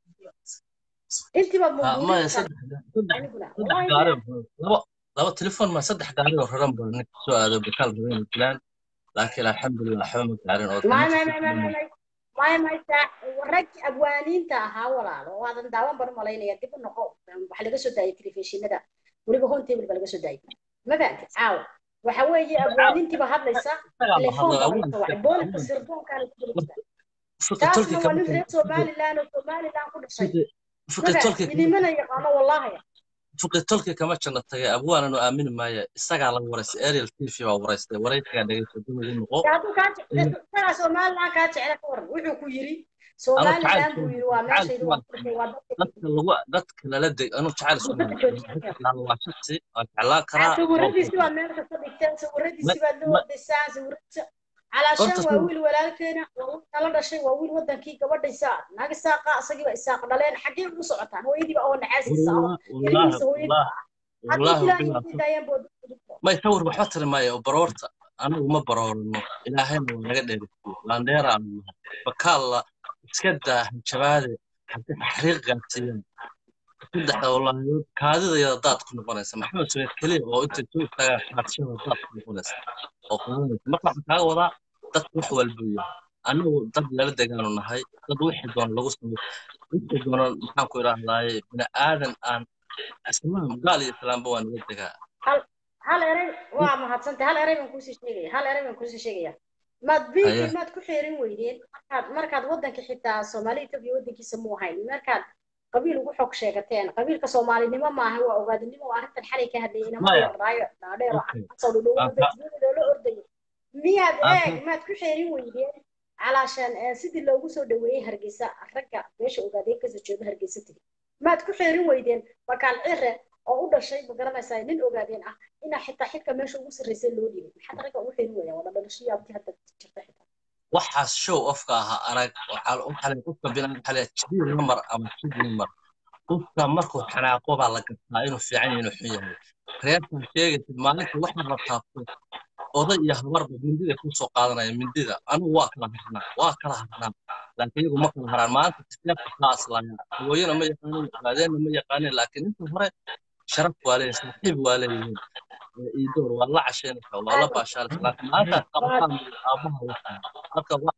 intii baad ha maya mawduudinaysaa saddex saddex aniguna saddex wallahi gaari bilaah oo- laba laba telefoon ma saddex gaari oo raran baa ninka soo aaday bakaal rabeen filaan laakiin alxamdulilah waxba ma gaarin oo ما nafta ما ما ما ما ما ما ما rag abwaaniinta ahaa walaalo waadan daawan baan u malaynaya dib u noqo waxa laga soo daayay telefishinada weliba hon table baa laga soo daayay ma fahamtid caawa waxa weeye abwaaniintiiba hadlaysa isagaa la telefoon hadlo baa laga awood soo wacay booliska sirdoonkaana ku jirta fiqi tolki taasna waa kama nin reer fiqi somaliland oo somaliland ku dhashay fiqi ma fiqi tolki fahamtid kama inimana yaqaano wallahi fiqi tolki kama janna tagay abwaananu aamini maayo isagaa laga waraystay ariel t v baa waraystay waraysigaa dhegaysta dib ugu noqo hadduu kaa isagaa somaliland kaa jecla ka waran wuxuu ku yiri anu somaliland jacayl buu yiri waa jacayl meeshaydu waan ku dhashay waa dadka dadka lagu dadka lala deg anu jacayl isku dadka joojiya waa shaksi waa jeclaan karaa sawiradiisi baad meel kasta dhigteen sawiradiisi baad la wadaysaan sawiradiisa calaashaan horta waa wiil walaalkeena waa wiil nala dhashay waa wiil wadankii gabadha isaaq naag isaaqa isagiiba isaaq dhaleen xaggee ugu socotaan hooyadiiba oo nacaasiisa ah wallaahi ilmihiisa hooyadii wallaahi ah haddii wallaahi ilaahay bilaa intii daayaan bood may sawir waxba tiri maayo baroorta anigu ma baroorano ilaahayna waa naga dheerisiyo laandheeraanu nahay bakaalla iska daa hanjabaade haddii taxriiq gaadsiiyaan saddexda wallaahi kaadida yada daad ku noqonaysa maxamed suweyd keliya oo inta soo istaagaa qaadashada daad ku noqonaysa oo qabanaysa marka waxaan kaaga wadaa dadku wax walbuu yahay anigu dad lala degaanu nahay dad wixii doona lagu sameeyo wixii doona maxaan ku idhaahdaaye bini aadan aan islaam gaal iyo islaamba waa naga degaa hal hal eray waa mahadsantay hal eray baan kuusii sheegaya hal eray baan kuusii sheegaya maad biilkii haya maad ku xeerin weydeen markaad markaad waddanka xitaa soomaali etoobiya waddankiisa muu hayn markaad qabiil ugu xog sheegateen qabiilka soomaalinimo maaha waa ogaadinimo waa arrintan xalay ka hadlayay inama maya yarraayo dhaadheer oo okay casoo dhudhow aan ka dadweyne loola ordayay miyaad aan eeg ka maad ku xeerin weydeen calaashaan eh, sidii loogu soo dhaweeyey hargeysa ragga beesha ogaadeen kasoo jeeda hargeysa tegi maad ku xeerin weydeen bakaal cire oo u dhashay ma garanaysaa nin ogaadeen ah inaa xitaa xilka meesha ugu sarreysay loo dhibay maxaad ragga ugu xeerin weydeen wada dhalashadii abti hadda jirta xitaa waxaas show ofka ahaa arag waxaa waxaa la qofka binaan waxaa la jibiil namar ama jib namar qofka markuu xanaaqo baa la gartaa inuu fiican yahay inuu xun yahay reerkan sheegaysid maalinta waxaa la taabto oday iyo habarba mindida ku soo qaadanaya mindida anigu waa kala harnaa waa kala harnaa laakiin iyagu ma kala haraan maalinta isteebka kaa aslaya hawooyana ma yaqaanin ogaadeenna ma yaqaanin laakiin inta hore sharaf waa leeyahay saaxiib waa leeyihiin iyo door waa la casheynaysaa waa la baashaalaysaa laakiin maalintaas qabataan aabaha waxaa marka wax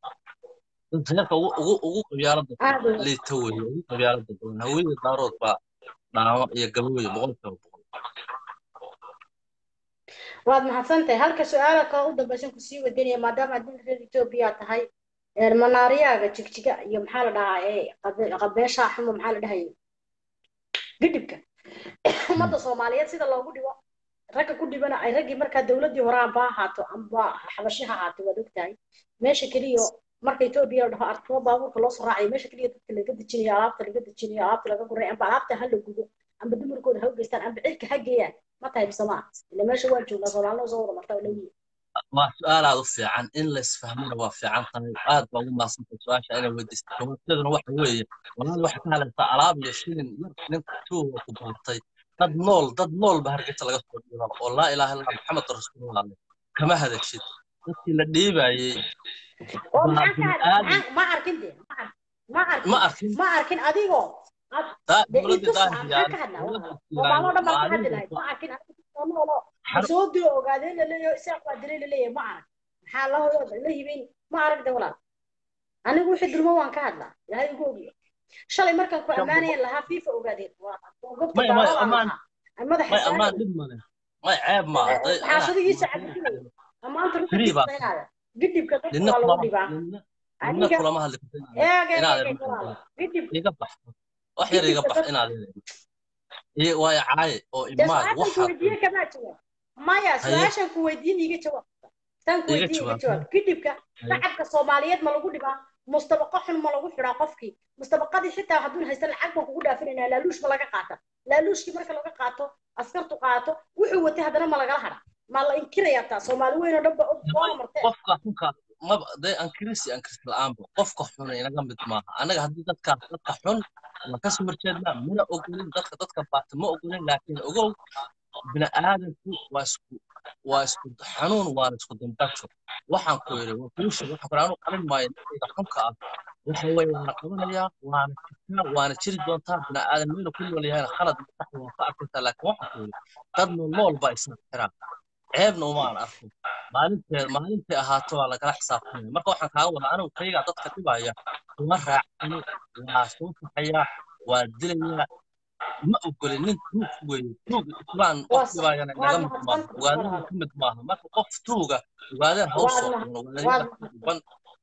reerka ugu ugu ugu qabyaalada aad u liita weeye ugu qabyaalada badan haweeney daarood baa dhaamo iyo gabooye boqolkiiba boqol waad mahadsantahay halka su-aala kale u dambaysan kusii wadanaya maadaama aad nin reer etoobiya tahay ee manaariyaaga jigjiga iyo maxaa la dhahaa ee qabe- qabeesha xumo maxaa la dhahayay gidhibka ummadda soomaaliyeed sida loogu dhigo ragga ku dhibana ay raggii markaa dowladdii hore amba ha ahaato amba xabashi ha ahaato waad ogtahay meesha keliya marka Ethiopia la dhaho arko baabuurka loo soo raacayo meesha keliya dadka laga dejinayo alaabta laga dejinayo alaabta laga guray amba alaabta hal la gubo amba dumarkooda ha u geystaan amba cirka ha geeyaan ma tahay bisamaa ila meesha waa joogaa Soomaaliya soo wada marta walaalihi waa su'aal aad u fiican in la isfahmana waa fiican tahay aad baa ugu maasantay su'aasha inay weydiisto jawaabteeduna waxa weeye walaal waxa ka halaysaa alaab iyo shilin yar ninka tuuga ku baartay dad nool dad nool ba hargeysa laga soo dhiibaa oo laa ilaaha illa maxamed rasuulullah kama hadashid dadkii la dhiibayay ma arkin de ma arkin ma arkin ma arkin adigoo dowladda daahiyaan oo dhan baan ka hadlahay ma arkin soo dio ogaadeen la leeyahay isaaq waa dilay la leeyahay ma arag maxaa la hooyo la hibin ma arag de walaal anigu wixii dulmo waan ka hadlaa ilaahay ugu ogiyo shalay markaan ku amaanayeen lahaa fifa ogaadeen waa gobta baa madaxa may amaan dib male may ceeb ma arday xaashadigiisa cabdinay amaanta ruuxii saynaaya gidibka dadka waa lagu dhibaa aniga kulama hadli inaad gidib iga baxdo wax yar iga bax inaad iyo way caay oo imaad waxa weydiin kama jawaab maya su'aashan ku weydiin iga jawaab tan ku weydiin iga jawaab gidibka shacabka Soomaaliyeed ma lagu dhibaa mustabaqa xun ma lagu xiraa qofkii mustabaqadii xitaa hadduu haysan lacag baan kugu dhaafinayna laaluush ma laga qaata laaluushkii marka laga qaato askartu qaato wuxuu watay haddana ma lagala hadha ma la inkiraya taa Soomaali weyn oo dhan ba oo martay qofka xunka ma day ankirisi ankirisi la'aanba qofka xun inaga mid maaha anaga haddii dadka dadka xun la ka soo horjeedna mana ogolin dadka dadka baata ma ogolin laakiin ogow bina aadamku waa isku waa isku xanuun waa isku dambajo waxaan ku yiri waa kuusha waxa qaraano qarin maayo dadka xunka ah waxa way la qabanaya waana jirta waana jiri doontaa bina aadam meel ku nool yahay khalad sax waa ka arkaysa laakiin waxa ku yiri dad nool baa isan xiraa ceebna uma aan arko maalintii maalintii ahaato waa lagala xisaabtamaya marka waxaan kaaga wadaa anigu kayga dadka dhibaya uma raacino waa soo saxaya waa dilaya ma ogolin nin tuug weeye tuug islaan qof dhibayana naga mid maaha ogaadaha ka mid maaha marka qof tuuga ogaadaha ha u soo ogaadaha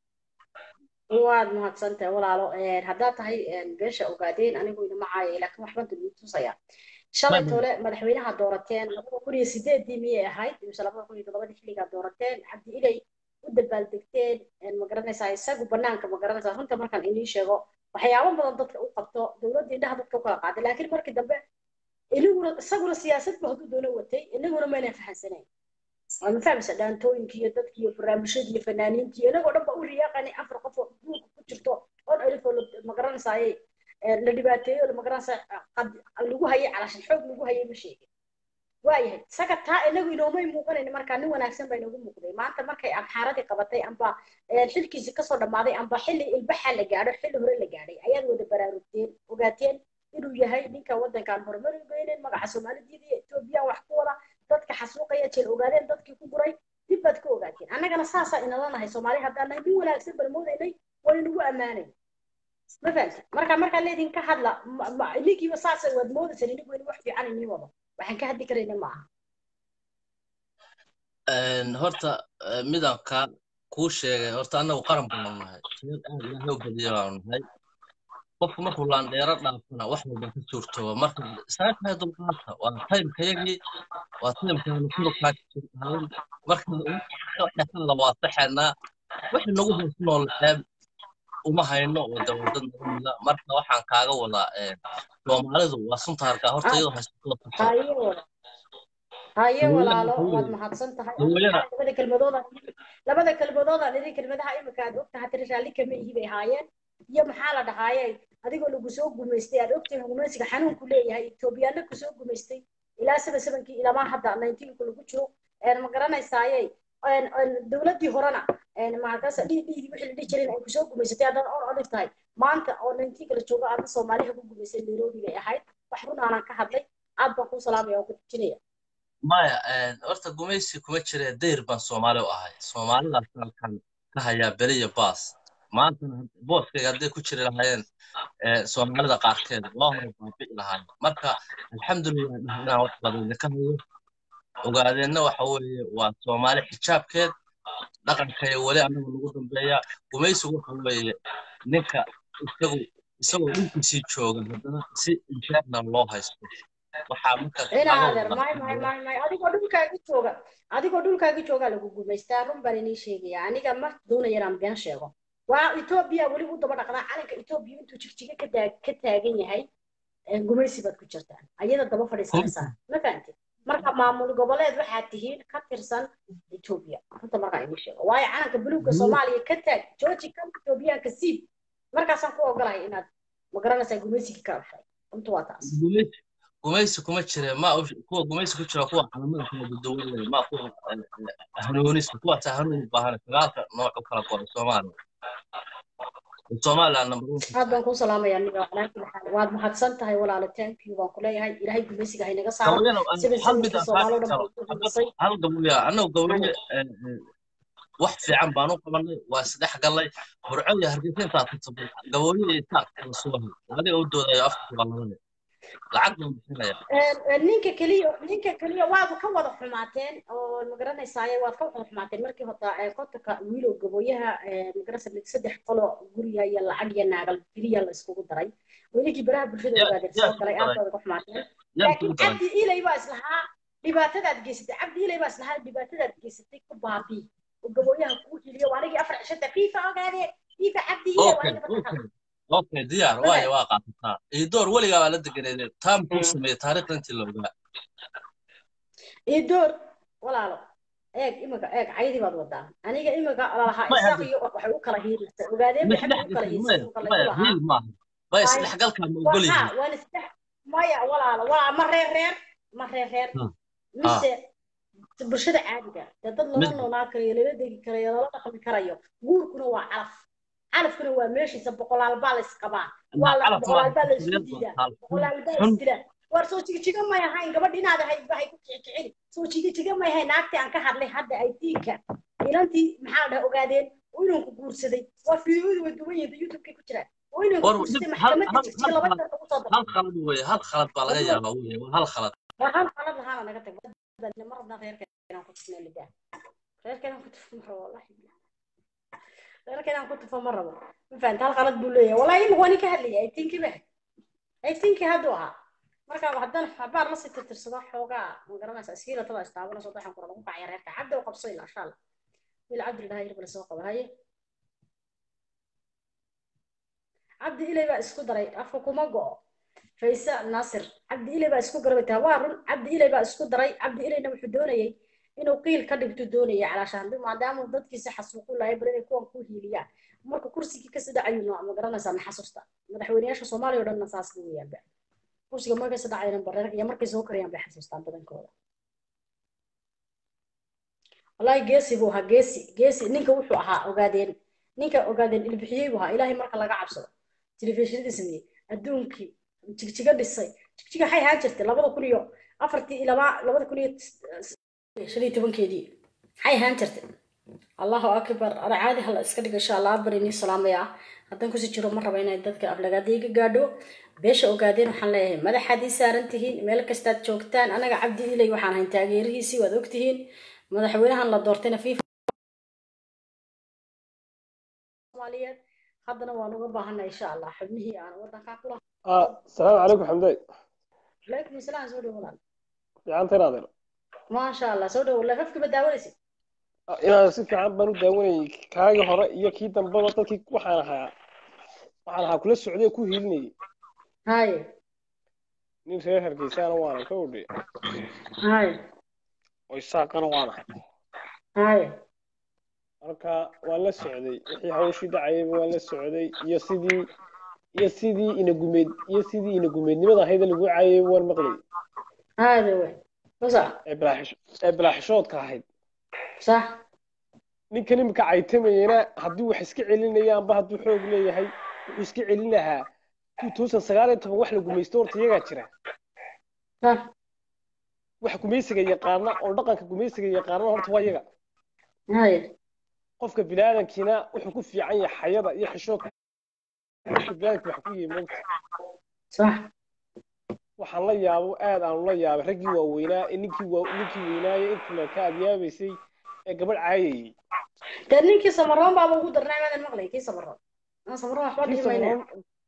waad mahadsantahay walaalo haddaad tahay beesha ogaadeen anigu inama caayay laakiin waxba dib tusaya shalay tole madaxweynaha doorateen laba kun iyo sideedii miyay ahayd mise laba kun iyo todobadii xilligaa doorateen cabdi ilay u dabaaldegteen ma garanaysaa isagu banaanka ma garanaysaa runta markaan inii sheego waxyaabo badan dadka u qabto dowladda indhaha dadka u kala qaaday laakiin markii dambe inaguna isaguna siyaasad ba hadduu doono watay inaguna mayna fahansanayn waa ma fahmaysa dhaantooyinkii iyo dadkii iyo barnaamijyadii iyo fanaaniintii inagoo dhan ba u riyaaqani afar qof oo xuduudka ku jirto on alif oo ma garanaysaayey la dhibaateeyo ma garanaysaa lagu hayay calashan xoog lagu hayay ma sheegin waayahay isaga taa inagu inoomay muuqanayn markaa nin wanaagsan baa inoogu muuqday maanta markay amxaaradii qabatay amba xilkiisi kasoo dhammaaday amba xilli ilbaxa la gaadho xilli hore la gaadhay ayaad wada baraarugteen ogaateen inuu yahay ninka waddankan horumar u geynen magaca Soomaaliyeed iyo Ethiopia wax ku wada dadka xasuuqaya jeel ogaadeen dadkii ku guray dib baad ka ogaateen annagana saasa inala nahay Soomaali haddaan nahay nin wanaagsan bal moodaynay way nagu amaanay ma fahamtay marka marka leedin ka hadla ninkiiba saasa waad moodaysan inigu in wax fiican inii wado waxaan ka hadli karayna maaha horta midaan ka kuu sheegay horta annagu qaran baan nahay sida aad ilaahay u badiyo baan nahay qofku markuu laandheero dhaafana wax walba ka suurtooba marka saaka dulqaadka waa taymkayagii waa taymkaanu kurkaa jirtaan marka waxaan la waasaxanaa wixii nagu hoos nool ceeb uma hayno oo dawladda nagumida marka waxaan kaaga wadaa Soomaalidu waa sunta harka horta iyadoo haysto la tahay haye walaalo waad mahadsan tahay labada kelmadooda labada kelmadooda idin kelmadaha imika aad ogtahay tiri raali kama ihi bay haayeen iyo maxaa la dhahaayay adigoo lagu soo gumeystay aad ogtahay gumeysiga xanuunku leeyahay Ethiopia ku soo gumeystay ilaa seven-kii ilaa hadda nineteen-ku lagu jiro ee ma garanaysaayay dawladdii horena maarkaas dhidhiidii wixii la dhihi jiray ay ku soo gumeysatay haddana oo adag tahay maanta oo nineteen-ka la joogo aad Soomaaliya ku gumeysay Nairobi bay ahayd wax run aan ka hadlay aad baan ku salaamaya oo ku jinaya maya horta gumeysi kuma jira deer baan Soomaali u ahay Soomaalida halkan ka haya beriya baas maanta booskayga hadday ku jiri lahaayeen Soomaalida qaarkeed waa hore baabi'i lahaayeen marka alxamdulillah inaan wax badan ka hayo ogaadeenna waxa weeye waa Soomaali xijaabkeed dhaqankeeda wali anagu lagu dambeeya gumeysigu waxa weeye ninka isagu isagoo intiisii jooga haddana si internal loo haysto waxaa marka ina laga adeer may may may may adigoo dhulkaaga jooga adigoo dhulkaaga jooga lagu gumaystaa run baan inii sheegaya aniga ma doonaya inaan been sheego waa Ethiopia weli u daba dhaqdaa calanka Ethiopia intuu jigjiga ka taag ka taagan yahay gumaysi baad ku jirtaan ayada daba fadhiisanaysaa ma fahanti marka maamul goboleed waxaad tihiin ka tirsan Ethiopia runta markaa inii sheego waayo calanka buluugga Soomaaliya ka taag jooji kan Ethiopia ka siib markaasaan ku ogolahay inaad ma garanaysaa gumaysiga ka afay runta waa taas gumaysi kuma jira ma kuwa gumaysi ku jira kuwa calamada kala duwan ma kuwa hanuunista kuwa hanuun u baahan sagaalka nooc u kala go'ay Soomaaliya Soomaaliya number one aad baan ku salaamayaa niga walaalkii waad mahadsan tahay walaalo thank you baan ku leeyahay ilaahay gumaysiga haynaga saaro sida sida Soomaaliya dhan hal gabuya anoo gabuya wax fiican baan u qabanay waa saddex galay burco iyo hargeysa inta ku sabay gabuya iyo taaq kala soo hay adiga u doodayo afka qabanay lacag ma bixinaya ee ninka kaliya ninka kaliya waad ka wada xumaateen oo ma garanaysaa waad ka wada xumaateen markii hota ee koodka wiilo gaboyaha ma garanaysaa saddex qolo guriga iyo lacag iyo naagal kaliya la isku daray weligii baraha bulshada wadaagay soo galay aad ka xumaateen laakiin cabdi ilay baa islaha dhibaatadaad geysatay cabdi ilay baa islaha dhibaatadaad geysatay ku baabi oo gaboyaha ku hiliyo waanigi afar cishada fiifa ogaade fiifa cabdi ilay waa اوكي ديار واي واقع يدور ولي على دقنين تام كوسمي تاريخ انت لوغا يدور ولا لا ايق imaka eeg caydi baad wadaa aniga imaka laha isaqiyo waxay u kala hiirtay ogaadeen waxay u kala hiirtay ma isdhex galka ma ogol yihiin waa isdhex maya wala wala ma reer reer ma reer reer mise bulshada caadiga dad loo noolaa karayo la degi karayo la dhaqmi karayo guurkuna waa calaf calafkuna waa meeshiisa boqolaal baa la isqabaa waa la boqolaal baa la isku diidaa boqolaal baa isdila war soo jiga ma yahay gabadh inaad ahay waxay ku kicin soo jiga jiga ma yahay naagtii aan ka hadlay hadda ay tiinka ilantii maxaa la ogaadeen inuu ku guursaday waa fiidiyowda way duwan yihiin youtube-ka ku jira inuu ku guursaday maxkamadda jiga laba jeer ugu soo hal khalad weey hal khalad baa laga yaabaa weey hal khalad war hal khalad lahaana naga tag badna mar rabnaa reerka inaan ku tusnaa lidaa reerka inaan ku tusnaa wallahi لكن أنا كنت في مرة فهمت هالغلط بقوليه والله يبغى وأنا كهلي I think به I think هادوها مركب بعدين حبار نص تترصد حوجا مقرنا أساسية طلع استعملنا صوت حن كنا نقع يريح عبد وقبصيل إن شاء الله بالعبد ده يربي السوق وهاي عبد إلي بقى إسكودري أفكوا ما جو فيسا ناصر عبد إلي بقى إسكودري بتوارن عبد إلي بقى إسكودري عبد إلي نمحدوني inuu qiil ka dhigto doonaya calaashaan maadaama dadkiisa xasuuqu lahayd barin kuwan ku hiiliyaan marka kursiga ka sadacayo nooc ma garanaysaa xasuusta madaxweynayaasha Soomaaliya oo dhan saas weeyaan ba kursiga markay sadacayna bareer iyo markay soo kariyaan bay xasuustaan badankooda wallahi geesi buu ahaa geesi geesi ninka wuxuu ahaa ogaadeen ninka ogaadeen ilbixiyay buu ahaa ilaahay marka laga cabsado telefishinada sameeyay adduunkii jigjiga dhisay jigjiga hay haan jirtay labada kun iyo afartii ilaa labada kun iyo شري تبون كذي هاي هانترت الله أكبر أنا عادي هلا إسكندر إن شاء الله بريني سلام يا هذا كوسي تشرو مرة بين عدتك قبل قديك قادو بيش أوقاتين وحنلاقيه ماذا حديث سارنتهين ملك استاد شوكتان أنا عبدي لي وحنا هنتاجره سي وذوقتهين ماذا حوينا هلا دورتنا فيه ماليات خدنا ونوقف بهنا إن شاء الله حبني أنا وضع كاكلا آه السلام عليكم حمدي عليكم السلام زود ولا يا عم تناظر ما شاء الله سوده ولا فيك بداولسي إلى سيف عم بنو داوني كاجا هراء يكيد دم بطل كي وحنا وحنا كل السعودية كل هيلني هاي نين سير هرجيسان وانا كودي هاي ويساقنا وانا هاي marka waa la socday wixii hawshii dhacay waa la socday iyo sidii iyo sidii ina gumeed iyo sidii ina gumeednimada ahayd lagu caayay war maqlay هذا وين صح إبراهيم إبراهيم شوط كاهد صح ninkan imika caytamayna hadii wax iska celinayaan ba haduu xoog leeyahay wuxuu iska celinaha two thousand sagaal iyo toban wax la gumaysto horta iyaga jira صح wax gumaysiga yaqaana oo dhaqanka gumaysiga yaqaana horta waa iyaga هاي qofka bilaadankiina wuxuu ku fiican yahay xayada iyo xishoodka bilaadanka wax ku yimaado صح waxaan la yaabo aad aan la yaabay raggii waaweynaa ninkii waa ninkii weynaaye inta ka adiyaabaysay ee gabadh caayay tan ninkii samaroon baa ugu darnaa maadan maqlay kii samaroon aan samaroon waxba dhimayna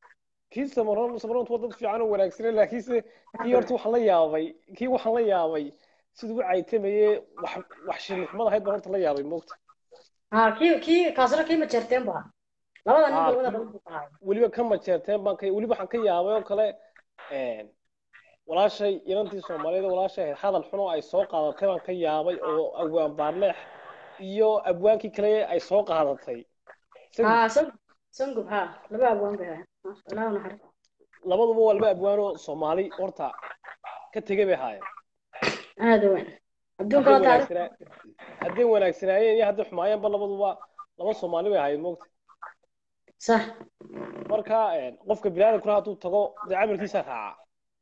kii samaroon samaroon waa dad fiican oo wanaagsan laakiinse kii horta waxaan la yaabay kii waxaan la yaabay siduu u caytamayay wax wax shilixmada ahayd baan horta la yaabay moogta ها كي كي كاسرة كي ما تشرتين بها لا ولا نقول ولا نقول بها weliba ka majeerteen baan ka weliba waxaan ka yaabay oo kale een walaashay inantii Soomaaliyeed walaashay hadal xun oo ay soo qaadatay baan ka yaabay oo awaan baarleex iyo abwaankii kale ay soo qaadatay ها سن سنقب ها لبا أبوان بها لا نحر labaduba waa laba abwaan oo Soomaali horta ka tagay bay haayeen هذا وين بدون كلا تعرف haddii wanaagsanaayeen iyo haddii xumaayeen ba labaduba laba Soomaali bay haayeen moogta صح marka qofka bilaada kula haduu tago dacamilkiisa raaca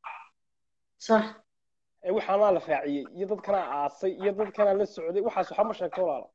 صح ee waxaana la raaciyay iyo dad kala aasay iyo dad kala la socday waxaas waxa ma sheegto walaal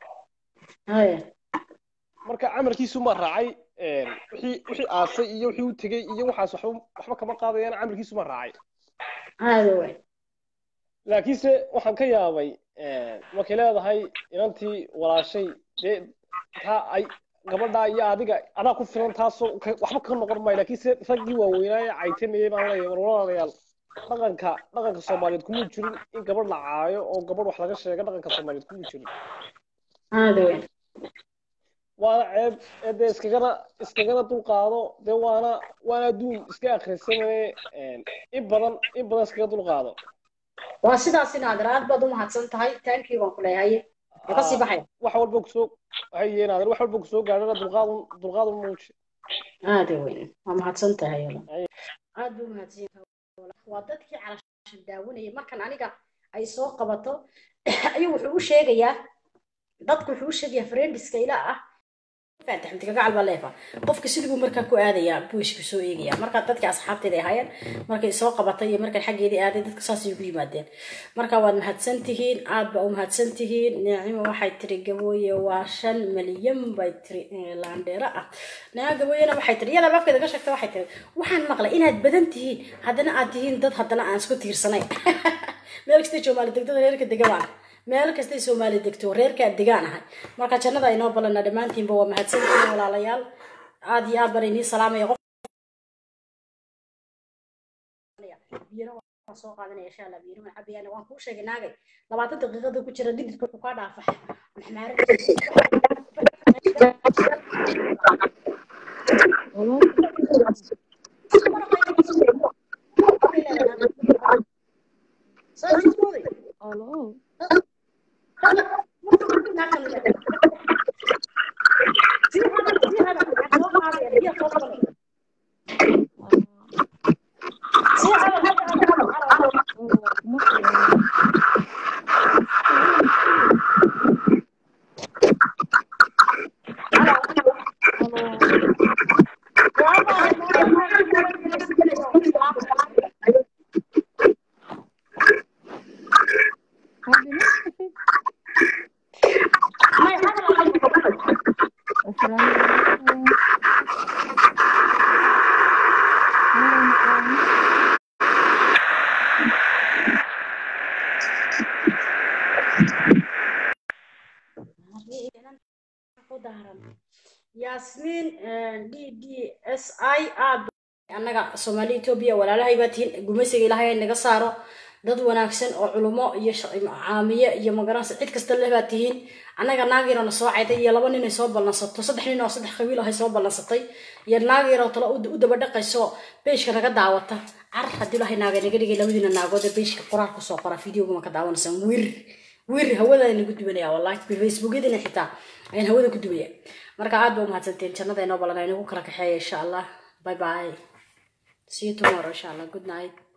هاي marka amarkiisu ma raacay ee wixii wixii aasay iyo wixii uu tagay iyo waxaas waxba waxba kama qaadayaan amarkiisu ma raacay هذا وين laakiinse waxaan ka yaabay ee markay leedahay inantii walaashay ee ta ay gabadha iyo adiga adaa ku filan taasoo waxba ka noqon maayo laakiinse raggii waaweynaa caytamayay baan leeyahay walaalayaal dhaqanka dhaqanka Soomaaliyeed kuma jirin in gabadh la caayo oo gabadh wax laga sheego dhaqanka Soomaaliyeed kuma jirin هذا وين waana ceeb ee iskagana iskagana dulqaado dee waana waana duun iska akhrisanay in badan in badan iskaga dulqaado waa sidaas in aad baad u mahadsan tahay taankii baan ku leeyahay ka sii baxay wax walba ku soo hayeen aad wax walba ku soo gaadhana dulqaad dulqaad muuji هذا وين waa mahadsan tahay aad buu mahadsan waa dadkii calaashan daawanayay markan aniga ay soo qabato ayuu wuxuu u sheegayaa dadku wuxuu u sheegayaa friendiska ila ah faatax inta ka galba leefa qofka sidoo markaa ku aadaya buushku soo eegaya marka dadka asxaabteeda ay hayeen markay soo qabatay iyo markay xageedii aaday dadka saas ay ugu yimaadeen marka waad mahadsan tihiin aad ba u mahadsan tihiin nicimo waxay tiri gabooye waa shan milyan bay tiri laandheera ah naa gabooyena waxay tiri yada afkeeda ka sheegtay waxay tiri waxaan maqlay inaad badan tihiin haddana aad tihiin dad haddana aan isku tiirsanayn meel kasta Soomaali degdada reerka degaan meel kasta Soomaali degto reerka degaan ahay marka jannada ay noo balana dhamaantiinba waa mahadsantiin walaalayaal aad iyo aad barini salaamay qof biiro waan soo qaadanaya insha Allah biiro ma cabiyana waan ku sheegay naagay labaatan daqiiqada ku jira dididka ku ka dhaafay Hello. Yasmin D D S I aad annaga Soomaali Itoobiya walaalahay baatiin gumeysiga Ilaahay naga saaro dad wanaagsan oo culumo iyo caamiye iyo magaranaysa cid kasta leh baatiin annaga naagirana soo cayday iyo laba nin ay soo ballansato saddex nin oo saddex qabiil ah ay soo ballansatay iyo naagiro tala u daba dhaqayso beeshka naga daawata ar hadii Ilaahay naaga naga dhigay labadina naagood beeshka qoraal ku soo qora fiidiyoga ma ka daawanaysan wir wir hawada inagu dubanaya wallahi Facebook-idina xitaa ayaan hawada ku dubaya marka aad baa mahadsantiin jannada inoo balanay inagu kala kaxeeyo insha Allah bye bye see you tomorrow insha Allah good night